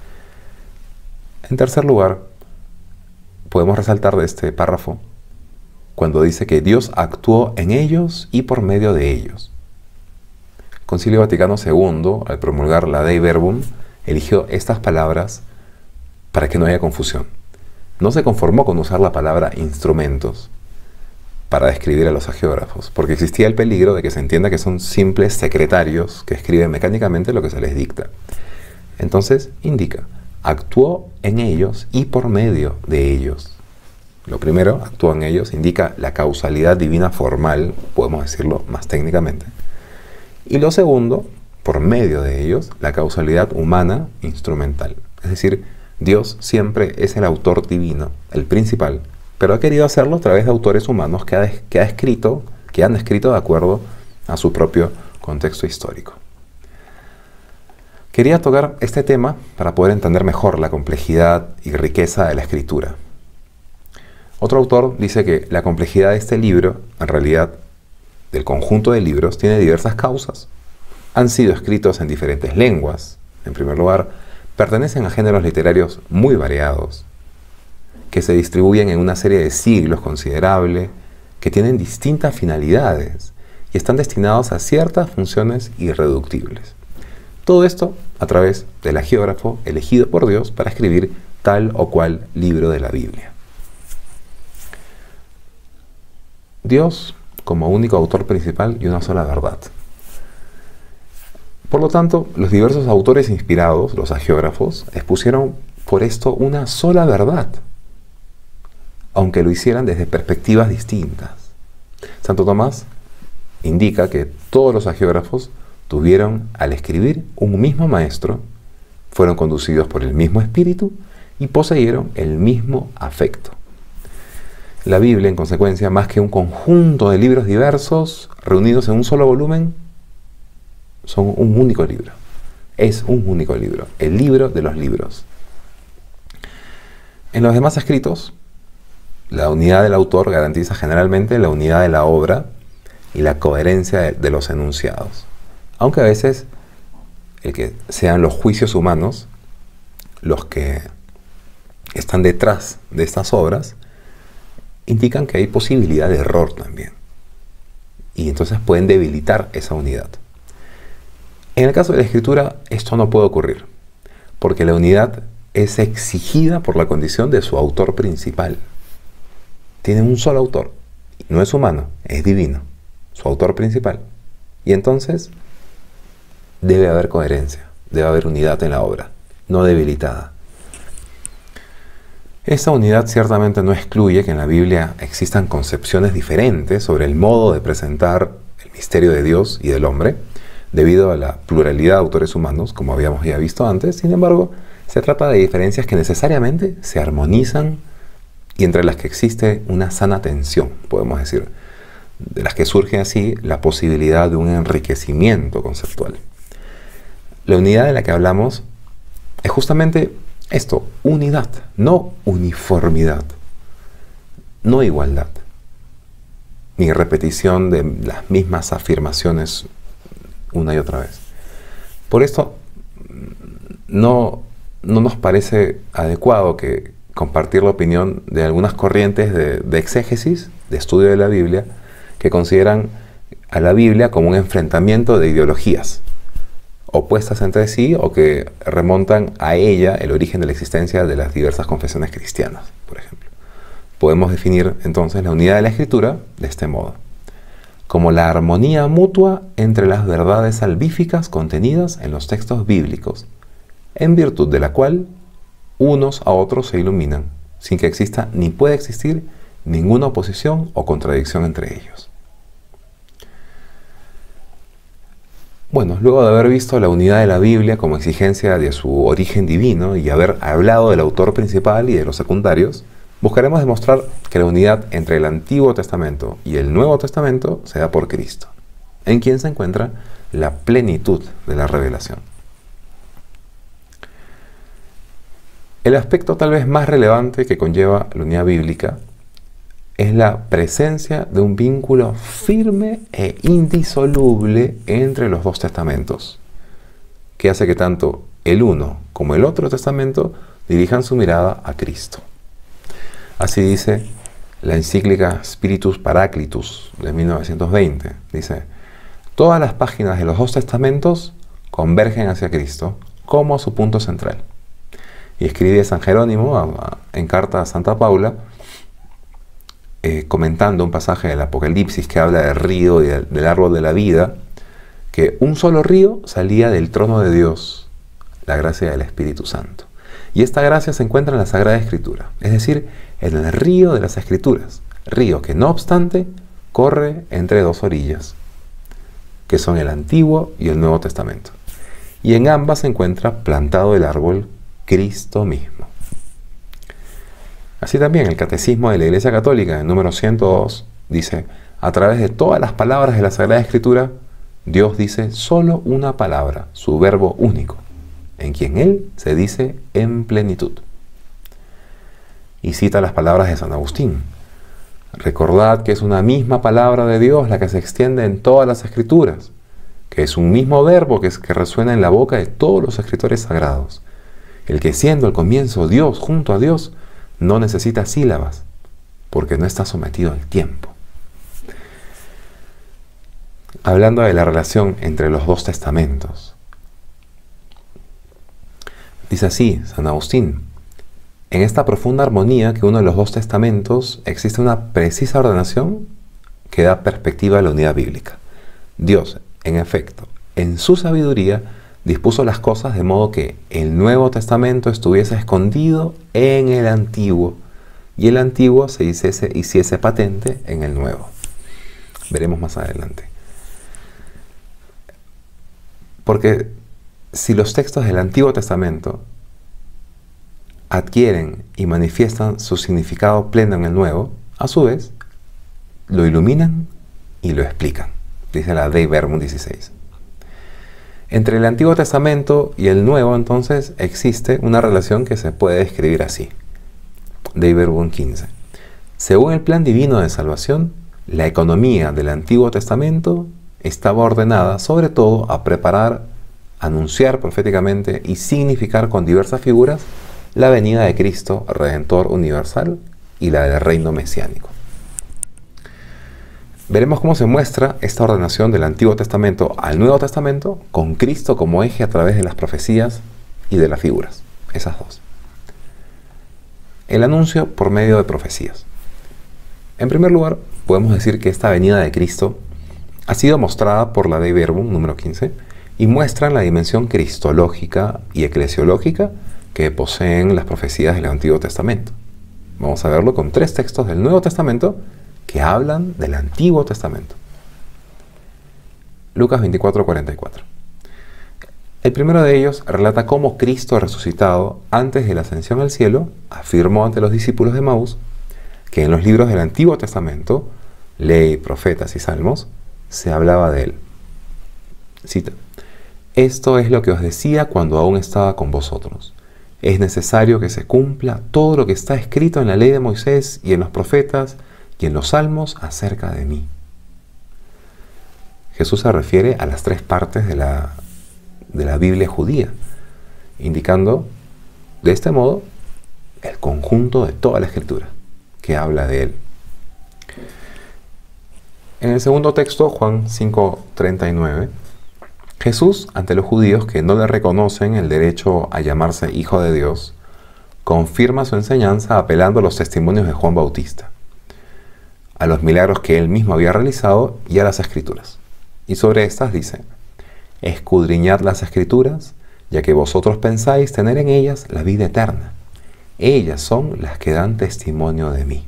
En tercer lugar, podemos resaltar de este párrafo cuando dice que Dios actuó en ellos y por medio de ellos. El Concilio Vaticano II, al promulgar la Dei Verbum, eligió estas palabras para que no haya confusión. No se conformó con usar la palabra instrumentos para describir a los hagiógrafos, porque existía el peligro de que se entienda que son simples secretarios que escriben mecánicamente lo que se les dicta. Entonces indica, actuó en ellos y por medio de ellos. Lo primero, actuó en ellos, indica la causalidad divina formal, podemos decirlo más técnicamente. Y lo segundo, por medio de ellos, la causalidad humana instrumental. Es decir, Dios siempre es el autor divino, el principal, pero ha querido hacerlo a través de autores humanos que han escrito de acuerdo a su propio contexto histórico. Quería tocar este tema para poder entender mejor la complejidad y riqueza de la escritura. Otro autor dice que la complejidad de este libro, en realidad del conjunto de libros, tiene diversas causas. Han sido escritos en diferentes lenguas. En primer lugar, pertenecen a géneros literarios muy variados, que se distribuyen en una serie de siglos considerable, que tienen distintas finalidades y están destinados a ciertas funciones irreductibles. Todo esto a través del hagiógrafo elegido por Dios para escribir tal o cual libro de la Biblia. Dios como único autor principal y una sola verdad. Por lo tanto, los diversos autores inspirados, los hagiógrafos, expusieron por esto una sola verdad, aunque lo hicieran desde perspectivas distintas. Santo Tomás indica que todos los hagiógrafos tuvieron, al escribir, un mismo maestro, fueron conducidos por el mismo espíritu y poseyeron el mismo afecto. La Biblia, en consecuencia, más que un conjunto de libros diversos reunidos en un solo volumen, son un único libro. Es un único libro, el libro de los libros. En los demás escritos, la unidad del autor garantiza generalmente la unidad de la obra y la coherencia de los enunciados. Aunque a veces el que sean los juicios humanos los que están detrás de estas obras, indican que hay posibilidad de error también. Y entonces pueden debilitar esa unidad. En el caso de la escritura, esto no puede ocurrir, porque la unidad es exigida por la condición de su autor principal. Tiene un solo autor, no es humano, es divino, su autor principal. Y entonces debe haber coherencia, debe haber unidad en la obra, no debilitada. Esta unidad ciertamente no excluye que en la Biblia existan concepciones diferentes sobre el modo de presentar el misterio de Dios y del hombre, debido a la pluralidad de autores humanos, como habíamos ya visto antes. Sin embargo, se trata de diferencias que necesariamente se armonizan y entre las que existe una sana tensión, podemos decir, de las que surge así la posibilidad de un enriquecimiento conceptual. La unidad de la que hablamos es justamente esto, unidad, no uniformidad, no igualdad, ni repetición de las mismas afirmaciones una y otra vez. Por esto no nos parece adecuado que compartir la opinión de algunas corrientes de exégesis, de estudio de la Biblia, que consideran a la Biblia como un enfrentamiento de ideologías opuestas entre sí o que remontan a ella el origen de la existencia de las diversas confesiones cristianas, por ejemplo. Podemos definir entonces la unidad de la Escritura de este modo: como la armonía mutua entre las verdades salvíficas contenidas en los textos bíblicos, en virtud de la cual unos a otros se iluminan, sin que exista ni pueda existir ninguna oposición o contradicción entre ellos. Bueno, luego de haber visto la unidad de la Biblia como exigencia de su origen divino y haber hablado del autor principal y de los secundarios, buscaremos demostrar que la unidad entre el Antiguo Testamento y el Nuevo Testamento se da por Cristo, en quien se encuentra la plenitud de la revelación. El aspecto tal vez más relevante que conlleva la unidad bíblica es la presencia de un vínculo firme e indisoluble entre los dos testamentos, que hace que tanto el uno como el otro testamento dirijan su mirada a Cristo. Así dice la encíclica Spiritus Paraclitus de 1920. Dice: todas las páginas de los dos testamentos convergen hacia Cristo como su punto central. Y escribe San Jerónimo en carta a Santa Paula, comentando un pasaje del Apocalipsis que habla del río y del árbol de la vida, que un solo río salía del trono de Dios, la gracia del Espíritu Santo. Y esta gracia se encuentra en la Sagrada Escritura, es decir, en el río de las Escrituras, río que no obstante corre entre dos orillas, que son el Antiguo y el Nuevo Testamento. Y en ambas se encuentra plantado el árbol Cristo mismo. Así también el Catecismo de la Iglesia Católica, en número 102, dice: a través de todas las palabras de la Sagrada Escritura, Dios dice solo una palabra, su verbo único, en quien Él se dice en plenitud. Y cita las palabras de San Agustín: recordad que es una misma palabra de Dios la que se extiende en todas las Escrituras, que es un mismo verbo que resuena en la boca de todos los escritores sagrados, el que siendo al comienzo Dios junto a Dios, no necesita sílabas, porque no está sometido al tiempo. Hablando de la relación entre los dos testamentos, dice así San Agustín: en esta profunda armonía que une los dos testamentos existe una precisa ordenación que da perspectiva a la unidad bíblica. Dios, en efecto, en su sabiduría, dispuso las cosas de modo que el Nuevo Testamento estuviese escondido en el Antiguo y el Antiguo se hiciese patente en el Nuevo. Veremos más adelante. Porque si los textos del Antiguo Testamento adquieren y manifiestan su significado pleno en el Nuevo, a su vez, lo iluminan y lo explican, dice la Dei Verbum 16. Entre el Antiguo Testamento y el Nuevo, entonces, existe una relación que se puede describir así. Dei Verbum 15. Según el plan divino de salvación, la economía del Antiguo Testamento estaba ordenada sobre todo a preparar, anunciar proféticamente y significar con diversas figuras la venida de Cristo, Redentor universal, y la del reino mesiánico. Veremos cómo se muestra esta ordenación del Antiguo Testamento al Nuevo Testamento con Cristo como eje a través de las profecías y de las figuras, esas dos. El anuncio por medio de profecías. En primer lugar, podemos decir que esta venida de Cristo ha sido mostrada por la Dei Verbum número 15 y muestran la dimensión cristológica y eclesiológica que poseen las profecías del Antiguo Testamento. Vamos a verlo con 3 textos del Nuevo Testamento que hablan del Antiguo Testamento. Lucas 24:44. El primero de ellos relata cómo Cristo resucitado antes de la ascensión al cielo afirmó ante los discípulos de Emaús que en los libros del Antiguo Testamento, Ley, Profetas y Salmos, se hablaba de él. Cita: esto es lo que os decía cuando aún estaba con vosotros. Es necesario que se cumpla todo lo que está escrito en la ley de Moisés y en los profetas y en los salmos acerca de mí. Jesús se refiere a las 3 partes de la Biblia judía, indicando de este modo el conjunto de toda la Escritura que habla de él. En el segundo texto, Juan 5:39, Jesús, ante los judíos que no le reconocen el derecho a llamarse Hijo de Dios, confirma su enseñanza apelando a los testimonios de Juan Bautista, a los milagros que él mismo había realizado y a las Escrituras. Y sobre estas dice: escudriñad las Escrituras, ya que vosotros pensáis tener en ellas la vida eterna. Ellas son las que dan testimonio de mí.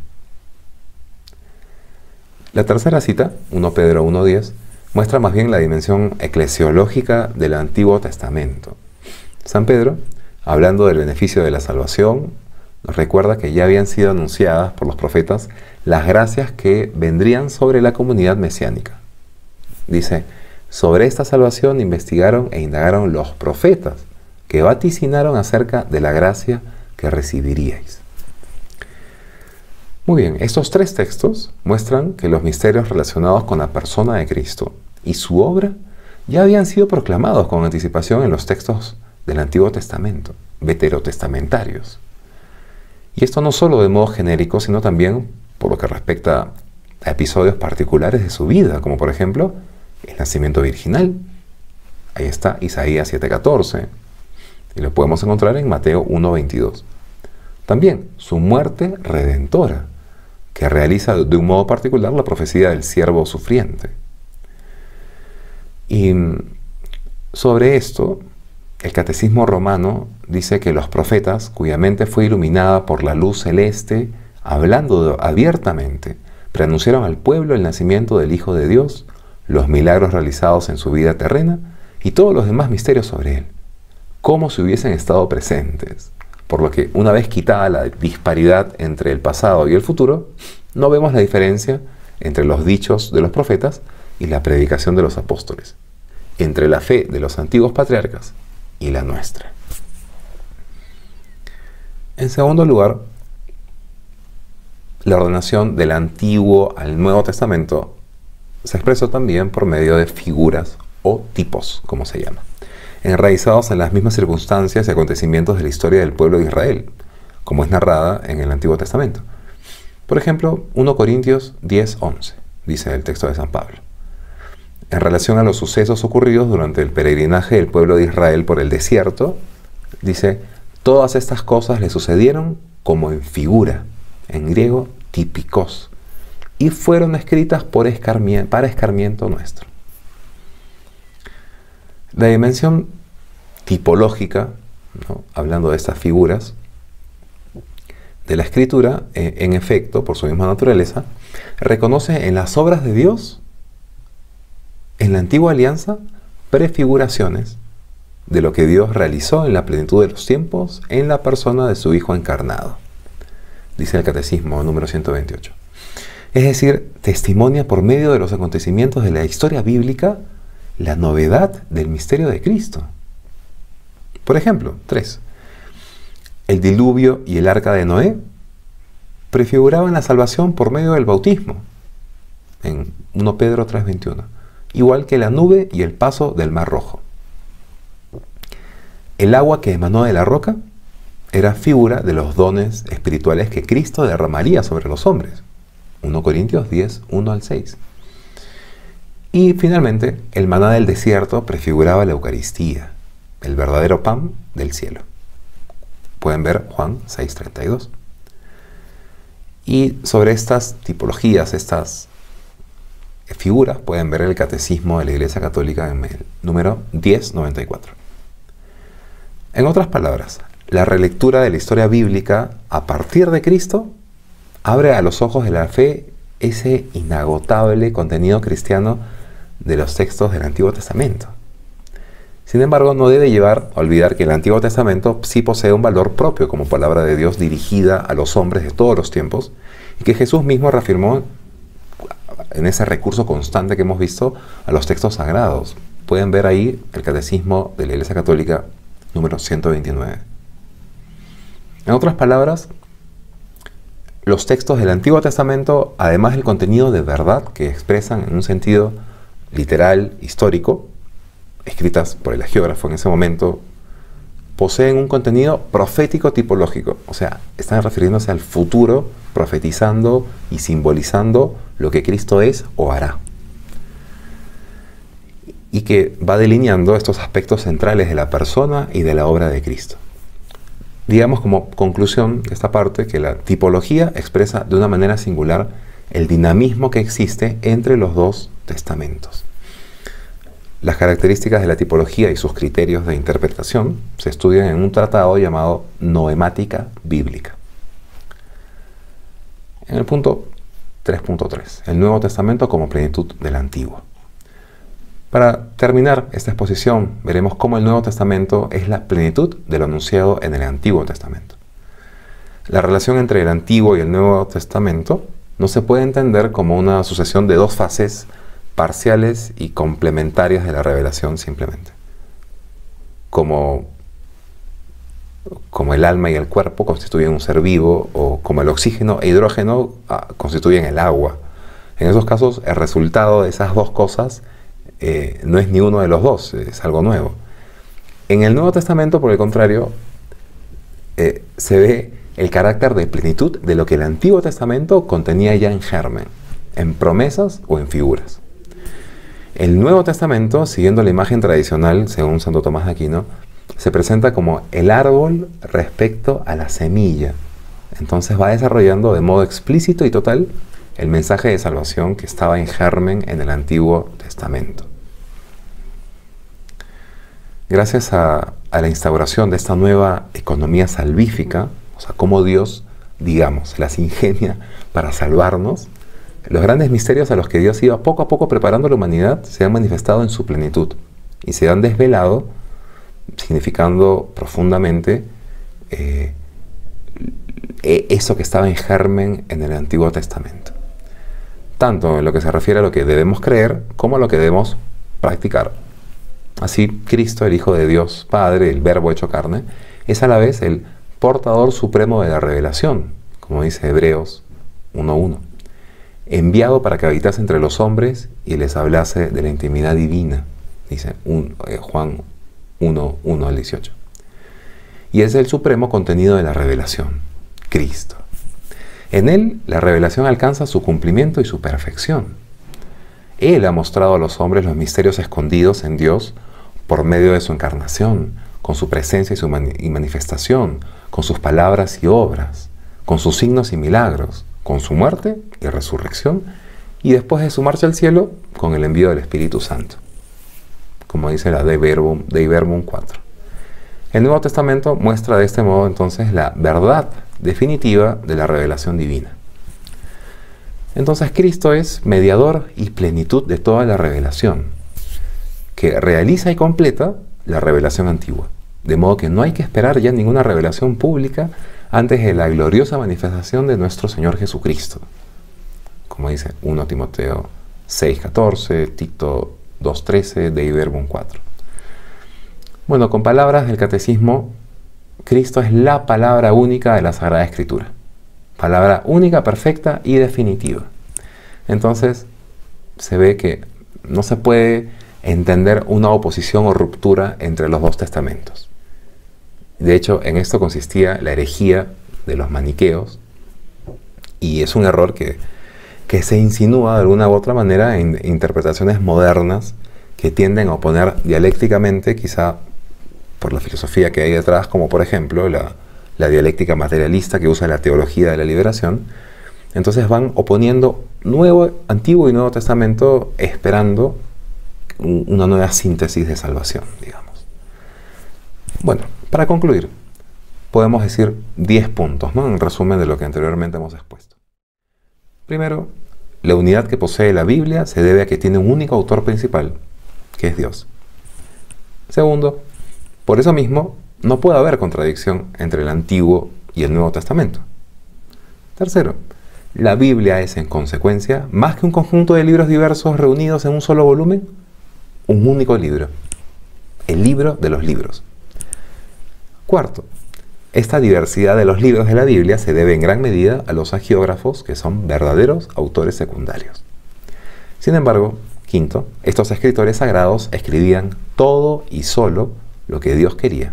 La tercera cita, 1 Pedro 1:10, muestra más bien la dimensión eclesiológica del Antiguo Testamento. San Pedro, hablando del beneficio de la salvación, nos recuerda que ya habían sido anunciadas por los profetas las gracias que vendrían sobre la comunidad mesiánica. Dice: sobre esta salvación investigaron e indagaron los profetas que vaticinaron acerca de la gracia que recibiríais. Muy bien, estos 3 textos muestran que los misterios relacionados con la persona de Cristo y su obra ya habían sido proclamados con anticipación en los textos del Antiguo Testamento, veterotestamentarios. Y esto no solo de modo genérico, sino también por lo que respecta a episodios particulares de su vida, como por ejemplo el nacimiento virginal. Ahí está Isaías 7:14, y lo podemos encontrar en Mateo 1:22. También su muerte redentora, que realiza de un modo particular la profecía del siervo sufriente. Y sobre esto, el Catecismo Romano dice que los profetas, cuya mente fue iluminada por la luz celeste, hablando abiertamente, preanunciaron al pueblo el nacimiento del Hijo de Dios, los milagros realizados en su vida terrena y todos los demás misterios sobre él, como si hubiesen estado presentes. Por lo que, una vez quitada la disparidad entre el pasado y el futuro, no vemos la diferencia entre los dichos de los profetas y la predicación de los apóstoles, entre la fe de los antiguos patriarcas y la nuestra. En segundo lugar, la ordenación del Antiguo al Nuevo Testamento se expresó también por medio de figuras o tipos, como se llama, enraizados en las mismas circunstancias y acontecimientos de la historia del pueblo de Israel, como es narrada en el Antiguo Testamento. Por ejemplo, 1 Corintios 10:11, dice el texto de San Pablo. En relación a los sucesos ocurridos durante el peregrinaje del pueblo de Israel por el desierto, dice: todas estas cosas le sucedieron como en figura, en griego típicos, y fueron escritas para escarmiento nuestro. La dimensión tipológica, ¿no?, hablando de estas figuras de la Escritura, en efecto, por su misma naturaleza, reconoce en las obras de Dios, en la antigua alianza, prefiguraciones de lo que Dios realizó en la plenitud de los tiempos en la persona de su Hijo encarnado, dice el Catecismo número 128. Es decir, testimonia por medio de los acontecimientos de la historia bíblica la novedad del misterio de Cristo. Por ejemplo, 3. El diluvio y el arca de Noé prefiguraban la salvación por medio del bautismo, en 1 Pedro 3:21, igual que la nube y el paso del Mar Rojo. El agua que emanó de la roca era figura de los dones espirituales que Cristo derramaría sobre los hombres, 1 Corintios 10, 1 al 6. Y finalmente, el maná del desierto prefiguraba la Eucaristía, el verdadero pan del cielo. Pueden ver Juan 6:32. Y sobre estas tipologías, estas figuras, pueden ver el Catecismo de la Iglesia Católica en el número 1094. En otras palabras, la relectura de la historia bíblica a partir de Cristo abre a los ojos de la fe ese inagotable contenido cristiano de los textos del Antiguo Testamento. Sin embargo, no debe llevar a olvidar que el Antiguo Testamento sí posee un valor propio como palabra de Dios dirigida a los hombres de todos los tiempos, y que Jesús mismo reafirmó en ese recurso constante que hemos visto a los textos sagrados. Pueden ver ahí el Catecismo de la Iglesia Católica número 129. En otras palabras, los textos del Antiguo Testamento, además del contenido de verdad que expresan en un sentido literal, histórico, escritas por el hagiógrafo en ese momento, poseen un contenido profético tipológico, o sea, están refiriéndose al futuro, profetizando y simbolizando lo que Cristo es o hará, y que va delineando estos aspectos centrales de la persona y de la obra de Cristo. Digamos como conclusión de esta parte que la tipología expresa de una manera singular el dinamismo que existe entre los dos testamentos. Las características de la tipología y sus criterios de interpretación se estudian en un tratado llamado Noemática Bíblica. En el punto 3.3, el Nuevo Testamento como plenitud del Antiguo. Para terminar esta exposición, veremos cómo el Nuevo Testamento es la plenitud de lo anunciado en el Antiguo Testamento. La relación entre el Antiguo y el Nuevo Testamento no se puede entender como una sucesión de dos fases parciales y complementarias de la revelación simplemente. Como el alma y el cuerpo constituyen un ser vivo, o como el oxígeno e hidrógeno constituyen el agua. En esos casos, el resultado de esas dos cosas no es ni uno de los dos, es algo nuevo. En el Nuevo Testamento, por el contrario, se ve el carácter de plenitud de lo que el Antiguo Testamento contenía ya en germen, en promesas o en figuras. El Nuevo Testamento, siguiendo la imagen tradicional, según Santo Tomás de Aquino, se presenta como el árbol respecto a la semilla. Entonces va desarrollando de modo explícito y total el mensaje de salvación que estaba en germen en el Antiguo Testamento. Gracias a la instauración de esta nueva economía salvífica, o sea, cómo Dios, digamos, las ingenia para salvarnos, los grandes misterios a los que Dios iba poco a poco preparando a la humanidad se han manifestado en su plenitud y se han desvelado, significando profundamente eso que estaba en germen en el Antiguo Testamento. Tanto en lo que se refiere a lo que debemos creer como a lo que debemos practicar. Así, Cristo, el Hijo de Dios Padre, el Verbo hecho carne, es a la vez el portador supremo de la revelación, como dice Hebreos 1:1, enviado para que habitase entre los hombres y les hablase de la intimidad divina, dice Juan 1:1 al 18. Y es el supremo contenido de la revelación, Cristo. En Él, la revelación alcanza su cumplimiento y su perfección. Él ha mostrado a los hombres los misterios escondidos en Dios por medio de su encarnación, con su presencia y manifestación, con sus palabras y obras, con sus signos y milagros, con su muerte y resurrección, y después de su marcha al cielo, con el envío del Espíritu Santo, como dice la Dei Verbum 4. El Nuevo Testamento muestra de este modo entonces la verdad definitiva de la revelación divina. Entonces Cristo es mediador y plenitud de toda la revelación, que realiza y completa la revelación antigua. De modo que no hay que esperar ya ninguna revelación pública antes de la gloriosa manifestación de nuestro Señor Jesucristo. Como dice 1 Timoteo 6:14, Tito 2:13, Dei Verbum 4. Bueno, con palabras del Catecismo, Cristo es la palabra única de la Sagrada Escritura. Palabra única, perfecta y definitiva. Entonces, se ve que no se puede entender una oposición o ruptura entre los dos testamentos. De hecho, en esto consistía la herejía de los maniqueos, y es un error que se insinúa de alguna u otra manera en interpretaciones modernas que tienden a oponer dialécticamente, quizá por la filosofía que hay detrás, como por ejemplo la dialéctica materialista que usa la teología de la liberación. Entonces van oponiendo Antiguo y Nuevo Testamento esperando una nueva síntesis de salvación, digamos. Bueno, para concluir, podemos decir 10 puntos, ¿no? En resumen de lo que anteriormente hemos expuesto. Primero, la unidad que posee la Biblia se debe a que tiene un único autor principal, que es Dios. Segundo, por eso mismo, no puede haber contradicción entre el Antiguo y el Nuevo Testamento. Tercero, la Biblia es, en consecuencia, más que un conjunto de libros diversos reunidos en un solo volumen, un único libro, el libro de los libros. Cuarto, esta diversidad de los libros de la Biblia se debe en gran medida a los hagiógrafos, que son verdaderos autores secundarios. Sin embargo, quinto, estos escritores sagrados escribían todo y solo lo que Dios quería.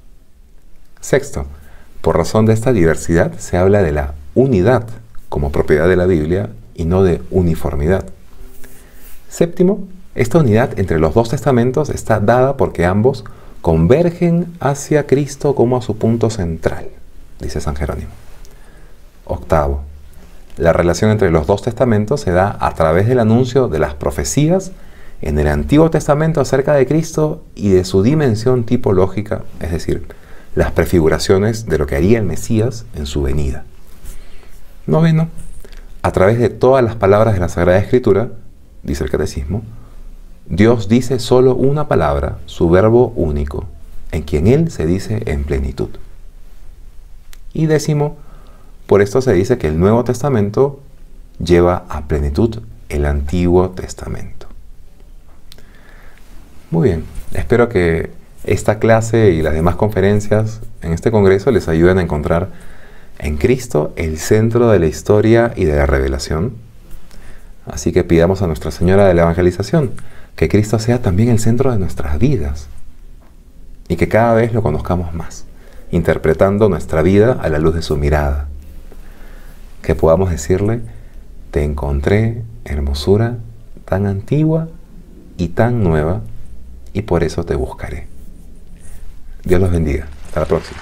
Sexto, por razón de esta diversidad se habla de la unidad como propiedad de la Biblia y no de uniformidad. Séptimo, esta unidad entre los dos testamentos está dada porque ambos convergen hacia Cristo como a su punto central, dice San Jerónimo. Octavo, la relación entre los dos testamentos se da a través del anuncio de las profecías en el Antiguo Testamento acerca de Cristo y de su dimensión tipológica, es decir, las prefiguraciones de lo que haría el Mesías en su venida. Noveno, a través de todas las palabras de la Sagrada Escritura, dice el Catecismo, Dios dice solo una palabra, su verbo único, en quien Él se dice en plenitud. Y décimo, por esto se dice que el Nuevo Testamento lleva a plenitud el Antiguo Testamento. Muy bien, espero que esta clase y las demás conferencias en este congreso les ayuden a encontrar en Cristo el centro de la historia y de la revelación. Así que pidamos a Nuestra Señora de la Evangelización que Cristo sea también el centro de nuestras vidas y que cada vez lo conozcamos más, interpretando nuestra vida a la luz de su mirada. Que podamos decirle, te encontré, hermosura tan antigua y tan nueva, y por eso te buscaré. Dios los bendiga. Hasta la próxima.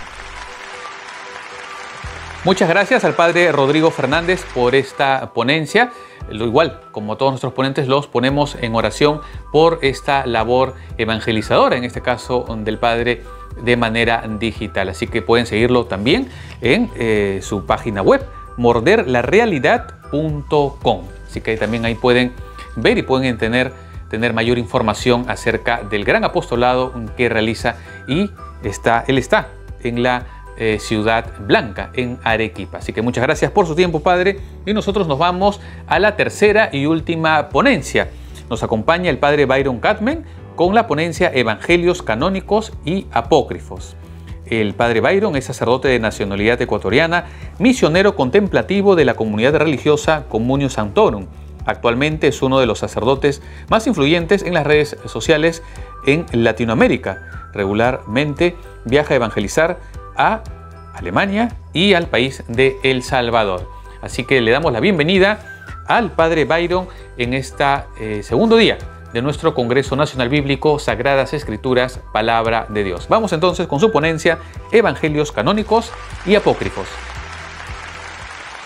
Muchas gracias al Padre Rodrigo Fernández por esta ponencia. Lo igual, como todos nuestros ponentes, los ponemos en oración por esta labor evangelizadora, en este caso del Padre, de manera digital. Así que pueden seguirlo también en su página web, morderlarealidad.com. Así que también ahí pueden ver y pueden tener mayor información acerca del gran apostolado que realiza, y él está en la Ciudad Blanca, en Arequipa. Así que muchas gracias por su tiempo, Padre, y nosotros nos vamos a la tercera y última ponencia. Nos acompaña el Padre Byron Kaufman con la ponencia Evangelios canónicos y apócrifos. El Padre Byron es sacerdote de nacionalidad ecuatoriana, misionero contemplativo de la comunidad religiosa Communio Sanctorum. Actualmente es uno de los sacerdotes más influyentes en las redes sociales en Latinoamérica. Regularmente viaja a evangelizar a Alemania y al país de El Salvador. Así que le damos la bienvenida al Padre Byron en este segundo día de nuestro Congreso Nacional Bíblico Sagradas Escrituras, Palabra de Dios. Vamos entonces con su ponencia Evangelios canónicos y apócrifos.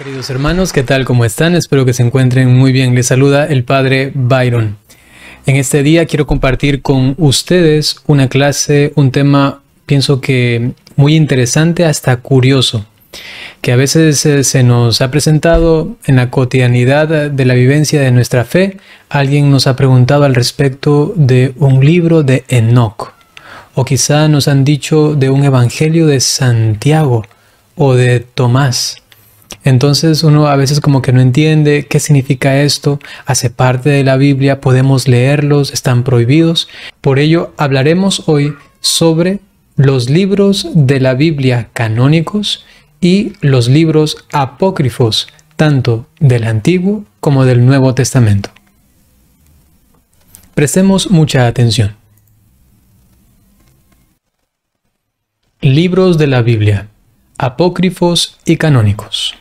Queridos hermanos, ¿qué tal? ¿Cómo están? Espero que se encuentren muy bien. Les saluda el Padre Byron. En este día quiero compartir con ustedes una clase, un tema, pienso que muy interesante, hasta curioso, que a veces se nos ha presentado en la cotidianidad de la vivencia de nuestra fe. Alguien nos ha preguntado al respecto de un libro de Enoc, o quizá nos han dicho de un evangelio de Santiago o de Tomás. Entonces uno a veces como que no entiende qué significa esto, hace parte de la Biblia, podemos leerlos, están prohibidos. Por ello hablaremos hoy sobre los libros de la Biblia canónicos y los libros apócrifos, tanto del Antiguo como del Nuevo Testamento. Prestemos mucha atención. Libros de la Biblia, apócrifos y canónicos.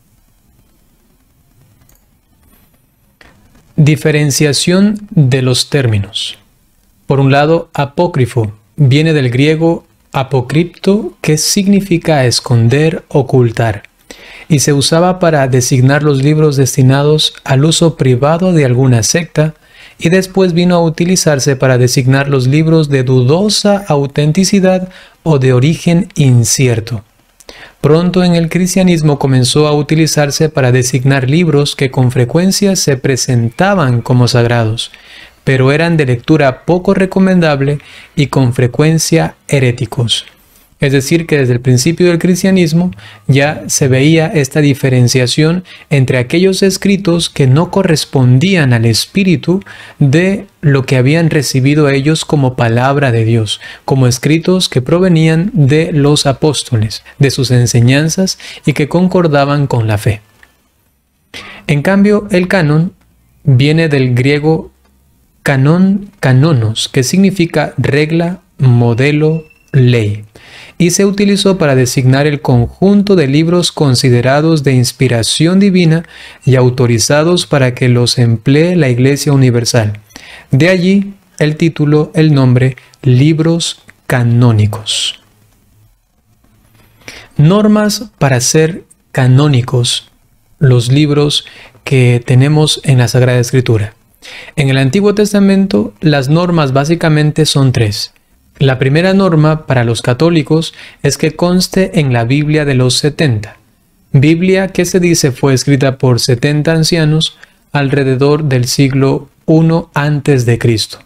Diferenciación de los términos. Por un lado, apócrifo viene del griego apocripto, que significa esconder, ocultar, y se usaba para designar los libros destinados al uso privado de alguna secta, y después vino a utilizarse para designar los libros de dudosa autenticidad o de origen incierto. Pronto en el cristianismo comenzó a utilizarse para designar libros que con frecuencia se presentaban como sagrados, pero eran de lectura poco recomendable y con frecuencia heréticos. Es decir, que desde el principio del cristianismo ya se veía esta diferenciación entre aquellos escritos que no correspondían al espíritu de lo que habían recibido ellos como palabra de Dios, como escritos que provenían de los apóstoles, de sus enseñanzas y que concordaban con la fe. En cambio, el canon viene del griego canon, canonos, que significa regla, modelo, ley, y se utilizó para designar el conjunto de libros considerados de inspiración divina y autorizados para que los emplee la Iglesia Universal. De allí el título, el nombre, libros canónicos. Normas para ser canónicos, los libros que tenemos en la Sagrada Escritura. En el Antiguo Testamento, las normas básicamente son tres. La primera norma para los católicos es que conste en la Biblia de los 70. Biblia que se dice fue escrita por 70 ancianos alrededor del siglo I a.C.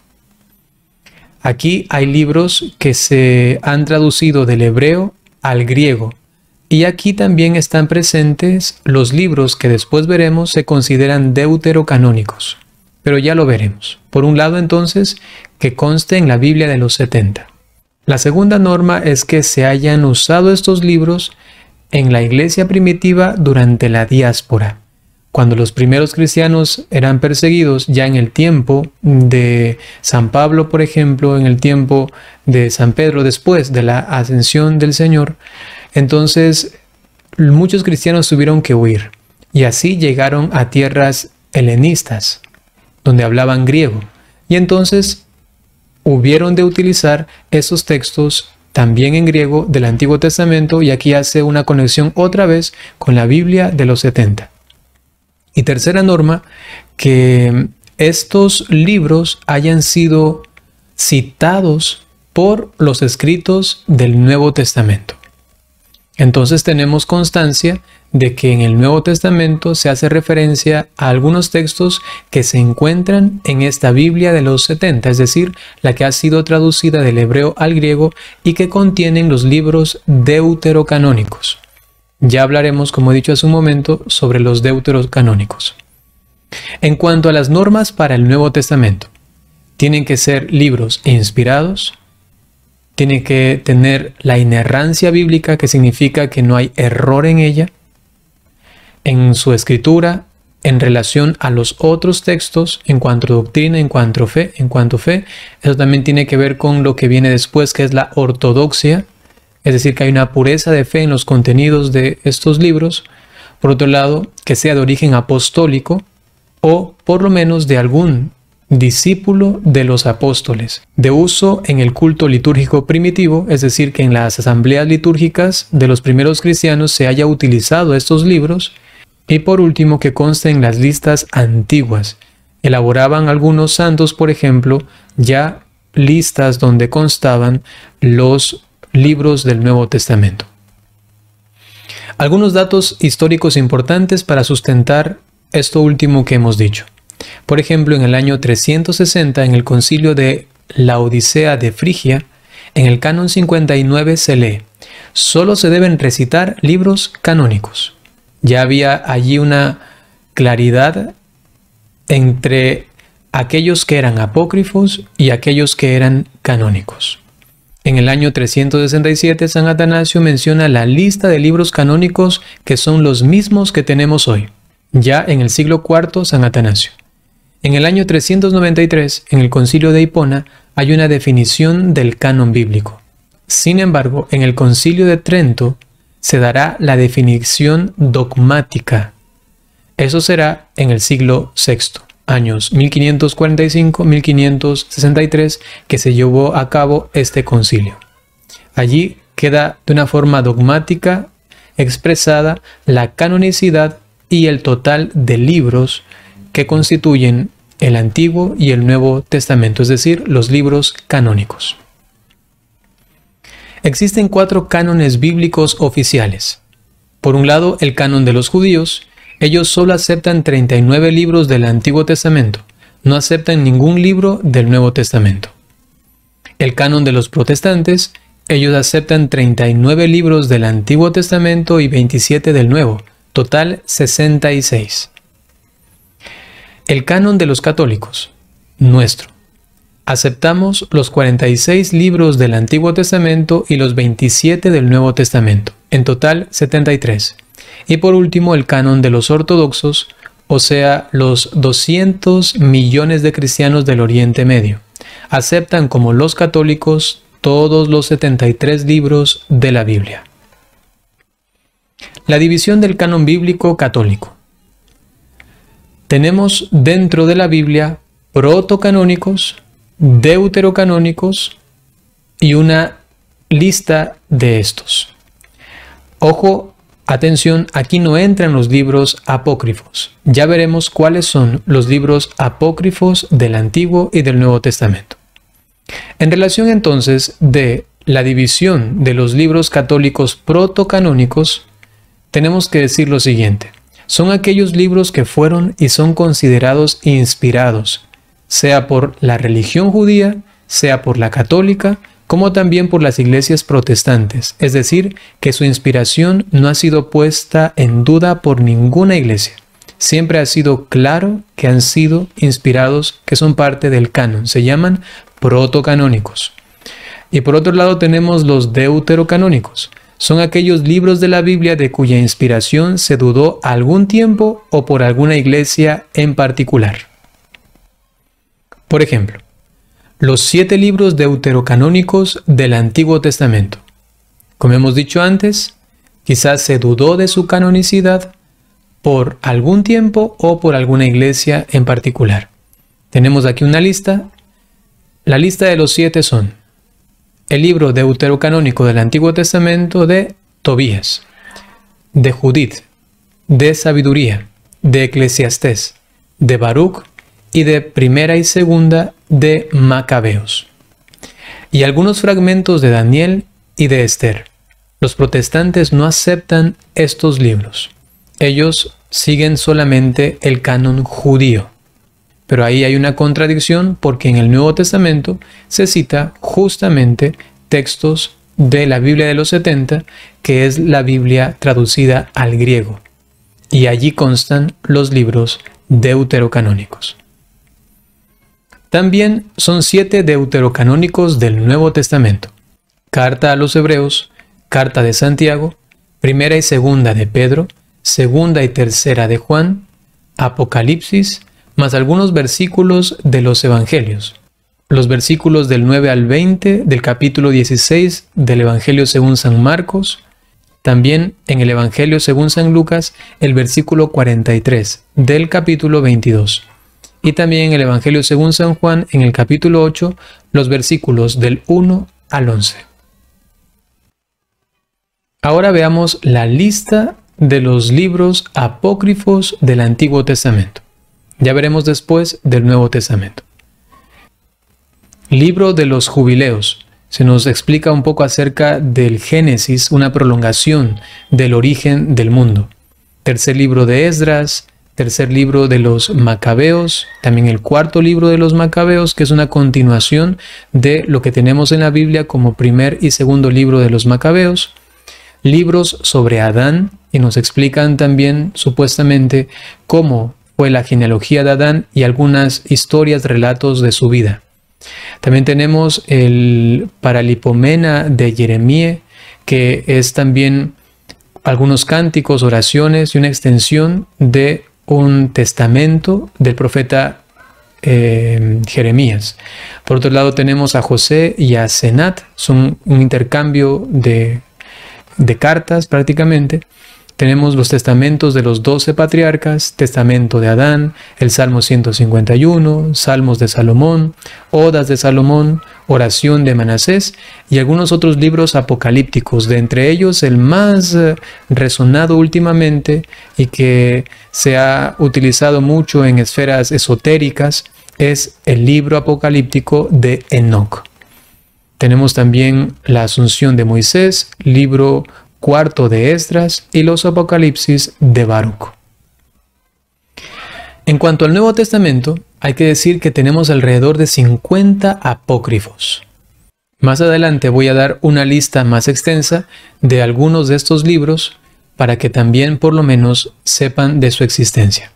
Aquí hay libros que se han traducido del hebreo al griego. Y aquí también están presentes los libros que después veremos se consideran deuterocanónicos. Pero ya lo veremos. Por un lado, entonces, que conste en la Biblia de los 70. La segunda norma es que se hayan usado estos libros en la iglesia primitiva durante la diáspora. Cuando los primeros cristianos eran perseguidos, ya en el tiempo de San Pablo, por ejemplo, en el tiempo de San Pedro, después de la ascensión del Señor, entonces muchos cristianos tuvieron que huir. Y así llegaron a tierras helenistas, donde hablaban griego, y entonces hubieron de utilizar esos textos también en griego del Antiguo Testamento, y aquí hace una conexión otra vez con la Biblia de los 70. Y tercera norma, que estos libros hayan sido citados por los escritos del Nuevo Testamento. Entonces tenemos constancia de que en el Nuevo Testamento se hace referencia a algunos textos que se encuentran en esta Biblia de los 70, es decir, la que ha sido traducida del hebreo al griego y que contienen los libros deuterocanónicos. Ya hablaremos, como he dicho hace un momento, sobre los deuterocanónicos. En cuanto a las normas para el Nuevo Testamento, tienen que ser libros inspirados, tienen que tener la inerrancia bíblica, que significa que no hay error en ella, en su escritura, en relación a los otros textos, en cuanto a doctrina, en cuanto a fe. Eso también tiene que ver con lo que viene después, que es la ortodoxia, es decir, que hay una pureza de fe en los contenidos de estos libros. Por otro lado, que sea de origen apostólico, o por lo menos de algún discípulo de los apóstoles, de uso en el culto litúrgico primitivo, es decir, que en las asambleas litúrgicas de los primeros cristianos se haya utilizado estos libros Y por último, que consten las listas antiguas. Elaboraban algunos santos, por ejemplo, ya listas donde constaban los libros del Nuevo Testamento. Algunos datos históricos importantes para sustentar esto último que hemos dicho. Por ejemplo, en el año 360, en el concilio de la Odisea de Frigia, en el canon 59 se lee: solo se deben recitar libros canónicos. Ya había allí una claridad entre aquellos que eran apócrifos y aquellos que eran canónicos. En el año 367, San Atanasio menciona la lista de libros canónicos que son los mismos que tenemos hoy, ya en el siglo IV, San Atanasio. En el año 393, en el concilio de Hipona, hay una definición del canon bíblico. Sin embargo, en el concilio de Trento se dará la definición dogmática. Eso será en el siglo VI, años 1545-1563, que se llevó a cabo este concilio. Allí queda de una forma dogmática expresada la canonicidad y el total de libros que constituyen el Antiguo y el Nuevo Testamento, es decir, los libros canónicos. Existen 4 cánones bíblicos oficiales. Por un lado, el canon de los judíos. Ellos solo aceptan 39 libros del Antiguo Testamento, no aceptan ningún libro del Nuevo Testamento. El canon de los protestantes. Ellos aceptan 39 libros del Antiguo Testamento y 27 del Nuevo, total 66. El canon de los católicos, nuestro. Aceptamos los 46 libros del Antiguo Testamento y los 27 del Nuevo Testamento, en total 73. Y por último, el canon de los ortodoxos, o sea, los 200 millones de cristianos del Oriente Medio. Aceptan como los católicos todos los 73 libros de la Biblia. La división del canon bíblico católico. Tenemos dentro de la Biblia protocanónicos, deuterocanónicos y una lista de estos. Ojo, atención, aquí no entran los libros apócrifos. Ya veremos cuáles son los libros apócrifos del Antiguo y del Nuevo Testamento. En relación entonces de la división de los libros católicos protocanónicos, tenemos que decir lo siguiente. Son aquellos libros que fueron y son considerados inspirados, sea por la religión judía, sea por la católica, como también por las iglesias protestantes, es decir, que su inspiración no ha sido puesta en duda por ninguna iglesia. Siempre ha sido claro que han sido inspirados, que son parte del canon, se llaman protocanónicos. Y por otro lado tenemos los deuterocanónicos. Son aquellos libros de la Biblia de cuya inspiración se dudó algún tiempo o por alguna iglesia en particular. Por ejemplo, los 7 libros deuterocanónicos del Antiguo Testamento. Como hemos dicho antes, quizás se dudó de su canonicidad por algún tiempo o por alguna iglesia en particular. Tenemos aquí una lista. La lista de los 7 son el libro deuterocanónico del Antiguo Testamento de Tobías, de Judith, de Sabiduría, de Eclesiastés, de Baruch y de Primera y Segunda de Macabeos. Y algunos fragmentos de Daniel y de Esther. Los protestantes no aceptan estos libros. Ellos siguen solamente el canon judío. Pero ahí hay una contradicción porque en el Nuevo Testamento se cita justamente textos de la Biblia de los 70, que es la Biblia traducida al griego. Y allí constan los libros deuterocanónicos. También son 7 deuterocanónicos del Nuevo Testamento. Carta a los Hebreos, Carta de Santiago, Primera y Segunda de Pedro, Segunda y Tercera de Juan, Apocalipsis, más algunos versículos de los Evangelios. Los versículos del 9 al 20 del capítulo 16 del Evangelio según San Marcos. También en el Evangelio según San Lucas, el versículo 43 del capítulo 22. Y también en el Evangelio según San Juan, en el capítulo 8, los versículos del 1 al 11. Ahora veamos la lista de los libros apócrifos del Antiguo Testamento. Ya veremos después del Nuevo Testamento. Libro de los Jubileos. Se nos explica un poco acerca del Génesis, una prolongación del origen del mundo. Tercer libro de Esdras, tercer libro de los Macabeos, también el cuarto libro de los Macabeos, que es una continuación de lo que tenemos en la Biblia como primer y segundo libro de los Macabeos. Libros sobre Adán, y nos explican también supuestamente cómo fue la genealogía de Adán y algunas historias, relatos de su vida. También tenemos el Paralipomena de Jeremías, que es también algunos cánticos, oraciones y una extensión de un testamento del profeta Jeremías. Por otro lado tenemos a José y a Senat, son un intercambio de cartas prácticamente. Tenemos los testamentos de los 12 patriarcas, testamento de Adán, el Salmo 151, Salmos de Salomón, Odas de Salomón, oración de Manasés y algunos otros libros apocalípticos. De entre ellos el más resonado últimamente y que se ha utilizado mucho en esferas esotéricas es el libro apocalíptico de Enoc. Tenemos también la Asunción de Moisés, libro cuarto de Esdras y los Apocalipsis de Baruc. En cuanto al Nuevo Testamento, hay que decir que tenemos alrededor de 50 apócrifos. Más adelante voy a dar una lista más extensa de algunos de estos libros para que también por lo menos sepan de su existencia.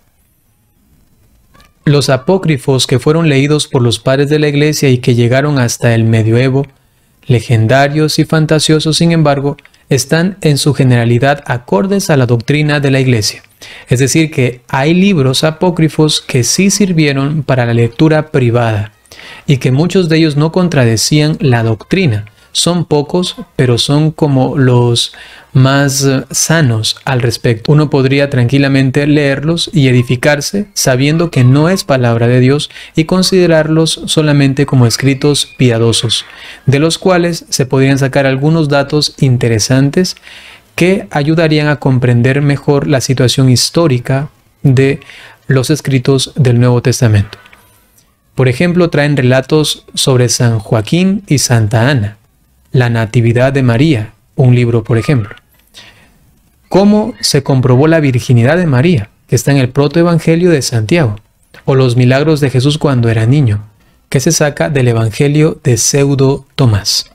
Los apócrifos que fueron leídos por los padres de la Iglesia y que llegaron hasta el medioevo, legendarios y fantasiosos, sin embargo, están en su generalidad acordes a la doctrina de la Iglesia. Es decir, que hay libros apócrifos que sí sirvieron para la lectura privada y que muchos de ellos no contradecían la doctrina. Son pocos, pero son como los más sanos al respecto. Uno podría tranquilamente leerlos y edificarse sabiendo que no es palabra de Dios y considerarlos solamente como escritos piadosos, de los cuales se podrían sacar algunos datos interesantes que ayudarían a comprender mejor la situación histórica de los escritos del Nuevo Testamento. Por ejemplo, traen relatos sobre San Joaquín y Santa Ana, la Natividad de María, un libro por ejemplo. Cómo se comprobó la virginidad de María, que está en el protoevangelio de Santiago, o los milagros de Jesús cuando era niño, que se saca del evangelio de Pseudo Tomás.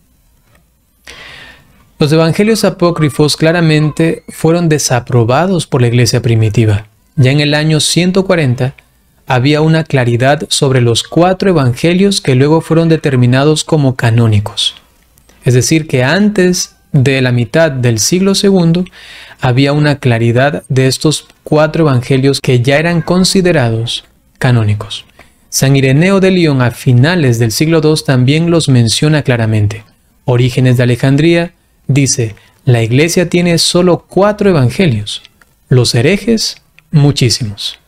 Los evangelios apócrifos claramente fueron desaprobados por la iglesia primitiva. Ya en el año 140 había una claridad sobre los 4 evangelios que luego fueron determinados como canónicos. Es decir, que antes de la mitad del siglo II había una claridad de estos 4 evangelios que ya eran considerados canónicos. San Ireneo de León a finales del siglo II también los menciona claramente. Orígenes de Alejandría dice: la iglesia tiene solo 4 evangelios, los herejes muchísimos.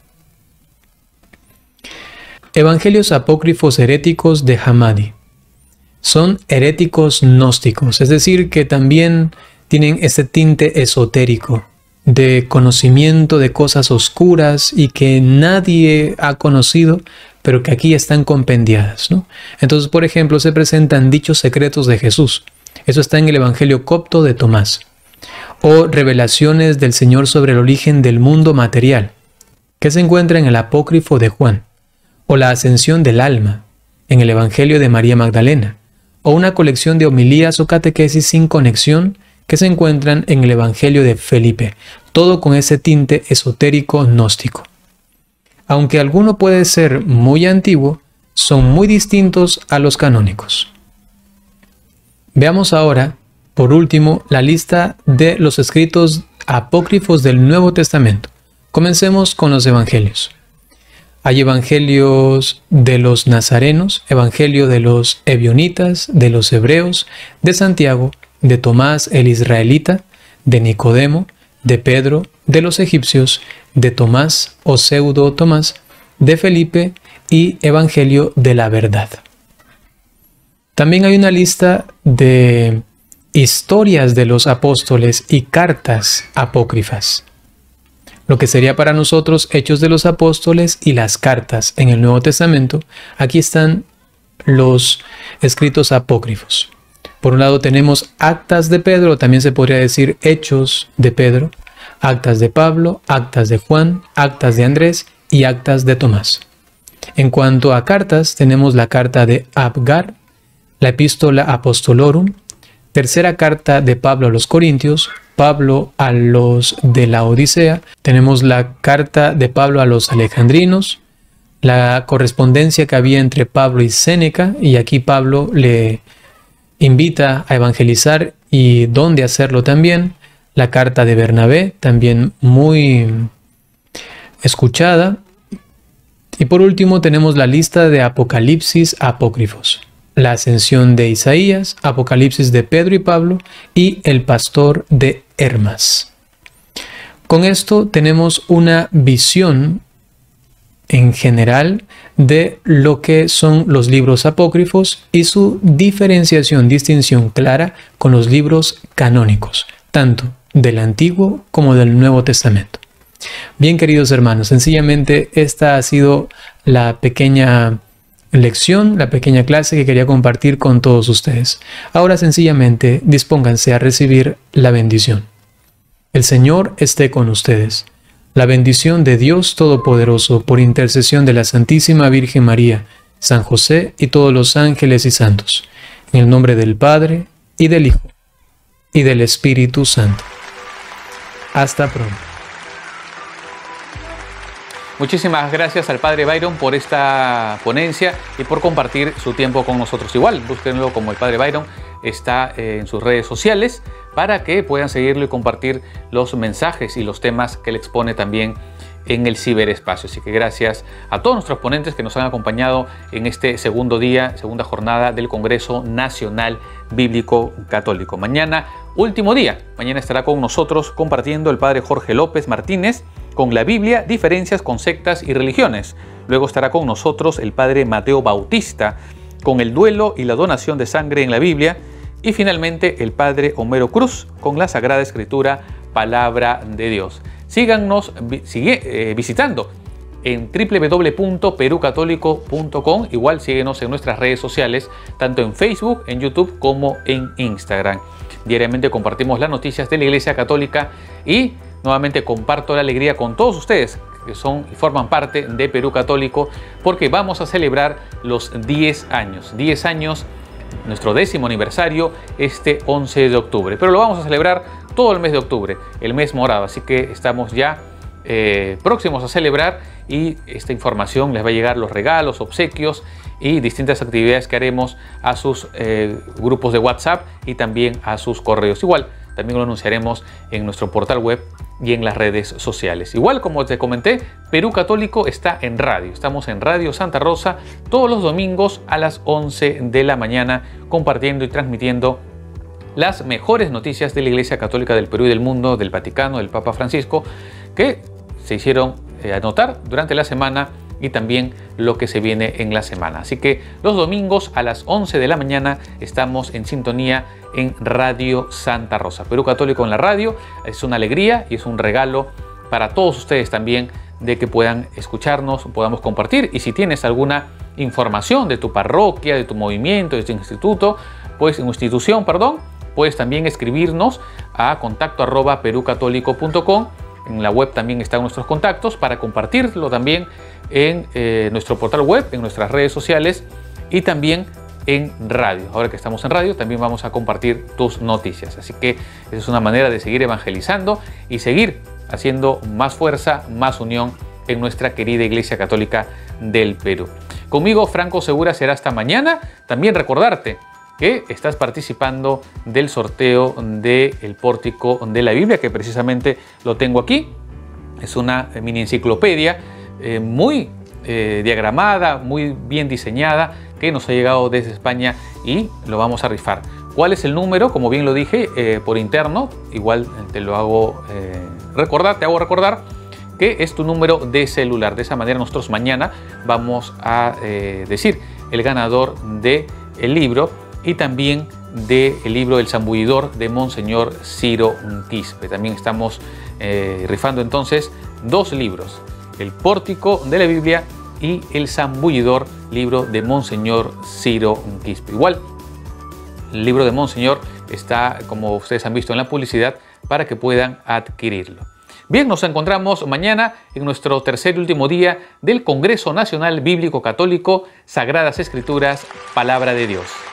Evangelios apócrifos heréticos de Hamadi. Son heréticos gnósticos, es decir, que también tienen ese tinte esotérico de conocimiento de cosas oscuras y que nadie ha conocido, pero que aquí están compendiadas, ¿no? Entonces, por ejemplo, se presentan dichos secretos de Jesús. Eso está en el Evangelio copto de Tomás. O revelaciones del Señor sobre el origen del mundo material, que se encuentra en el apócrifo de Juan. O la ascensión del alma, en el Evangelio de María Magdalena. O una colección de homilías o catequesis sin conexión que se encuentran en el Evangelio de Felipe, todo con ese tinte esotérico gnóstico. Aunque alguno puede ser muy antiguo, son muy distintos a los canónicos. Veamos ahora, por último, la lista de los escritos apócrifos del Nuevo Testamento. Comencemos con los evangelios. Hay evangelios de los nazarenos, evangelio de los ebionitas, de los hebreos, de Santiago, de Tomás el israelita, de Nicodemo, de Pedro, de los egipcios, de Tomás o Pseudo Tomás, de Felipe y evangelio de la verdad. También hay una lista de historias de los apóstoles y cartas apócrifas. Lo que sería para nosotros Hechos de los Apóstoles y las cartas en el Nuevo Testamento, aquí están los escritos apócrifos. Por un lado tenemos Actas de Pedro, también se podría decir Hechos de Pedro, Actas de Pablo, Actas de Juan, Actas de Andrés y Actas de Tomás. En cuanto a cartas, tenemos la carta de Abgar, la Epístola Apostolorum, tercera carta de Pablo a los Corintios, Pablo a los de la Odisea, tenemos la carta de Pablo a los alejandrinos, la correspondencia que había entre Pablo y Séneca, y aquí Pablo le invita a evangelizar y dónde hacerlo también, la carta de Bernabé, también muy escuchada, y por último tenemos la lista de Apocalipsis apócrifos. La ascensión de Isaías, Apocalipsis de Pedro y Pablo y el pastor de Hermas. Con esto tenemos una visión en general de lo que son los libros apócrifos y su diferenciación, distinción clara con los libros canónicos, tanto del Antiguo como del Nuevo Testamento. Bien, queridos hermanos, sencillamente esta ha sido la pequeña lección, la pequeña clase que quería compartir con todos ustedes. Ahora sencillamente dispónganse a recibir la bendición. El Señor esté con ustedes. La bendición de Dios Todopoderoso, por intercesión de la Santísima Virgen María, San José y todos los ángeles y santos, en el nombre del Padre, y del Hijo, y del Espíritu Santo. Hasta pronto. Muchísimas gracias al Padre Byron por esta ponencia y por compartir su tiempo con nosotros. Igual, búsquenlo como el Padre Byron, está en sus redes sociales para que puedan seguirlo y compartir los mensajes y los temas que él expone también en el ciberespacio. Así que gracias a todos nuestros ponentes que nos han acompañado en este segundo día, segunda jornada del Congreso Nacional Bíblico Católico. Mañana, último día. Mañana estará con nosotros compartiendo el Padre Jorge López Martínez con la Biblia, diferencias con sectas y religiones. Luego estará con nosotros el Padre Mateo Bautista con el duelo y la donación de sangre en la Biblia. Y finalmente el Padre Homero Cruz con la Sagrada Escritura, Palabra de Dios. Síganos visitando en www.perucatólico.com. Igual síguenos en nuestras redes sociales, tanto en Facebook, en YouTube como en Instagram. Diariamente compartimos las noticias de la Iglesia Católica y nuevamente comparto la alegría con todos ustedes que son y forman parte de Perú Católico, porque vamos a celebrar los 10 años. 10 años, nuestro 10º aniversario este 11 de octubre. Pero lo vamos a celebrar todo el mes de octubre, el mes morado. Así que estamos ya próximos a celebrar y esta información les va a llegar, los regalos, obsequios y distintas actividades que haremos a sus grupos de WhatsApp y también a sus correos. Igual, también lo anunciaremos en nuestro portal web y en las redes sociales. Igual, como te comenté, Perú Católico está en radio. Estamos en Radio Santa Rosa todos los domingos a las 11 de la mañana, compartiendo y transmitiendo las mejores noticias de la Iglesia Católica del Perú y del mundo, del Vaticano, del Papa Francisco, que se hicieron anotar durante la semana y también lo que se viene en la semana. Así que los domingos a las 11 de la mañana estamos en sintonía en Radio Santa Rosa. Perú Católico en la radio es una alegría y es un regalo para todos ustedes también de que puedan escucharnos, podamos compartir. Y si tienes alguna información de tu parroquia, de tu movimiento, de tu instituto, institución, puedes también escribirnos a contacto@perucatólico.com. En la web también están nuestros contactos para compartirlo también en nuestro portal web, en nuestras redes sociales y también en radio. Ahora que estamos en radio, también vamos a compartir tus noticias. Así que esa es una manera de seguir evangelizando y seguir haciendo más fuerza, más unión en nuestra querida Iglesia Católica del Perú. Conmigo, Franco Segura, será hasta mañana. También recordarte que estás participando del sorteo del Pórtico de la Biblia, que precisamente lo tengo aquí. Es una mini enciclopedia muy diagramada, muy bien diseñada, que nos ha llegado desde España y lo vamos a rifar. ¿Cuál es el número? Como bien lo dije por interno, igual te lo hago recordar, te hago recordar que es tu número de celular. De esa manera nosotros mañana vamos a decir el ganador del libro y también del libro El Zambullidor de Monseñor Ciro Quispe. También estamos rifando entonces 2 libros, El Pórtico de la Biblia y El Zambullidor, libro de Monseñor Ciro Quispe. Igual, el libro de Monseñor está, como ustedes han visto en la publicidad, para que puedan adquirirlo. Bien, nos encontramos mañana en nuestro tercer y último día del Congreso Nacional Bíblico Católico, Sagradas Escrituras, Palabra de Dios.